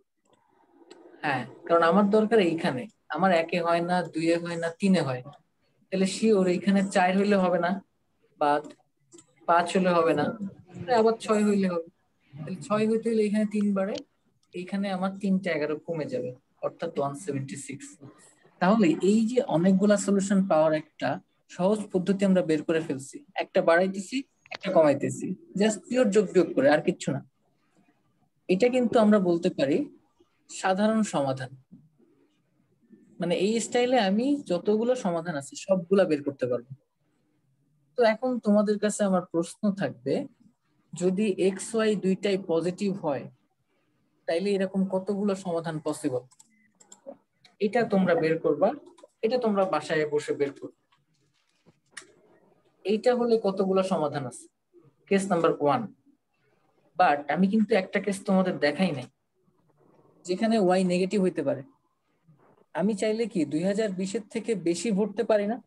হ্যাঁ, কারণ আমার দরকার এইখানে, আমার 1-এ হয় না, 2-এ হয় না, 3-এ হয়। তাহলে শিওর এইখানে 4 হইলে হবে না, বা 5 হলে হবে না, আবার 6 হইলে হবে। তাহলে 6 হইতে হলে এখানে 3 বারে, এইখানে আমার 3টা 11 কমে যাবে, অর্থাৎ 176। তাহলে এই যে অনেকগুলা সলিউশন পাওয়ার একটা সহজ পদ্ধতি আমরা বের করে ফেলছি, একটা বাড়াইতেছি একটা কমাইতেছি, জাস্ট পিওর যোগ বিয়োগ করে, আর কিচ্ছু না। এটা কিন্তু আমরা বলতে পারি সাধারণ সমাধান। মানে এই স্টাইলে আমি যতগুলো সমাধান আছে সবগুলা বের করতে পারবো। তো এখন তোমাদের কাছে আমার প্রশ্ন থাকবে, যদি এক্স ওয়াই দুইটাই পজিটিভ হয়, তাইলে এরকম কতগুলো সমাধান পসিবল, এটা তোমরা বের করবা, এটা তোমরা বাসায় বসে বের করবে। এইটা হলে কতগুলো সমাধান আছে, কেস নাম্বার 1। বাট আমি কিন্তু একটা কেস তোমাদের দেখাই নাই, যেখানে ওয়াই নেগেটিভ হইতে পারে। আমি চাইলে কি 2020-এর থেকে বেশি ভরতে পারি না?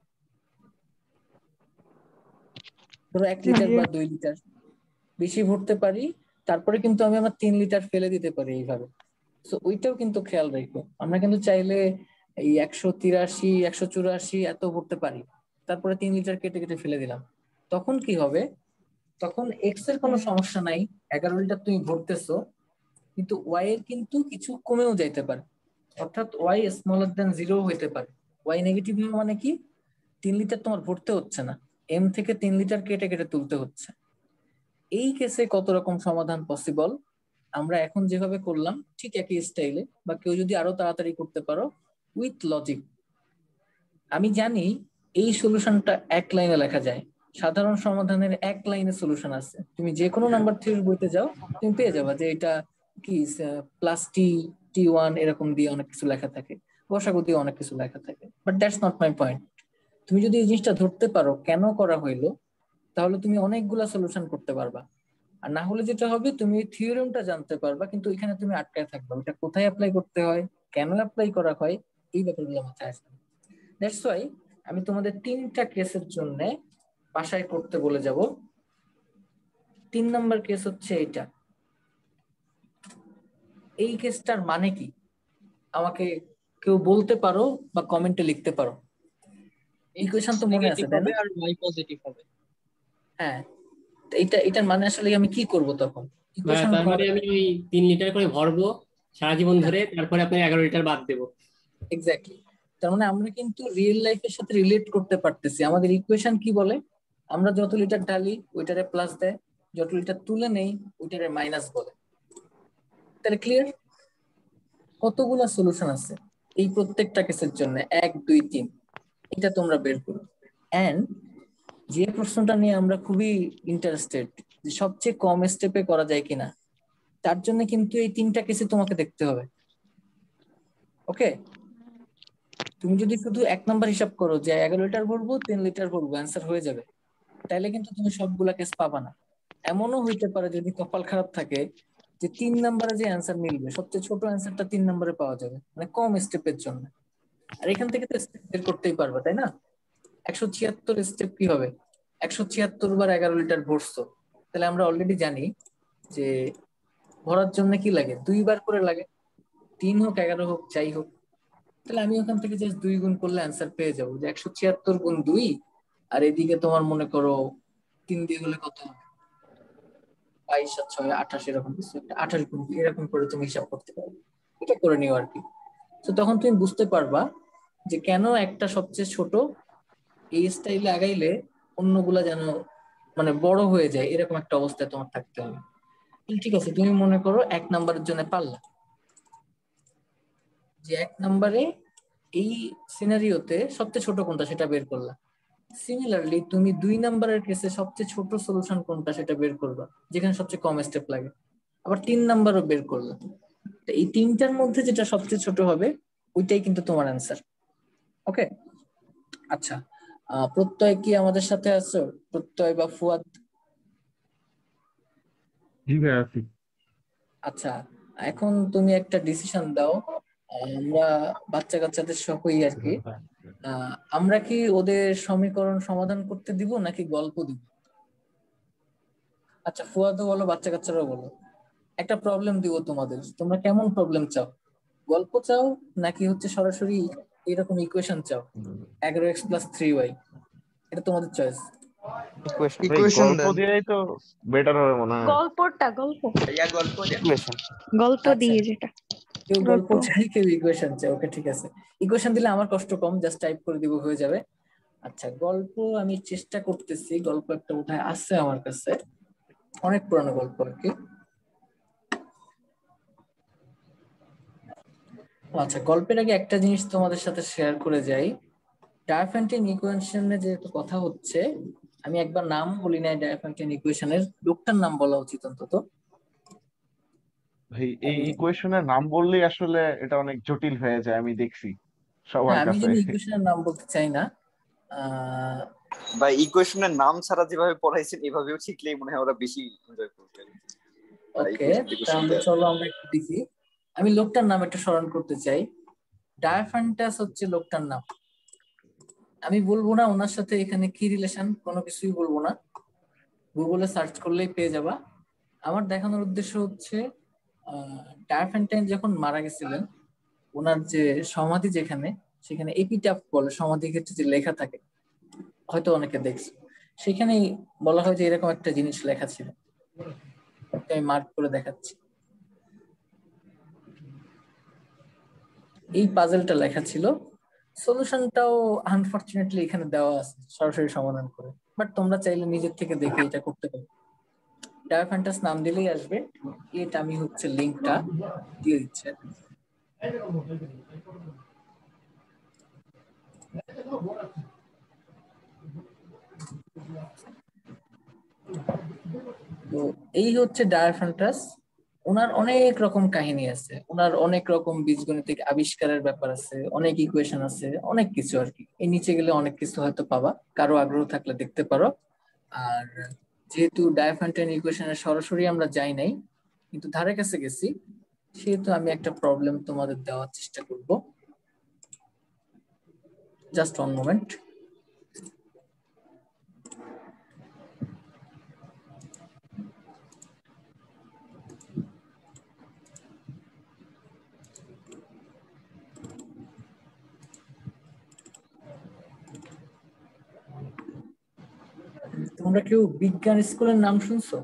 ধরো 1 লিটার বা 2 লিটার বেশি ভরতে পারি, তারপরে কিন্তু আমি আমার 3 লিটার ফেলে দিতে পারি এইভাবে। তো ওইটাও কিন্তু খেয়াল রাখো, আমরা কিন্তু চাইলে এই 183, 184 এত ভরতে পারি, তারপরে 3 লিটার কেটে কেটে ফেলে দিলাম। তখন কি হবে, তখন এক্স এর কোনো সমস্যা নাই, 11 লিটার তুমি ভরতেছো, কিন্তু ওয়াই এর কিন্তু কিছু কমেও যাইতে পারে, অর্থাৎ ওয়াই স্মলার দেন 0 হইতে পারে। ওয়াই নেগেটিভ মানে কি, 3 লিটার তোমার ভরতে হচ্ছে না, এম থেকে 3 লিটার কেটে কেটে তুলতে হচ্ছে। এই কেসে কত রকম সমাধান পসিবল, আমরা এখন যেভাবে করলাম ঠিক একই স্টাইলে, বা কেউ যদি আরো তাড়াতাড়ি করতে পারো উইথ লজিক। আমি জানি এই সলিউশনটা 1 লাইনে লেখা যায়, সাধারণ সমাধানের 1 লাইনে সলিউশন আছে, তুমি যে কোনো নাম্বার থিওরির বইতে যাও তুমি পেয়ে যাবা যে এটা কি প্লাস টি T1 এরকম দিয়ে অনেক কিছু লেখা থাকে, গসাগু দিয়ে অনেক কিছু লেখা থাকে, but that's not my point. তুমি যদি এই জিনিসটা ধরতে পারো কেন করা হইলো, তাহলে তুমি অনেকগুলা সলিউশন করতে পারবা। আর না হলে যেটা হবে, তুমি থিওরেমটা জানতে পারবা কিন্তু এখানে তুমি আটকায় থাকবা, ওটা কোথায় অ্যাপ্লাই করতে হয়, কেন অ্যাপ্লাই করা হয়, এই ব্যাপারগুলো মাথায় আসবে। দ্যাটস ওয়াই আমি তোমাদের 3টা কেসের জন্য বাসায় করতে বলে যাব। 3 নাম্বার কেস হচ্ছে এটা। এই কেসটার মানে কি আমাকে কেউ বলতে পারো বা কমেন্টে লিখতে পারো। ইকুয়েশন তো মনে আছে নেগেটিভ তাই হবে না? আর y পজিটিভ হবে। হ্যাঁ, তো এটার মানে আসলে আমি কি করব তখন? ইকুয়েশন তার মানে আমি ওই 3 লিটার করে ভরবো সারা জীবন ধরে, তারপরে আপনার 11 লিটার বাদ দেবো। এক্স্যাক্টলি। তার মানে আমরা কিন্তু রিয়েল লাইফের সাথে রিলেট করতে পারতেছি। আমাদের ইকুয়েশন কি বলে? আমরা যত লিটার ঢালি ওইটারে প্লাস দেয়, যত লিটার তুলে নেই ওইটারে মাইনাস বলে। তাহলে ক্লিয়ার? কতগুলা সলিউশন আছে এই প্রত্যেকটা কেসের জন্য, 1 2 3, এটা তোমরা বের করো। এন্ড যে প্রশ্নটা নিয়ে আমরা খুবই ইন্টারেস্টেড, যে সবচেয়ে কম স্টেপে করা যায় কিনা, তার জন্য কিন্তু এই 3টা কেসে তোমাকে দেখতে হবে। ওকে, তুমি যদি শুধু 1 নাম্বার হিসাব করো যে 11 লিটার ভরবো 3 লিটার ভরবো অ্যান্সার হয়ে যাবে, তাইলে কিন্তু তুমি সবগুলা কেস পাবা না। এমনও হইতে পারে যদি কপাল খারাপ থাকে যে 3 নাম্বারে যে অ্যান্সার মিলবে, সবচেয়ে ছোট অ্যান্সারটা 3 নাম্বারে পাওয়া যাবে, মানে কম স্টেপের জন্য। আর এখান থেকে তো স্টেপ বের করতেই পারবে, তাই না? 176 স্টেপ কি হবে? 176 বার 11 লিটার ভরছো, তাহলে আমরা অলরেডি জানি যে ভরার জন্য কি লাগে, 2 বার করে লাগে, 3 হোক 11 হোক যাই হোক। তাহলে আমি ওখান থেকে জাস্ট 2 গুণ করলে অ্যান্সার পেয়ে যাবো, যে 176 গুণ 2। আর এদিকে তোমার মনে করো 3 দিয়ে হলে কত হবে, 22 আর 6 28, এরকম কিছু একটা, 28 গুণ এরকম করে তুমি হিসাব করতে পারবে। এটা করে নিও আর কি। তো তখন তুমি বুঝতে পারবা যে কেন একটা সবচেয়ে ছোট এই স্টাইলে আগাইলে অন্যগুলা যেন মানে বড় হয়ে যায়, এরকম একটা অবস্থায় তোমার থাকতে হবে। ঠিক আছে, তুমি মনে করো 1 নাম্বারের জন্য পারলা, যে 1 নাম্বারে এই সিনারিওতে সবচেয়ে ছোট কোনটা সেটা বের করলা। সিমিলারলি তুমি 2 নাম্বারের কেসে সবচেয়ে ছোট সলিউশন কোনটা সেটা বের করবা, যেখানে সবচেয়ে কম স্টেপ লাগে। আবার 3 নাম্বারও বের করলা। তো এই 3টার মধ্যে যেটা সবচেয়ে ছোট হবে ওইটাই কিন্তু তোমার অ্যান্সার। ওকে, আচ্ছা, প্রত্যয় কি আমাদের সাথে আছে? প্রত্যয় বা ফুয়াদ? জি ভাই আছি। আচ্ছা, এখন তুমি একটা ডিসিশন দাও। আমরা বাচ্চা কাচ্চাদের সকই আর কি, আমরা কি ওদের সমীকরণ সমাধান করতে দিব নাকি গল্প দিব? আচ্ছা, ফুয়াদও বলো, বাচ্চা কাচ্চারাও বলো। একটা প্রবলেম দিব তোমাদের, তোমরা কেমন প্রবলেম চাও? গল্প চাও নাকি হচ্ছে সরাসরি এরকম ইকুয়েশন চাও, 11x + 3y? এটা তোমাদের চয়েস। ভাই ইকুয়েশন গল্প দেন। দিয়েই তো বেটার হবে মনে হয়। গল্প ভাইয়া গল্প দেন। ইকুয়েশন। গল্প আচ্ছা, দিয়ে যেটা কেউ গল্প গল্প চাই, কেউ ইকুয়েশন চাই। ওকে, ঠিক আছে, ইকুয়েশন দিলে আমার কষ্ট কম, জাস্ট টাইপ করে দিব হয়ে যাবে। আচ্ছা, গল্প আমি চেষ্টা করতেছি, গল্প একটা উঠায় আছে আমার কাছে, অনেক পুরানো গল্প আর কি। আচ্ছা, গল্পের আগে একটা জিনিস তোমাদের সাথে শেয়ার করে যাই। ডায়াফ্যান্টিন ইকুয়েশনে যে কথা হচ্ছে, আমি একবার নাম বলি নাই ডায়াফ্যান্টিন ইকুয়েশনের, লোকটার নাম বলা উচিত অন্তত। ভাই এই ইকুয়েশনের নাম বললেই আসলে এটা অনেক জটিল হয়ে যায়, আমি দেখছি সবার হ্যাঁ, আমি কাছে। যদি ইকুয়েশনের নাম বলতে চাই না। আহ বা ইকুয়েশনের নাম ছাড়া যেভাবে পড়াইছেন এভাবেও শিখলেই মনে হয় ওরা বেশি এনজয় করবে। ওকে, তাহলে চলো আমরা একটু দেখি। আমি লোকটার নাম একটু স্মরণ করতে চাই। ডায়াফ্যান্টাস হচ্ছে লোকটার নাম। আমি বলবো না ওনার সাথে এখানে কি রিলেশন, কোনো কিছুই বলবো না, গুগলে সার্চ করলেই পেয়ে যাবা। আমার দেখানোর উদ্দেশ্য হচ্ছে ডায়াফ্যান্টাইন যখন মারা গেছিলেন, ওনার যে সমাধি যেখানে, সেখানে এপিটাফ বলে সমাধি ক্ষেত্রে যে লেখা থাকে, হয়তো অনেকে দেখছে, সেখানেই বলা হয় যে এরকম একটা জিনিস লেখা ছিল। আমি মার্ক করে দেখাচ্ছি, এই পাজলটা লেখা ছিল। সলিউশনটাও আনফরচুনেটলি এখানে দেওয়া আছে সরাসরি সমাধান করে, বাট তোমরা চাইলে নিজের থেকে দেখে এটা করতে পারো। ডায়াফ্যান্টাস নাম দিলেই আসবে। এটা আমি হচ্ছে লিংকটা দিয়ে দিচ্ছি। তো এই হচ্ছে ডায়াফ্যান্টাস, ওনার অনেক রকম কাহিনী আছে, ওনার অনেক রকম বীজগণিতিক আবিষ্কারের ব্যাপার আছে, অনেক ইকুয়েশন আছে, অনেক কিছু আর কি। এই নিচে গেলে অনেক কিছু হয়তো পাবা, কারো আগ্রহ থাকলে দেখতে পারো। আর যেহেতু ডায়োফান্টাইন ইকুয়েশনের সরাসরি আমরা যাই নাই, কিন্তু ধারে কাছে গেছি, সেহেতু আমি একটা প্রবলেম তোমাদের দেওয়ার চেষ্টা করব। Just one moment. তোমরা কেউ বিজ্ঞান স্কুলের নাম শুনছো?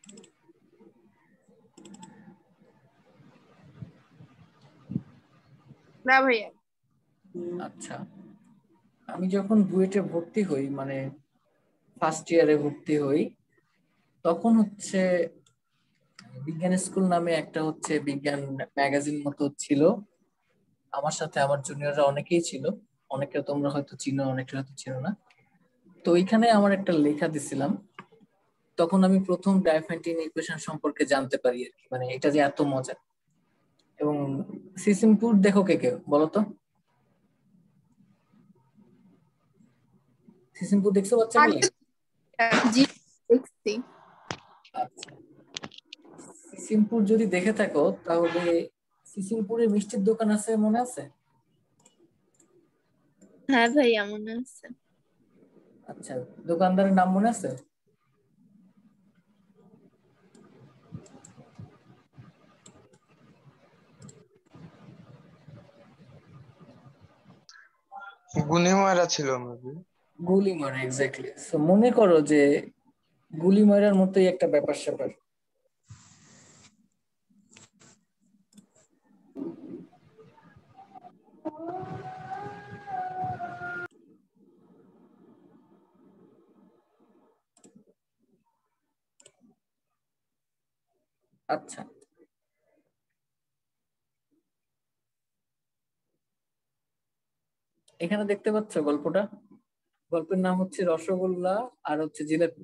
না ভাইয়া। আচ্ছা, আমি যখন বুয়েটে ভর্তি হই, মানে ফার্স্ট ইয়ারে ভর্তি হই, তখন হচ্ছে বিজ্ঞান স্কুল নামে একটা হচ্ছে বিজ্ঞান ম্যাগাজিন মতো ছিল। আমার সাথে আমার জুনিয়ররা অনেকেই ছিল, অনেকে তোমরা হয়তো চিনো, অনেকে হয়তো চিনো না। তো ওইখানে আমার একটা লেখা দিছিলাম, তখন আমি প্রথম ডায়োফান্টাইন ইকুয়েশন সম্পর্কে জানতে পারি আর কি, মানে এটা যে এত মজা। এবং সিসিমপুর দেখো কে কে বলো তো? সিসিমপুর দেখছো বাচ্চাগুলো? জি দেখছি। আচ্ছা, সিসিমপুর যদি দেখে থাকো তাহলে সিসিমপুরে মিষ্টির দোকান আছে, মনে আছে? হ্যাঁ ভাইয়া মনে আছে। আচ্ছা, দোকানদারের নাম মনে আছে? গুনিমারা ছিল মেবি। গুলিমারা, এক্স্যাক্টলি। সো মনে করো যে গুলিমারার মতোই একটা ব্যাপার স্যাপার। আচ্ছা, এখানে দেখতে পাচ্ছ গল্পটা? গল্পের নাম হচ্ছে রসগোল্লা আর হচ্ছে জিলাপি।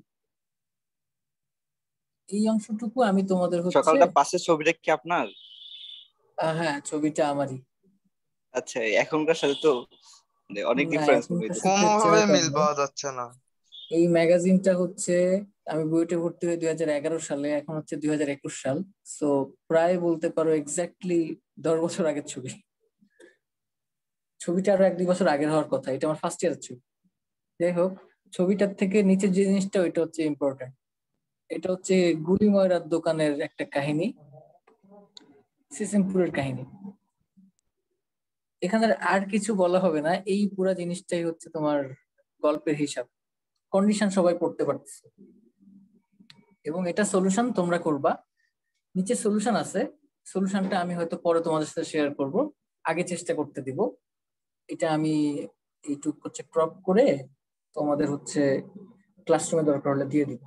এই অংশটুকু আমি তোমাদের হচ্ছে সকালটা পাশের ছবিটা কি আপনার? হ্যাঁ, ছবিটা আমারই। আচ্ছা, এখনকার সাথে তো মানে অনেক না, ডিফারেন্স এখন হইতেছে। কোনোভাবে মিল পাওয়া যাচ্ছে না। এই ম্যাগাজিনটা হচ্ছে, আমি বুয়েটে ভর্তি হই 2011 সালে, এখন হচ্ছে 2021 সাল। সো প্রায় বলতে পারো এক্স্যাক্টলি 10 বছর আগের ছবি। ছবিটা আরো 1-2 বছর আগের হওয়ার কথা, এটা আমার ফার্স্ট ইয়ারের ছবি। যাই হোক, ছবিটার থেকে নিচের যে জিনিসটা ওইটা হচ্ছে ইম্পর্টেন্ট। এটা হচ্ছে গুলি ময়রার দোকানের একটা কাহিনী, সিসিমপুরের কাহিনী। এখানে আর কিছু বলা হবে না, এই পুরা জিনিসটাই হচ্ছে তোমার গল্পের হিসাব। কন্ডিশন সবাই পড়তে পারতেছে, এবং এটা সলিউশন তোমরা করবা। নিচে সলিউশন আছে, সলিউশনটা আমি হয়তো পরে তোমাদের সাথে শেয়ার করব, আগে চেষ্টা করতে দিব। এটা আমি এইটুক হচ্ছে ক্রপ করে তোমাদের হচ্ছে ক্লাসরুমে দরকার হলে দিয়ে দিব।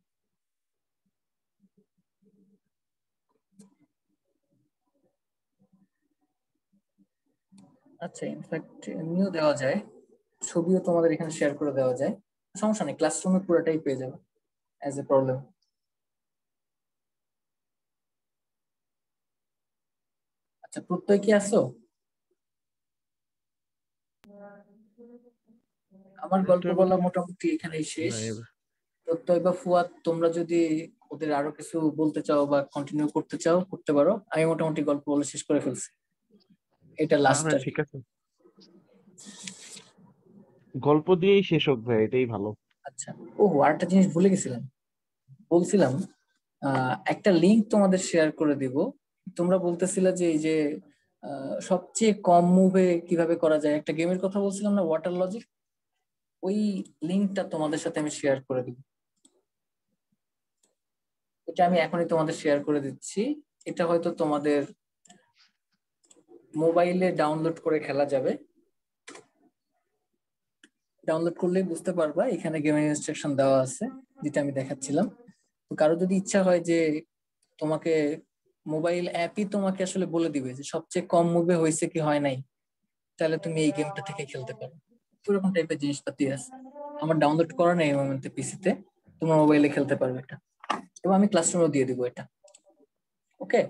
আচ্ছা, ইনফ্যাক্ট এমনিও দেওয়া যায়, ছবিও তোমাদের এখানে শেয়ার করে দেওয়া যায়, সমস্যা নেই, ক্লাসরুমে পুরোটাই পেয়ে যাবে অ্যাজ এ প্রবলেম। আচ্ছা, প্রত্যয় কি আসো? আমার গল্প বলা মোটামুটি এখানেই শেষ। প্রত্যয় বা ফুয়াদ, তোমরা যদি ওদের আরো কিছু বলতে চাও বা কন্টিনিউ করতে চাও করতে পারো, আমি মোটামুটি গল্প বলে শেষ করে ফেলছি, এটা লাস্ট। ঠিক আছে, গল্প দিয়েই শেষ হোক ভাই, এটাই ভালো। আচ্ছা, ও আরেকটা জিনিস ভুলে গেছিলাম, বলছিলাম একটা লিংক তোমাদের শেয়ার করে দিব। তোমরা বলতেছিলে যে এই যে সবচেয়ে কম মুভে কিভাবে করা যায়, একটা গেমের কথা বলছিলাম না, ওয়াটার লজিক, ওই লিংকটা তোমাদের সাথে আমি শেয়ার করে দিব। এটা আমি এখনই তোমাদের শেয়ার করে দিচ্ছি। এটা হয়তো তোমাদের মোবাইলে ডাউনলোড করে খেলা যাবে, ডাউনলোড করলেই বুঝতে পারবা, এখানে গেমের ইনস্ট্রাকশন দেওয়া আছে যেটা আমি দেখাচ্ছিলাম। তো কারো যদি ইচ্ছা হয় যে তোমাকে মোবাইল অ্যাপই তোমাকে আসলে বলে দিবে যে সবচেয়ে কম মুভে হয়েছে কি হয় নাই, তাহলে তুমি এই গেমটা থেকে খেলতে পারো। এরকম টাইপের জিনিসপাতি আছে, আমার ডাউনলোড করা নেই এই মোমেন্টে পিসিতে, তোমার মোবাইলে খেলতে পারবে এটা, এবং আমি ক্লাসরুমেও দিয়ে দিব এটা। ওকে,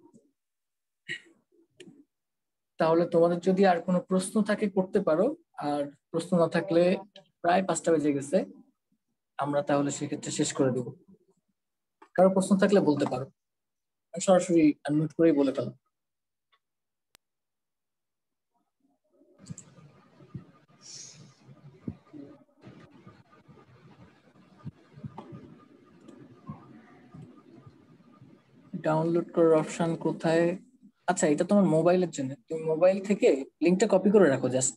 তাহলে তোমাদের যদি আর কোনো প্রশ্ন থাকে করতে পারো, আর প্রশ্ন না থাকলে প্রায় 5টা বেজে গেছে, আমরা তাহলে সেক্ষেত্রে শেষ করে দেব। কারো প্রশ্ন থাকলে বলতে পারো, আমি সরাসরি আনমিউট করেই বলে ফেলো। ডাউনলোড করার অপশন কোথায়? আচ্ছা, এটা তোমার মোবাইলের জন্য, তুমি মোবাইল থেকে লিংকটা কপি করে রাখো জাস্ট,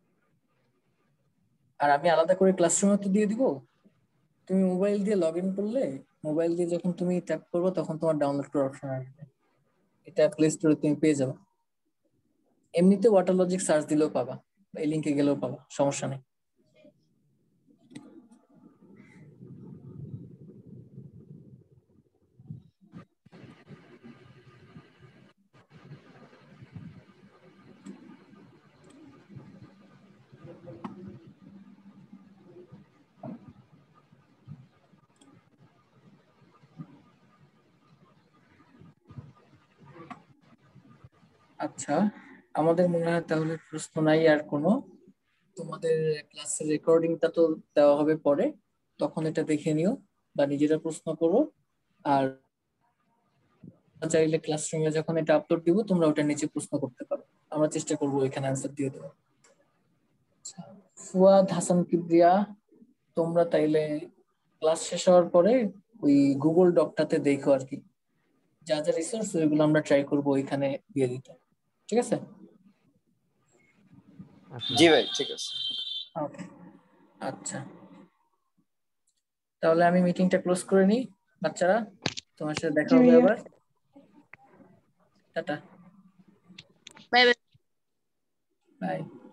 আর আমি আলাদা করে ক্লাসরুমে তো দিয়ে দিব। তুমি মোবাইল দিয়ে লগ ইন করলে, মোবাইল দিয়ে যখন তুমি ট্যাপ করবে তখন তোমার ডাউনলোড করার অপশন আসবে, এটা প্লে স্টোরে তুমি পেয়ে যাবে। এমনিতে ওয়াটার লজিক সার্চ দিলেও পাবা, এই লিংকে গেলেও পাবা, সমস্যা নেই। আচ্ছা, আমাদের মনে হয় তাহলে প্রশ্ন নাই আর কোনো। তোমাদের ক্লাসের রেকর্ডিংটা তো দেওয়া হবে পরে, তখন এটা দেখে নিও বা নিজেরা প্রশ্ন করো। আর চাইলে ক্লাসরুমে যখন এটা আপলোড দিব তোমরা ওটা নিচে প্রশ্ন করতে পারো, আমরা চেষ্টা করবো এখানে অ্যান্সার দিয়ে দেবো। ফুয়াদ, হাসান, কিবরিয়া, তোমরা তাইলে ক্লাস শেষ হওয়ার পরে ওই গুগল ডকটাতে দেখো আর কি, যা যা রিসোর্স ওইগুলো আমরা ট্রাই করবো ওইখানে দিয়ে দিতে, ঠিক আছে? জি ভাই, ঠিক আছে। ওকে, আচ্ছা, তাহলে আমি মিটিংটা ক্লোজ করে নিই। বাচ্চারা, তোমার সাথে দেখা জি হবে ভাইয়া। আবার। Tata, bye bye. বাই।